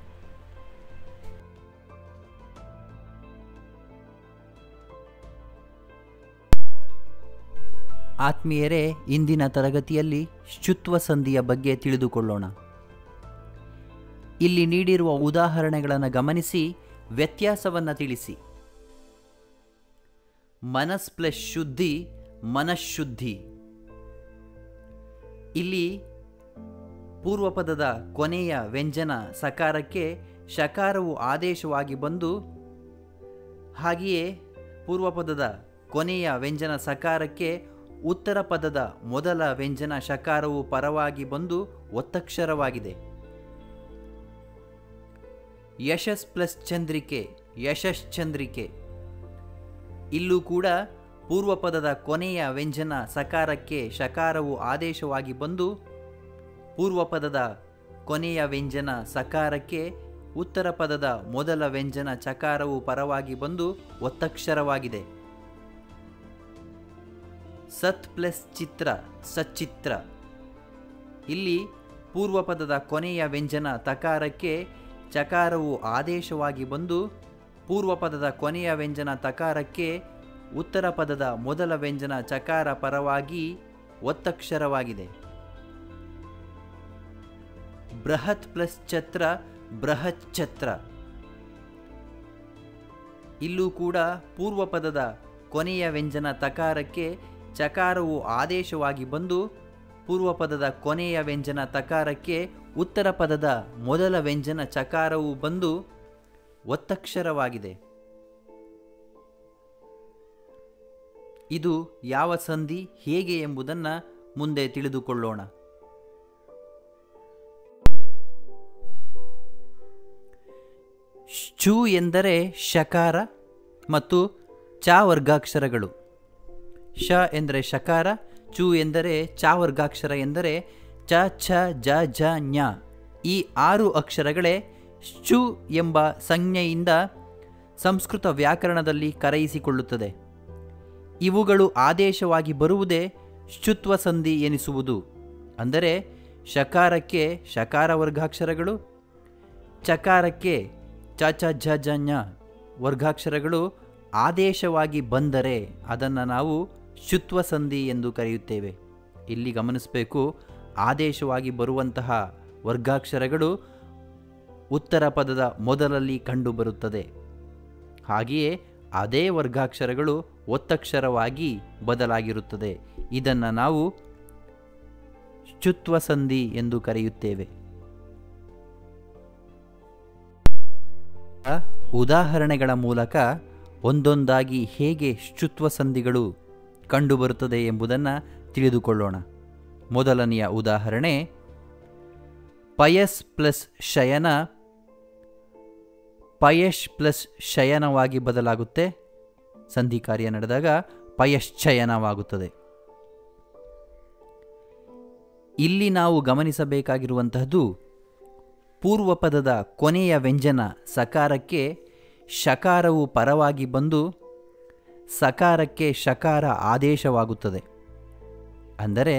ಆತ್ಮೀಯರೇ, ಇಂದಿನ ತರಗತಿಯಲ್ಲಿ ಶ್ಚುತ್ವ ಸಂಧಿಯ ಬಗ್ಗೆ ತಿಳಿದುಕೊಳ್ಳೋಣ. ಇಲ್ಲಿ ನೀಡಿರುವ ಉದಾಹರಣೆಗಳನ್ನು ಗಮನಿಸಿ ವ್ಯತ್ಯಾಸವನ್ನು ತಿಳಿಸಿ. ಮನಸ್ ಪ್ಲಸ್ ಶುದ್ಧಿ ಮನಃಶುದ್ಧಿ. ಇಲ್ಲಿ ಪೂರ್ವ ಪದದ ಕೊನೆಯ ವ್ಯಂಜನ ಸಕಾರಕ್ಕೆ ಶಕಾರವು ಆದೇಶವಾಗಿ ಬಂದು, ಹಾಗೆಯೇ ಪೂರ್ವ ಪದದ ಕೊನೆಯ ವ್ಯಂಜನ ಸಕಾರಕ್ಕೆ ಉತ್ತರ ಪದದ ಮೊದಲ ವ್ಯಂಜನ ಶಕಾರವು ಪರವಾಗಿ ಬಂದು ಒತ್ತಕ್ಷರವಾಗಿದೆ. ಯಶಸ್ ಪ್ಲಸ್ ಚಂದ್ರಿಕೆ ಯಶಶ್ಚಂದ್ರಿಕೆ. ಇಲ್ಲೂ ಕೂಡ ಪೂರ್ವ ಪದದ ಕೊನೆಯ ವ್ಯಂಜನ ಸಕಾರಕ್ಕೆ ಶಕಾರವು ಆದೇಶವಾಗಿ ಬಂದು ಪೂರ್ವ ಪದದ ಕೊನೆಯ ವ್ಯಂಜನ ಸಕಾರಕ್ಕೆ ಉತ್ತರ ಪದದ ಮೊದಲ ವ್ಯಂಜನ ಚಕಾರವು ಪರವಾಗಿ ಬಂದು ಒತ್ತಕ್ಷರವಾಗಿದೆ. ಸತ್ ಪ್ಲಸ್ ಚಿತ್ರ ಸಚ್ಚಿತ್ರ. ಇಲ್ಲಿ ಪೂರ್ವಪದದ ಕೊನೆಯ ವ್ಯಂಜನ ತಕಾರಕ್ಕೆ ಚಕಾರವು ಆದೇಶವಾಗಿ ಬಂದು ಪೂರ್ವಪದದ ಕೊನೆಯ ವ್ಯಂಜನ ತಕಾರಕ್ಕೆ ಉತ್ತರ ಪದದ ಮೊದಲ ವ್ಯಂಜನ ಚಕಾರ ಪರವಾಗಿ ಒತ್ತಕ್ಷರವಾಗಿದೆ. ಬೃಹತ್ ಪ್ಲಸ್ ಛತ್ರ ಬೃಹಚ್ಛತ್ರ. ಇಲ್ಲೂ ಕೂಡ ಪೂರ್ವಪದದ ಕೊನೆಯ ವ್ಯಂಜನ ತಕಾರಕ್ಕೆ ಚಕಾರವು ಆದೇಶವಾಗಿ ಬಂದು ಪೂರ್ವಪದದ ಕೊನೆಯ ವ್ಯಂಜನ ತಕಾರಕ್ಕೆ ಉತ್ತರ ಪದದ ಮೊದಲ ವ್ಯಂಜನ ಚಕಾರವು ಬಂದು ಒತ್ತಕ್ಷರವಾಗಿದೆ. ಇದು ಯಾವ ಸಂಧಿ ಹೇಗೆ ಎಂಬುದನ್ನು ಮುಂದೆ ತಿಳಿದುಕೊಳ್ಳೋಣ. ಶು ಎಂದರೆ ಶಕಾರ ಮತ್ತು ಚ ವರ್ಗಾಕ್ಷರಗಳು. ಶ ಎಂದರೆ ಶಕಾರ, ಚು ಎಂದರೆ ಚ ವರ್ಗಾಕ್ಷರ ಎಂದರೆ ಚ ಛ ಜ ಝ ಞ. ಈ 6 ಅಕ್ಷರಗಳೇ ಶು ಎಂಬ ಸಂಜ್ಞೆಯಿಂದ ಸಂಸ್ಕೃತ ವ್ಯಾಕರಣದಲ್ಲಿ ಕರೆಯಿಸಿಕೊಳ್ಳುತ್ತದೆ. ಇವುಗಳು ಆದೇಶವಾಗಿ ಬರುವುದೇ ಶುತ್ವ ಸಂಧಿ ಎನಿಸುವುದು. ಅಂದರೆ ಶಕಾರಕ್ಕೆ ಶಕಾರ ವರ್ಗಾಕ್ಷರಗಳು, ಚಕಾರಕ್ಕೆ ಚ ಛ ಝ ಝ ಞ ವರ್ಗಾಕ್ಷರಗಳು ಆದೇಶವಾಗಿ ಬಂದರೆ ಅದನ್ನು ನಾವು ಶುತ್ವ ಸಂಧಿ ಎಂದು ಕರೆಯುತ್ತೇವೆ. ಇಲ್ಲಿ ಗಮನಿಸಬೇಕು, ಆದೇಶವಾಗಿ ಬರುವಂತಹ ವರ್ಗಾಕ್ಷರಗಳು ಉತ್ತರ ಪದದ ಮೊದಲಲ್ಲಿ ಕಂಡುಬರುತ್ತದೆ. ಹಾಗೆಯೇ ಅದೇ ವರ್ಗಾಕ್ಷರಗಳು ಒತ್ತಕ್ಷರವಾಗಿ ಬದಲಾಗಿರುತ್ತದೆ. ಇದನ್ನು ನಾವು ಶುತ್ವ ಸಂಧಿ ಎಂದು ಕರೆಯುತ್ತೇವೆ. ಉದಾಹರಣೆಗಳ ಮೂಲಕ ಒಂದೊಂದಾಗಿ ಹೇಗೆ ಶುತ್ವ ಸಂಧಿಗಳು ಕಂಡುಬರುತ್ತದೆ ಎಂಬುದನ್ನು ತಿಳಿದುಕೊಳ್ಳೋಣ. ಮೊದಲನೆಯ ಉದಾಹರಣೆ, ಪಯಸ್ ಪ್ಲಸ್ ಶಯನ ಪಯಶ್ ಪ್ಲಸ್ ಶಯನವಾಗಿ ಬದಲಾಗುತ್ತೆ. ಸಂಧಿ ಕಾರ್ಯ ನಡೆದಾಗ ಪಯಶ್ಚಯನವಾಗುತ್ತದೆ. ಇಲ್ಲಿ ನಾವು ಗಮನಿಸಬೇಕಾಗಿರುವಂತಹದ್ದು, ಪೂರ್ವಪದದ ಕೊನೆಯ ವ್ಯಂಜನ ಸಕಾರಕ್ಕೆ ಶಕಾರವು ಪರವಾಗಿ ಬಂದು ಸಕಾರಕ್ಕೆ ಶಕಾರ ಆದೇಶವಾಗುತ್ತದೆ. ಅಂದರೆ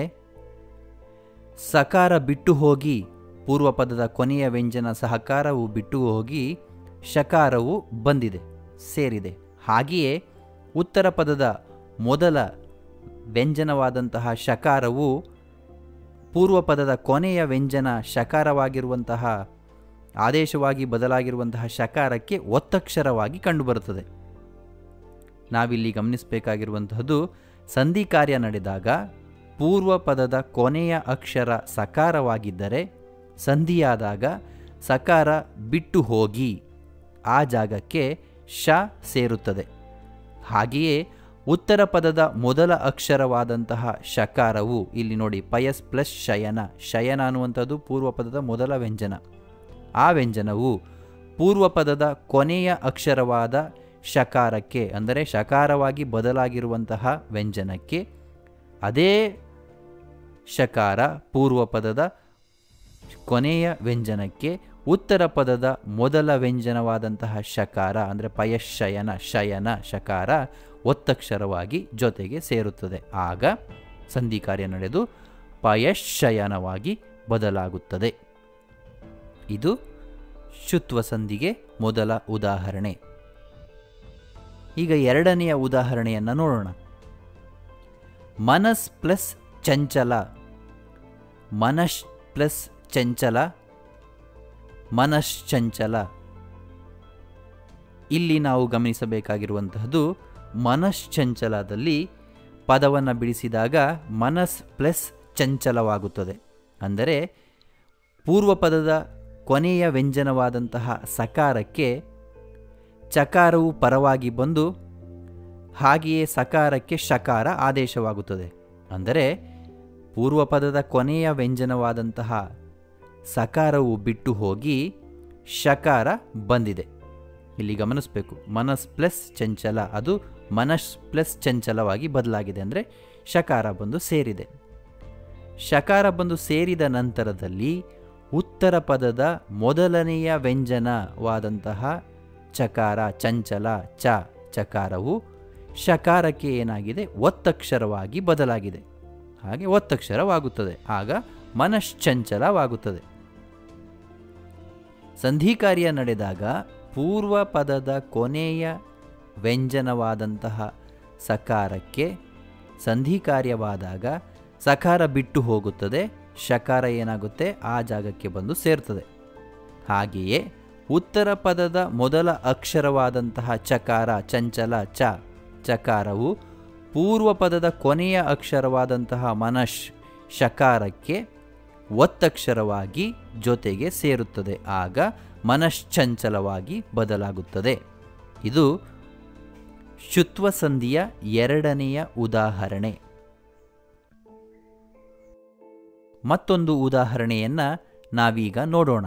ಸಕಾರ ಬಿಟ್ಟು ಹೋಗಿ ಪೂರ್ವಪದದ ಕೊನೆಯ ವ್ಯಂಜನ ಸಹಕಾರವು ಬಿಟ್ಟು ಹೋಗಿ ಶಕಾರವು ಬಂದಿದೆ, ಸೇರಿದೆ. ಹಾಗೆಯೇ ಉತ್ತರ ಪದದ ಮೊದಲ ವ್ಯಂಜನವಾದಂತಹ ಶಕಾರವು ಪೂರ್ವಪದದ ಕೊನೆಯ ವ್ಯಂಜನ ಶಕಾರವಾಗಿರುವಂತಹ ಆದೇಶವಾಗಿ ಬದಲಾಗಿರುವಂತಹ ಶಕಾರಕ್ಕೆ ಒತ್ತಕ್ಷರವಾಗಿ ಕಂಡುಬರುತ್ತದೆ. ನಾವಿಲ್ಲಿ ಗಮನಿಸಬೇಕಾಗಿರುವಂತಹದ್ದು, ಸಂಧಿ ಕಾರ್ಯ ನಡೆದಾಗ ಪೂರ್ವಪದದ ಕೊನೆಯ ಅಕ್ಷರ ಸಕಾರವಾಗಿದ್ದರೆ ಸಂಧಿಯಾದಾಗ ಸಕಾರ ಬಿಟ್ಟು ಹೋಗಿ ಆ ಜಾಗಕ್ಕೆ ಶ ಸೇರುತ್ತದೆ. ಹಾಗೆಯೇ ಉತ್ತರ ಪದದ ಮೊದಲ ಅಕ್ಷರವಾದಂತಹ ಶಕಾರವು, ಇಲ್ಲಿ ನೋಡಿ ಪಯಸ್ ಪ್ಲಸ್ ಶಯನ, ಶಯನ ಅನ್ನುವಂಥದ್ದು ಪೂರ್ವಪದದ ಮೊದಲ ವ್ಯಂಜನ. ಆ ವ್ಯಂಜನವು ಪೂರ್ವಪದದ ಕೊನೆಯ ಅಕ್ಷರವಾದ ಶಕಾರಕ್ಕೆ, ಅಂದರೆ ಶಕಾರವಾಗಿ ಬದಲಾಗಿರುವಂತಹ ವ್ಯಂಜನಕ್ಕೆ ಅದೇ ಶಕಾರ ಪೂರ್ವಪದದ ಕೊನೆಯ ವ್ಯಂಜನಕ್ಕೆ ಉತ್ತರ ಪದದ ಮೊದಲ ವ್ಯಂಜನವಾದಂತಹ ಶಕಾರ, ಅಂದರೆ ಪಯಶಯನ ಶಯನ ಶಕಾರ ಒತ್ತಕ್ಷರವಾಗಿ ಜೊತೆಗೆ ಸೇರುತ್ತದೆ. ಆಗ ಸಂಧಿ ಕಾರ್ಯ ನಡೆದು ಪಯಶಯನವಾಗಿ ಬದಲಾಗುತ್ತದೆ. ಇದು ಶುತ್ವ ಸಂಧಿಗೆ ಮೊದಲ ಉದಾಹರಣೆ. ಈಗ ಎರಡನೆಯ ಉದಾಹರಣೆಯನ್ನು ನೋಡೋಣ. ಮನಸ್ ಪ್ಲಸ್ ಚಂಚಲ, ಮನಶ್ ಪ್ಲಸ್ ಚಂಚಲ, ಮನಶ್ಚಂಚಲ. ಇಲ್ಲಿ ನಾವು ಗಮನಿಸಬೇಕಾಗಿರುವಂತಹದ್ದು, ಮನಶ್ಚಂಚಲದಲ್ಲಿ ಪದವನ್ನು ಬಿಡಿಸಿದಾಗ ಮನಸ್ ಪ್ಲಸ್ ಚಂಚಲವಾಗುತ್ತದೆ. ಅಂದರೆ ಪೂರ್ವಪದದ ಕೊನೆಯ ವ್ಯಂಜನವಾದಂತಹ ಸಕಾರಕ್ಕೆ ಚಕಾರವು ಪರವಾಗಿ ಬಂದು ಹಾಗೆಯೇ ಸಕಾರಕ್ಕೆ ಶಕಾರ ಆದೇಶವಾಗುತ್ತದೆ. ಅಂದರೆ ಪೂರ್ವಪದದ ಕೊನೆಯ ವ್ಯಂಜನವಾದಂತಹ ಸಕಾರವು ಬಿಟ್ಟು ಹೋಗಿ ಶಕಾರ ಬಂದಿದೆ. ಇಲ್ಲಿ ಗಮನಿಸಬೇಕು, ಮನಸ್ ಪ್ಲಸ್ ಚಂಚಲ ಅದು ಮನಸ್ ಪ್ಲಸ್ ಚಂಚಲವಾಗಿ ಬದಲಾಗಿದೆ. ಅಂದರೆ ಶಕಾರ ಬಂದು ಸೇರಿದೆ. ಶಕಾರ ಬಂದು ಸೇರಿದ ನಂತರದಲ್ಲಿ ಉತ್ತರ ಪದದ ಮೊದಲನೆಯ ವ್ಯಂಜನವಾದಂತಹ ಚಕಾರ ಚಂಚಲ ಚಕಾರವು ಶಕಾರಕ್ಕೆ ಏನಾಗಿದೆ, ಒತ್ತಕ್ಷರವಾಗಿ ಬದಲಾಗಿದೆ. ಹಾಗೆ ಒತ್ತಕ್ಷರವಾಗುತ್ತದೆ. ಆಗ ಮನಶ್ಚಂಚಲವಾಗುತ್ತದೆ. ಸಂಧಿಕಾರ್ಯ ನಡೆದಾಗ ಪೂರ್ವ ಪದದ ಕೊನೆಯ ವ್ಯಂಜನವಾದಂತಹ ಸಕಾರಕ್ಕೆ ಸಂಧಿಕಾರ್ಯವಾದಾಗ ಸಕಾರ ಬಿಟ್ಟು ಹೋಗುತ್ತದೆ, ಶಕಾರ ಏನಾಗುತ್ತೆ ಆ ಜಾಗಕ್ಕೆ ಬಂದು ಸೇರ್ತದೆ. ಹಾಗೆಯೇ ಉತ್ತರ ಪದದ ಮೊದಲ ಅಕ್ಷರವಾದಂತಹ ಚಕಾರ, ಚಂಚಲ ಚಕಾರವು ಪೂರ್ವ ಪದದ ಕೊನೆಯ ಅಕ್ಷರವಾದಂತಹ ಮನಶ್ ಶಕಾರಕ್ಕೆ ಒತ್ತಕ್ಷರವಾಗಿ ಜೊತೆಗೆ ಸೇರುತ್ತದೆ. ಆಗ ಮನಶ್ಚಂಚಲವಾಗಿ ಬದಲಾಗುತ್ತದೆ. ಇದು ಶುತ್ವ ಸಂಧಿಯ ಎರಡನೆಯ ಉದಾಹರಣೆ. ಮತ್ತೊಂದು ಉದಾಹರಣೆಯನ್ನು ನಾವೀಗ ನೋಡೋಣ.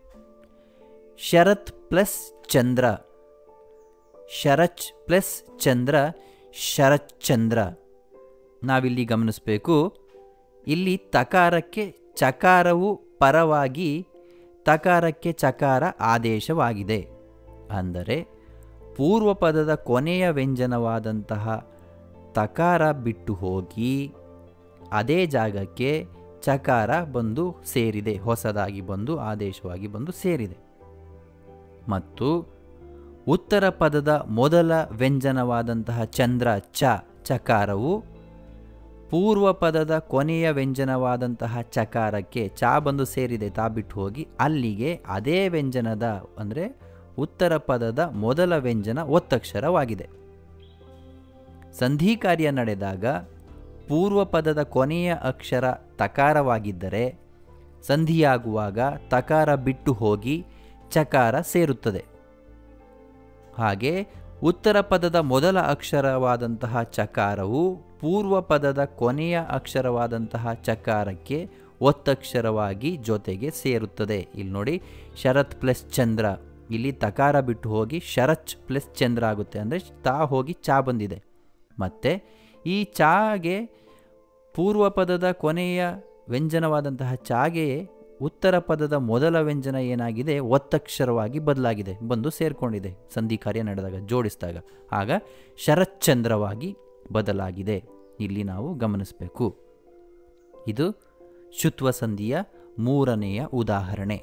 ಶರತ್ ಪ್ಲಸ್ ಚಂದ್ರ, ಶರಚ್ ಪ್ಲಸ್ ಚಂದ್ರ, ಶರಚ್ಚಂದ್ರ. ನಾವಿಲ್ಲಿ ಗಮನಿಸಬೇಕು, ಇಲ್ಲಿ ತಕಾರಕ್ಕೆ ಚಕಾರವು ಪರವಾಗಿ ತಕಾರಕ್ಕೆ ಚಕಾರ ಆದೇಶವಾಗಿದೆ. ಅಂದರೆ ಪೂರ್ವ ಪದದ ಕೊನೆಯ ವ್ಯಂಜನವಾದಂತಹ ತಕಾರ ಬಿಟ್ಟು ಹೋಗಿ ಅದೇ ಜಾಗಕ್ಕೆ ಚಕಾರ ಬಂದು ಸೇರಿದೆ, ಹೊಸದಾಗಿ ಬಂದು ಆದೇಶವಾಗಿ ಬಂದು ಸೇರಿದೆ. ಮತ್ತು ಉತ್ತರ ಪದದ ಮೊದಲ ವ್ಯಂಜನವಾದಂತಹ ಚಂದ್ರ ಚಕಾರವು ಪೂರ್ವ ಪದದ ಕೊನೆಯ ವ್ಯಂಜನವಾದಂತಹ ಚಕಾರಕ್ಕೆ ಬಂದು ಸೇರಿದೆ, ಬಿಟ್ಟು ಹೋಗಿ ಅಲ್ಲಿಗೆ ಅದೇ ವ್ಯಂಜನದ ಅಂದರೆ ಉತ್ತರ ಪದದ ಮೊದಲ ವ್ಯಂಜನ ಒತ್ತಕ್ಷರವಾಗಿದೆ. ಸಂಧಿಕಾರ್ಯ ನಡೆದಾಗ ಪೂರ್ವ ಪದದ ಕೊನೆಯ ಅಕ್ಷರ ತಕಾರವಾಗಿದ್ದರೆ ಸಂಧಿಯಾಗುವಾಗ ತಕಾರ ಬಿಟ್ಟು ಹೋಗಿ ಚಕಾರ ಸೇರುತ್ತದೆ. ಹಾಗೆ ಉತ್ತರ ಪದದ ಮೊದಲ ಅಕ್ಷರವಾದಂತಹ ಚಕಾರವು ಪೂರ್ವ ಪದದ ಕೊನೆಯ ಅಕ್ಷರವಾದಂತಹ ಚಕಾರಕ್ಕೆ ಒತ್ತಕ್ಷರವಾಗಿ ಜೊತೆಗೆ ಸೇರುತ್ತದೆ. ಇಲ್ಲಿ ನೋಡಿ, ಶರತ್ ಪ್ಲಸ್ ಚಂದ್ರ, ಇಲ್ಲಿ ತಕಾರ ಬಿಟ್ಟು ಹೋಗಿ ಶರಚ್ ಪ್ಲಸ್ ಚಂದ್ರ ಆಗುತ್ತೆ. ಅಂದರೆ ಹೋಗಿ ಬಂದಿದೆ. ಮತ್ತು ಈ ಚಾಗೆ ಪೂರ್ವ ಪದದ ಕೊನೆಯ ವ್ಯಂಜನವಾದಂತಹ ಚಾಗೆಯೇ ಉತ್ತರ ಪದದ ಮೊದಲ ವ್ಯಂಜನ ಏನಾಗಿದೆ, ಒತ್ತಕ್ಷರವಾಗಿ ಬದಲಾಗಿದೆ, ಬಂದು ಸೇರಿಕೊಂಡಿದೆ. ಸಂಧಿ ಕಾರ್ಯ ನಡೆದಾಗ ಜೋಡಿಸಿದಾಗ ಆಗ ಶರಚ್ಚಂದ್ರವಾಗಿ ಬದಲಾಗಿದೆ. ಇಲ್ಲಿ ನಾವು ಗಮನಿಸಬೇಕು. ಇದು ಶುತ್ವ ಸಂಧಿಯ ಮೂರನೆಯ ಉದಾಹರಣೆ.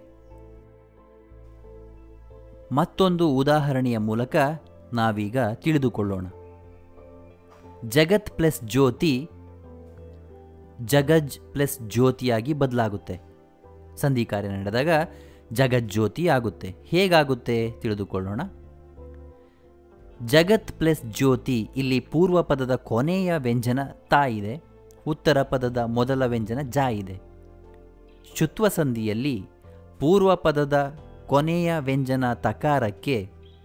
ಮತ್ತೊಂದು ಉದಾಹರಣೆಯ ಮೂಲಕ ನಾವೀಗ ತಿಳಿದುಕೊಳ್ಳೋಣ. ಜಗತ್ ಪ್ಲಸ್ ಜ್ಯೋತಿ ಜಗಜ್ ಪ್ಲಸ್ ಜ್ಯೋತಿಯಾಗಿ ಬದಲಾಗುತ್ತೆ. ಸಂಧಿ ಕಾರ್ಯ ನಡೆದಾಗ ಜಗಜ್ಯೋತಿ ಆಗುತ್ತೆ. ಹೇಗಾಗುತ್ತೆ ತಿಳಿದುಕೊಳ್ಳೋಣ. ಜಗತ್ ಪ್ಲಸ್ ಜ್ಯೋತಿ, ಇಲ್ಲಿ ಪೂರ್ವ ಪದದ ಕೊನೆಯ ವ್ಯಂಜನ ಇದೆ, ಉತ್ತರ ಪದದ ಮೊದಲ ವ್ಯಂಜನ ಇದೆ. ಶುತ್ವ ಸಂಧಿಯಲ್ಲಿ ಪೂರ್ವ ಪದದ ಕೊನೆಯ ವ್ಯಂಜನ ತಕಾರಕ್ಕೆ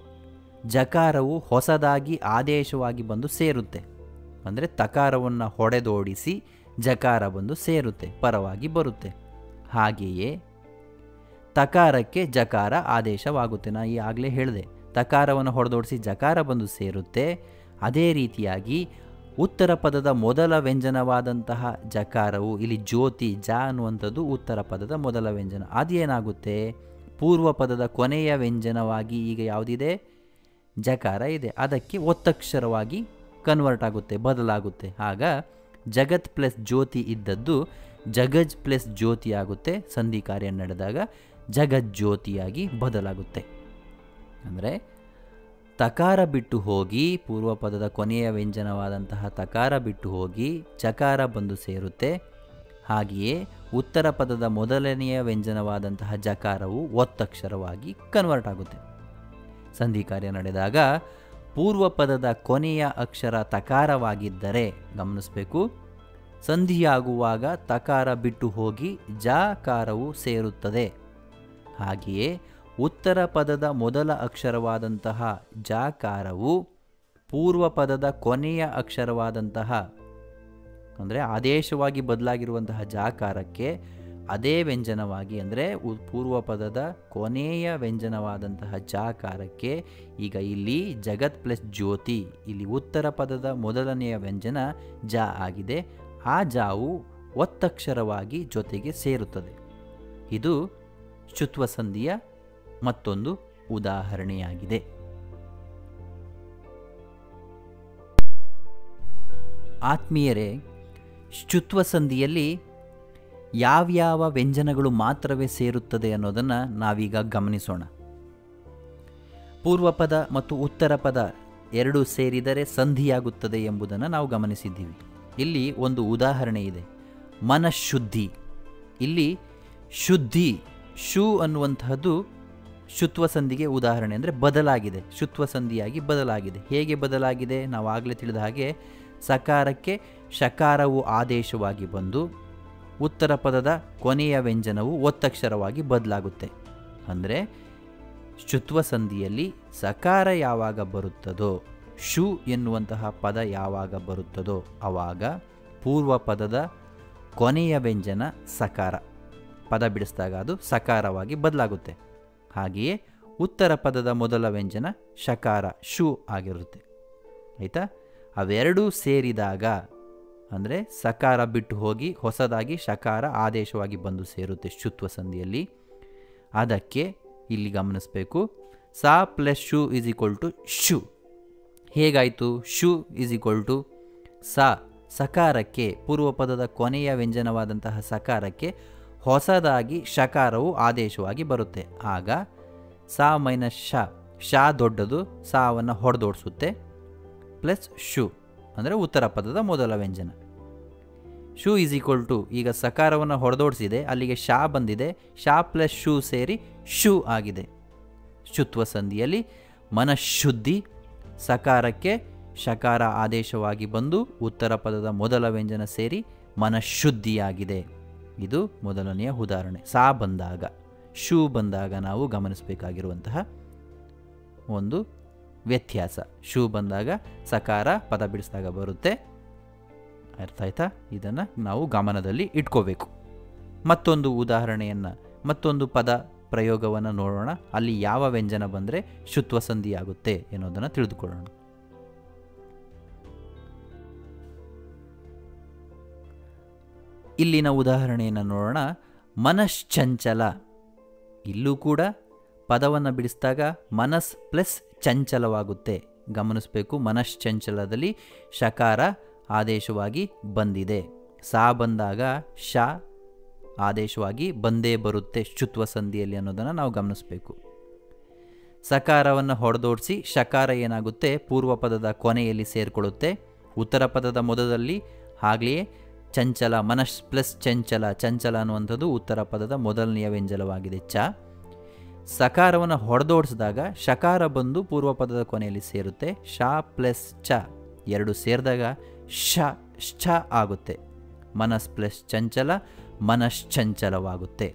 ಜಕಾರವು ಹೊಸದಾಗಿ ಆದೇಶವಾಗಿ ಬಂದು ಸೇರುತ್ತೆ. ಅಂದರೆ ತಕಾರವನ್ನು ಹೊಡೆದೋಡಿಸಿ ಜಕಾರ ಬಂದು ಸೇರುತ್ತೆ, ಪರವಾಗಿ ಬರುತ್ತೆ. ಹಾಗೆಯೇ ತಕಾರಕ್ಕೆ ಜಕಾರ ಆದೇಶವಾಗುತ್ತೆ. ನಾ ಈಗಾಗಲೇ ಹೇಳಿದೆ, ತಕಾರವನ್ನು ಹೊಡೆದೋಡಿಸಿ ಜಕಾರ ಬಂದು ಸೇರುತ್ತೆ. ಅದೇ ರೀತಿಯಾಗಿ ಉತ್ತರ ಪದದ ಮೊದಲ ವ್ಯಂಜನವಾದಂತಹ ಜಕಾರವು, ಇಲ್ಲಿ ಜ್ಯೋತಿ ಅನ್ನುವಂಥದ್ದು ಉತ್ತರ ಪದದ ಮೊದಲ ವ್ಯಂಜನ, ಅದೇನಾಗುತ್ತೆ ಪೂರ್ವ ಪದದ ಕೊನೆಯ ವ್ಯಂಜನವಾಗಿ ಈಗ ಯಾವುದಿದೆ, ಜಕಾರ ಇದೆ, ಅದಕ್ಕೆ ಒತ್ತಕ್ಷರವಾಗಿ ಕನ್ವರ್ಟ್ ಆಗುತ್ತೆ, ಬದಲಾಗುತ್ತೆ. ಆಗ ಜಗತ್ ಪ್ಲಸ್ ಜ್ಯೋತಿ ಇದ್ದದ್ದು ಜಗಜ್ ಪ್ಲಸ್ ಜ್ಯೋತಿ ಆಗುತ್ತೆ. ಸಂಧಿ ಕಾರ್ಯ ನಡೆದಾಗ ಜಗಜ್ಯೋತಿಯಾಗಿ ಬದಲಾಗುತ್ತೆ. ಅಂದರೆ ತಕಾರ ಬಿಟ್ಟು ಹೋಗಿ ಪೂರ್ವ ಪದದ ಕೊನೆಯ ವ್ಯಂಜನವಾದಂತಹ ತಕಾರ ಬಿಟ್ಟು ಹೋಗಿ ಚಕಾರ ಬಂದು ಸೇರುತ್ತೆ. ಹಾಗೆಯೇ ಉತ್ತರ ಪದದ ಮೊದಲನೆಯ ವ್ಯಂಜನವಾದಂತಹ ಜಕಾರವು ಒತ್ತಕ್ಷರವಾಗಿ ಕನ್ವರ್ಟ್ ಆಗುತ್ತೆ. ಸಂಧಿ ಕಾರ್ಯ ನಡೆದಾಗ ಪೂರ್ವ ಪದದ ಕೊನೆಯ ಅಕ್ಷರ ತಕಾರವಾಗಿದ್ದರೆ ಗಮನಿಸಬೇಕು, ಸಂಧಿಯಾಗುವಾಗ ತಕಾರ ಬಿಟ್ಟು ಹೋಗಿ ಜಕಾರವು ಸೇರುತ್ತದೆ. ಹಾಗೆಯೇ ಉತ್ತರ ಪದದ ಮೊದಲ ಅಕ್ಷರವಾದಂತಹ ಜಕಾರವು ಪೂರ್ವ ಪದದ ಕೊನೆಯ ಅಕ್ಷರವಾದಂತಹ ಅಂದರೆ ಆದೇಶವಾಗಿ ಬದಲಾಗಿರುವಂತಹ ಜಾಕಾರಕ್ಕೆ ಅದೇ ವ್ಯಂಜನವಾಗಿ ಅಂದರೆ ಪೂರ್ವ ಪದದ ಕೊನೆಯ ವ್ಯಂಜನವಾದಂತಹ ಜಾಕಾರಕ್ಕೆ ಈಗ ಇಲ್ಲಿ ಜಗತ್ ಪ್ಲಸ್ ಜ್ಯೋತಿ, ಇಲ್ಲಿ ಉತ್ತರ ಪದದ ಮೊದಲನೆಯ ವ್ಯಂಜನ ಆಗಿದೆ. ಆ ಜಾವು ಒತ್ತಕ್ಷರವಾಗಿ ಜೊತೆಗೆ ಸೇರುತ್ತದೆ. ಇದು ಶುತ್ವ ಸಂಧಿಯ ಮತ್ತೊಂದು ಉದಾಹರಣೆಯಾಗಿದೆ. ಆತ್ಮೀಯರೇ, ಶ್ಚುತ್ವ ಸಂಧಿಯಲ್ಲಿ ಯಾವ್ಯಾವ ವ್ಯಂಜನಗಳು ಮಾತ್ರವೇ ಸೇರುತ್ತದೆ ಅನ್ನೋದನ್ನು ನಾವೀಗ ಗಮನಿಸೋಣ. ಪೂರ್ವಪದ ಮತ್ತು ಉತ್ತರ ಪದ ಎರಡೂ ಸೇರಿದರೆ ಸಂಧಿಯಾಗುತ್ತದೆ ಎಂಬುದನ್ನು ನಾವು ಗಮನಿಸಿದ್ದೀವಿ. ಇಲ್ಲಿ ಒಂದು ಉದಾಹರಣೆ ಇದೆ, ಮನಃಶುದ್ಧಿ. ಇಲ್ಲಿ ಶುದ್ಧಿ, ಶು ಅನ್ನುವಂತಹದ್ದು ಶುತ್ವ ಸಂಧಿಗೆ ಉದಾಹರಣೆ, ಅಂದರೆ ಬದಲಾಗಿದೆ, ಶುತ್ವ ಸಂಧಿಯಾಗಿ ಬದಲಾಗಿದೆ. ಹೇಗೆ ಬದಲಾಗಿದೆ? ನಾವು ಆಗಲೇ ತಿಳಿದ ಹಾಗೆ ಸಕಾರಕ್ಕೆ ಶಕಾರವು ಆದೇಶವಾಗಿ ಬಂದು ಉತ್ತರ ಪದದ ಕೊನೆಯ ವ್ಯಂಜನವು ಒತ್ತಕ್ಷರವಾಗಿ ಬದಲಾಗುತ್ತೆ. ಅಂದರೆ ಶುತ್ವ ಸಂಧಿಯಲ್ಲಿ ಸಕಾರ ಯಾವಾಗ ಬರುತ್ತದೋ, ಶು ಎನ್ನುವಂತಹ ಪದ ಯಾವಾಗ ಬರುತ್ತದೋ ಆವಾಗ ಪೂರ್ವ ಪದದ ಕೊನೆಯ ವ್ಯಂಜನ ಸಕಾರ, ಪದ ಬಿಡಿಸಿದಾಗ ಅದು ಸಕಾರವಾಗಿ ಬದಲಾಗುತ್ತೆ. ಹಾಗೆಯೇ ಉತ್ತರ ಪದದ ಮೊದಲ ವ್ಯಂಜನ ಶಕಾರ, ಶು ಆಗಿರುತ್ತೆ. ಆಯಿತಾ? ಅವೆರಡೂ ಸೇರಿದಾಗ, ಅಂದರೆ ಸಕಾರ ಬಿಟ್ಟು ಹೋಗಿ ಹೊಸದಾಗಿ ಶಕಾರ ಆದೇಶವಾಗಿ ಬಂದು ಸೇರುತ್ತೆ ಶುತ್ವ ಸಂಧಿಯಲ್ಲಿ. ಅದಕ್ಕೆ ಇಲ್ಲಿ ಗಮನಿಸಬೇಕು, ಸಾ ಪ್ಲಸ್ ಶು ಇಸ್ ಈಕ್ವಲ್ ಟು ಶು. ಹೇಗಾಯಿತು? ಶು ಇಸ್ ಈಕ್ವಲ್ ಟು ಸಾ, ಸಕಾರಕ್ಕೆ, ಪೂರ್ವ ಪದದ ಕೊನೆಯ ವ್ಯಂಜನವಾದಂತಹ ಸಕಾರಕ್ಕೆ ಹೊಸದಾಗಿ ಶಕಾರವು ಆದೇಶವಾಗಿ ಬರುತ್ತೆ. ಆಗ ಸಾ ಮೈನಸ್ ಶ, ಶಾ ದೊಡ್ಡದು, ಸಾವನ್ನು ಹೊಡೆದೋಡಿಸುತ್ತೆ, ಪ್ಲಸ್ ಶು ಅಂದರೆ ಉತ್ತರ ಪದದ ಮೊದಲ ವ್ಯಂಜನ. ಶು ಈಸ್ ಈಕ್ವಲ್ ಟು, ಈಗ ಸಕಾರವನ್ನು ಹೊಡೆದೋಡಿಸಿದೆ, ಅಲ್ಲಿಗೆ ಶಾ ಬಂದಿದೆ, ಶಾ ಪ್ಲಸ್ ಶು ಸೇರಿ ಶು ಆಗಿದೆ. ಶುತ್ವ ಸಂಧಿಯಲ್ಲಿ ಮನಃಶುದ್ಧಿ, ಸಕಾರಕ್ಕೆ ಶಕಾರ ಆದೇಶವಾಗಿ ಬಂದು ಉತ್ತರ ಪದದ ಮೊದಲ ವ್ಯಂಜನ ಸೇರಿ ಮನಃಶುದ್ಧಿಯಾಗಿದೆ. ಇದು ಮೊದಲನೆಯ ಉದಾಹರಣೆ. ಸಾ ಬಂದಾಗ, ಶು ಬಂದಾಗ ನಾವು ಗಮನಿಸಬೇಕಾಗಿರುವಂತಹ ಒಂದು ವ್ಯತ್ಯಾಸ. ಶು ಬಂದಾಗ ಸಕಾರ ಪದ ಬಿಡಿಸಿದಾಗ ಬರುತ್ತೆ. ಅರ್ಥ ಆಯ್ತಾ? ಇದನ್ನು ನಾವು ಗಮನದಲ್ಲಿ ಇಟ್ಕೋಬೇಕು. ಮತ್ತೊಂದು ಉದಾಹರಣೆಯನ್ನು, ಮತ್ತೊಂದು ಪದ ಪ್ರಯೋಗವನ್ನು ನೋಡೋಣ. ಅಲ್ಲಿ ಯಾವ ವ್ಯಂಜನ ಬಂದರೆ ಶುತ್ವ ಸಂಧಿಯಾಗುತ್ತೆ ಎನ್ನುವುದನ್ನು ತಿಳಿದುಕೊಳ್ಳೋಣ. ಇಲ್ಲಿನ ಉದಾಹರಣೆಯನ್ನು ನೋಡೋಣ. ಮನಶ್ಚಂಚಲ. ಇಲ್ಲೂ ಕೂಡ ಪದವನ್ನು ಬಿಡಿಸಿದಾಗ ಮನಸ್ ಪ್ಲಸ್ ಚಂಚಲವಾಗುತ್ತೆ. ಗಮನಿಸಬೇಕು, ಮನಶ್ಚಂಚಲದಲ್ಲಿ ಶಕಾರ ಆದೇಶವಾಗಿ ಬಂದಿದೆ. ಸಾ ಬಂದಾಗ ಶ ಆದೇಶವಾಗಿ ಬಂದೇ ಬರುತ್ತೆ ಶುತ್ವ ಸಂಧಿಯಲ್ಲಿ ಅನ್ನೋದನ್ನು ನಾವು ಗಮನಿಸಬೇಕು. ಸಕಾರವನ್ನು ಹೊಡೆದೋಡಿಸಿ ಶಕಾರ ಏನಾಗುತ್ತೆ, ಪೂರ್ವ ಪದದ ಕೊನೆಯಲ್ಲಿ ಸೇರಿಕೊಳ್ಳುತ್ತೆ. ಉತ್ತರ ಪದದ ಮೊದಲಲ್ಲಿ ಹಾಗೆಯೇ ಚಂಚಲ, ಮನಸ್ ಪ್ಲಸ್ ಚಂಚಲ, ಚಂಚಲ ಅನ್ನುವಂಥದ್ದು ಉತ್ತರ ಪದದ ಮೊದಲನೆಯ ವ್ಯಂಜನವಾಗಿದೆ ಚ. ಸಕಾರವನ್ನು ಹೊಡೆದೋಡಿಸಿದಾಗ ಶಕಾರ ಬಂದು ಪೂರ್ವ ಪದದ ಕೊನೆಯಲ್ಲಿ ಸೇರುತ್ತೆ. ಶ ಪ್ಲಸ್ ಚ ಎರಡು ಸೇರಿದಾಗ ಶ ಆಗುತ್ತೆ. ಮನಸ್ ಪ್ಲಸ್ ಚಂಚಲ, ಮನಶ್ಚಂಚಲವಾಗುತ್ತೆ.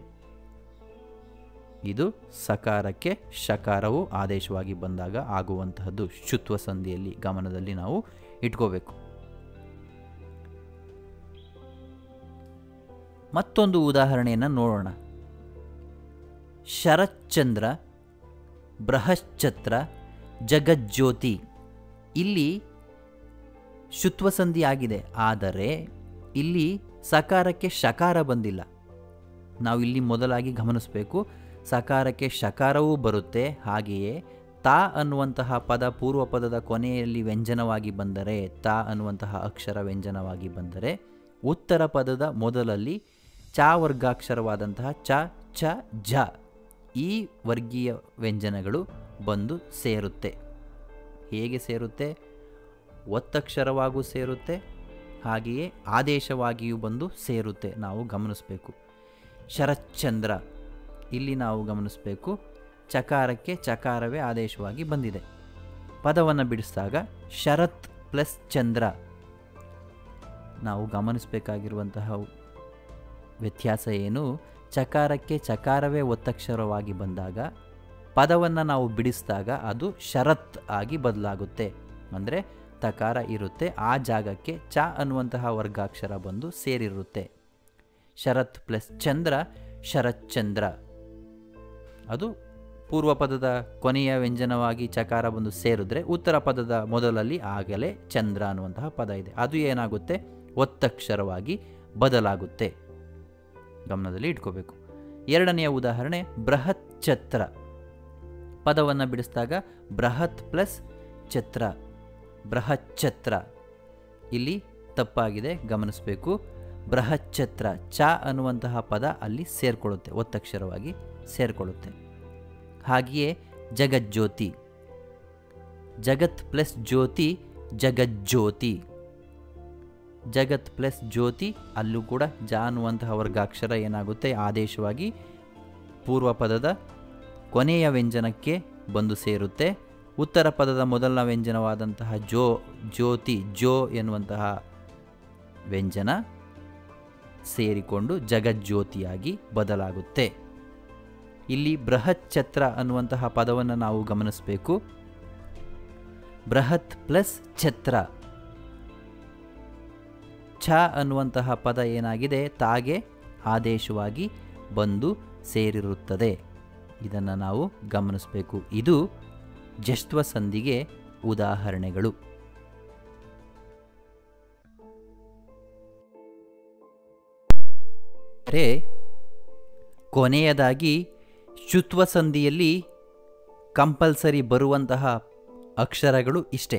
ಇದು ಸಕಾರಕ್ಕೆ ಶಕಾರವು ಆದೇಶವಾಗಿ ಬಂದಾಗ ಆಗುವಂತಹದ್ದು ಶುತ್ವ ಸಂಧಿಯಲ್ಲಿ ಗಮನದಲ್ಲಿ ನಾವು ಇಟ್ಕೋಬೇಕು. ಮತ್ತೊಂದು ಉದಾಹರಣೆಯನ್ನು ನೋಡೋಣ. ಶರತ್ಚಂದ್ರ, ಬೃಹಶ್ಚತ್ರ, ಜಗಜ್ಯೋತಿ. ಇಲ್ಲಿ ಶುತ್ವ ಸಂಧಿ ಆಗಿದೆ, ಆದರೆ ಇಲ್ಲಿ ಸಕಾರಕ್ಕೆ ಶಕಾರ ಬಂದಿಲ್ಲ. ನಾವು ಇಲ್ಲಿ ಮೊದಲಾಗಿ ಗಮನಿಸಬೇಕು, ಸಕಾರಕ್ಕೆ ಶಕಾರವೂ ಬರುತ್ತೆ. ಹಾಗೆಯೇ ತಾ ಅನ್ನುವಂತಹ ಪದ ಪೂರ್ವ ಪದದ ಕೊನೆಯಲ್ಲಿ ವ್ಯಂಜನವಾಗಿ ಬಂದರೆ, ತಾ ಅನ್ನುವಂತಹ ಅಕ್ಷರ ವ್ಯಂಜನವಾಗಿ ಬಂದರೆ ಉತ್ತರ ಪದದ ಮೊದಲಲ್ಲಿ ಚ ವರ್ಗಾಕ್ಷರವಾದಂತಹ ಚ, ಛ, ಝ ಈ ವರ್ಗೀಯ ವ್ಯಂಜನಗಳು ಬಂದು ಸೇರುತ್ತೆ. ಹೇಗೆ ಸೇರುತ್ತೆ? ಒತ್ತಕ್ಷರವಾಗೂ ಸೇರುತ್ತೆ, ಹಾಗೆಯೇ ಆದೇಶವಾಗಿಯೂ ಬಂದು ಸೇರುತ್ತೆ. ನಾವು ಗಮನಿಸಬೇಕು. ಶರತ್ಚಂದ್ರ, ಇಲ್ಲಿ ನಾವು ಗಮನಿಸಬೇಕು, ಚಕಾರಕ್ಕೆ ಚಕಾರವೇ ಆದೇಶವಾಗಿ ಬಂದಿದೆ. ಪದವನ್ನು ಬಿಡಿಸಿದಾಗ ಶರತ್ ಪ್ಲಸ್ ಚಂದ್ರ. ನಾವು ಗಮನಿಸಬೇಕಾಗಿರುವಂತಹ ವ್ಯತ್ಯಾಸ ಏನು? ಚಕಾರಕ್ಕೆ ಚಕಾರವೇ ಒತ್ತಕ್ಷರವಾಗಿ ಬಂದಾಗ ಪದವನ್ನು ನಾವು ಬಿಡಿಸಿದಾಗ ಅದು ಶರತ್ ಆಗಿ ಬದಲಾಗುತ್ತೆ. ಅಂದರೆ ತಕಾರ ಇರುತ್ತೆ, ಆ ಜಾಗಕ್ಕೆ ಚ ಅನ್ನುವಂತಹ ವರ್ಗಾಕ್ಷರ ಬಂದು ಸೇರಿರುತ್ತೆ. ಶರತ್ ಪ್ಲಸ್ ಚಂದ್ರ, ಶರತ್ಚಂದ್ರ. ಅದು ಪೂರ್ವ ಪದದ ಕೊನೆಯ ವ್ಯಂಜನವಾಗಿ ಚಕಾರ ಬಂದು ಸೇರಿದ್ರೆ ಉತ್ತರ ಪದದ ಮೊದಲಲ್ಲಿ ಆಗಲೇ ಚಂದ್ರ ಅನ್ನುವಂತಹ ಪದ ಇದೆ, ಅದು ಏನಾಗುತ್ತೆ? ಒತ್ತಕ್ಷರವಾಗಿ ಬದಲಾಗುತ್ತೆ. ಗಮನದಲ್ಲಿ ಇಟ್ಕೋಬೇಕು. ಎರಡನೆಯ ಉದಾಹರಣೆ ಬೃಹತ್ ಛತ್ರ. ಪದವನ್ನು ಬಿಡಿಸಿದಾಗ ಬೃಹತ್ ಪ್ಲಸ್ ಛತ್ರ, ಬೃಹತ್ ಛತ್ರ. ಇಲ್ಲಿ ತಪ್ಪಾಗಿದೆ, ಗಮನಿಸಬೇಕು. ಬೃಹಚ್ಛತ್ರ ಚ ಅನ್ನುವಂತಹ ಪದ ಅಲ್ಲಿ ಸೇರಿಕೊಳ್ಳುತ್ತೆ, ಒತ್ತಕ್ಷರವಾಗಿ ಸೇರಿಕೊಳ್ಳುತ್ತೆ. ಹಾಗೆಯೇ ಜಗಜ್ಯೋತಿ, ಜಗತ್ ಪ್ಲಸ್ ಜ್ಯೋತಿ ಜಗಜ್ಯೋತಿ. ಜಗತ್ ಪ್ಲಸ್ ಜ್ಯೋತಿ, ಅಲ್ಲೂ ಕೂಡ ಜ ಅನ್ನುವಂತಹ ವರ್ಗಾಕ್ಷರ ಏನಾಗುತ್ತೆ, ಆದೇಶವಾಗಿ ಪೂರ್ವ ಪದದ ಕೊನೆಯ ವ್ಯಂಜನಕ್ಕೆ ಬಂದು ಸೇರುತ್ತೆ. ಉತ್ತರ ಪದದ ಮೊದಲ ವ್ಯಂಜನವಾದಂತಹ ಜ್ಯೋತಿ ಜೋ ಎನ್ನುವಂತಹ ವ್ಯಂಜನ ಸೇರಿಕೊಂಡು ಜಗಜ್ಯೋತಿಯಾಗಿ ಬದಲಾಗುತ್ತೆ. ಇಲ್ಲಿ ಬೃಹಚ್ಛತ್ರ ಅನ್ನುವಂತಹ ಪದವನ್ನು ನಾವು ಗಮನಿಸಬೇಕು. ಬೃಹತ್ ಪ್ಲಸ್ ಛತ್ರ, ಛ ಅನ್ನುವಂತಹ ಪದ ಏನಾಗಿದೆ, ತಾಗೆ ಆದೇಶವಾಗಿ ಬಂದು ಸೇರಿರುತ್ತದೆ. ಇದನ್ನು ನಾವು ಗಮನಿಸಬೇಕು. ಇದು ಜಶ್ತ್ವ ಸಂಧಿಗೆ ಉದಾಹರಣೆಗಳು. ಕೊನೆಯದಾಗಿ ಶುತ್ವ ಸಂಧಿಯಲ್ಲಿ ಕಂಪಲ್ಸರಿ ಬರುವಂತಹ ಅಕ್ಷರಗಳು ಇಷ್ಟೇ.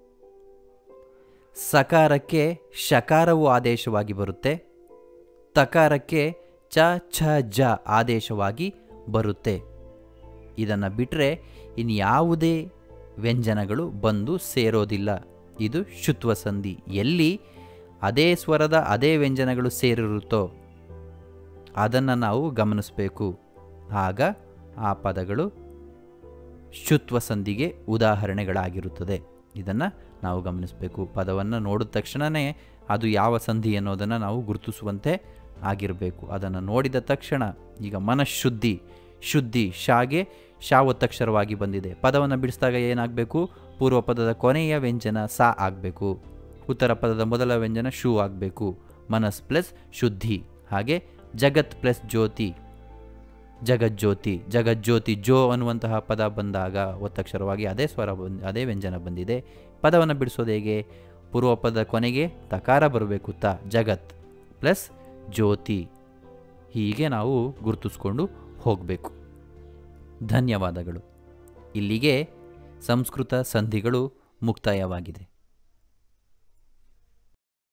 ಸಕಾರಕ್ಕೆ ಶಕಾರವು ಆದೇಶವಾಗಿ ಬರುತ್ತೆ, ತಕಾರಕ್ಕೆ ಚ ಛ ಜ ಆದೇಶವಾಗಿ ಬರುತ್ತೆ. ಇದನ್ನು ಬಿಟ್ಟರೆ ಇನ್ಯಾವುದೇ ವ್ಯಂಜನಗಳು ಬಂದು ಸೇರೋದಿಲ್ಲ. ಇದು ಶುತ್ವ ಸಂಧಿ. ಎಲ್ಲಿ ಅದೇ ಸ್ವರದ ಅದೇ ವ್ಯಂಜನಗಳು ಸೇರಿರುತ್ತೋ ಅದನ್ನು ನಾವು ಗಮನಿಸಬೇಕು. ಆಗ ಆ ಪದಗಳು ಶುತ್ವ ಸಂಧಿಗೆ ಉದಾಹರಣೆಗಳಾಗಿರುತ್ತದೆ. ಇದನ್ನು ನಾವು ಗಮನಿಸಬೇಕು. ಪದವನ್ನು ನೋಡಿದ ತಕ್ಷಣವೇ ಅದು ಯಾವ ಸಂಧಿ ಅನ್ನೋದನ್ನು ನಾವು ಗುರುತಿಸುವಂತೆ ಆಗಿರಬೇಕು. ಅದನ್ನು ನೋಡಿದ ತಕ್ಷಣ ಈಗ ಮನಃಶುದ್ಧಿ, ಶುದ್ಧಿ ಶಾಗೆ ಶಾ ಒತ್ತಕ್ಷರವಾಗಿ ಬಂದಿದೆ. ಪದವನ್ನು ಬಿಡಿಸಿದಾಗ ಏನಾಗಬೇಕು, ಪೂರ್ವ ಪದದ ಕೊನೆಯ ವ್ಯಂಜನ ಸಾ ಆಗಬೇಕು, ಉತ್ತರ ಪದದ ಮೊದಲ ವ್ಯಂಜನ ಶೂ ಆಗಬೇಕು. ಮನಸ್ ಪ್ಲಸ್ ಶುದ್ಧಿ. ಹಾಗೆ ಜಗತ್ ಪ್ಲಸ್ ಜ್ಯೋತಿ ಜಗಜ್ಯೋತಿ. ಜಗಜ್ಯೋತಿ ಜೋ ಅನ್ನುವಂತಹ ಪದ ಬಂದಾಗ ಒತ್ತಕ್ಷರವಾಗಿ ಅದೇ ಸ್ವರ ಅದೇ ವ್ಯಂಜನ ಬಂದಿದೆ. ಪದವನ್ನು ಬಿಡಿಸೋದು ಹೇಗೆ, ಪೂರ್ವ ಪದದ ಕೊನೆಗೆ ತಕಾರ ಬರಬೇಕು, ತ ಜಗತ್ ಪ್ಲಸ್ ಜ್ಯೋತಿ. ಹೀಗೆ ನಾವು ಗುರುತಿಸ್ಕೊಂಡು ಹೋಗಬೇಕು. ಧನ್ಯವಾದಗಳು. ಇಲ್ಲಿಗೆ ಸಂಸ್ಕೃತ ಸಂಧಿಗಳು ಮುಕ್ತಾಯವಾಗಿದೆ.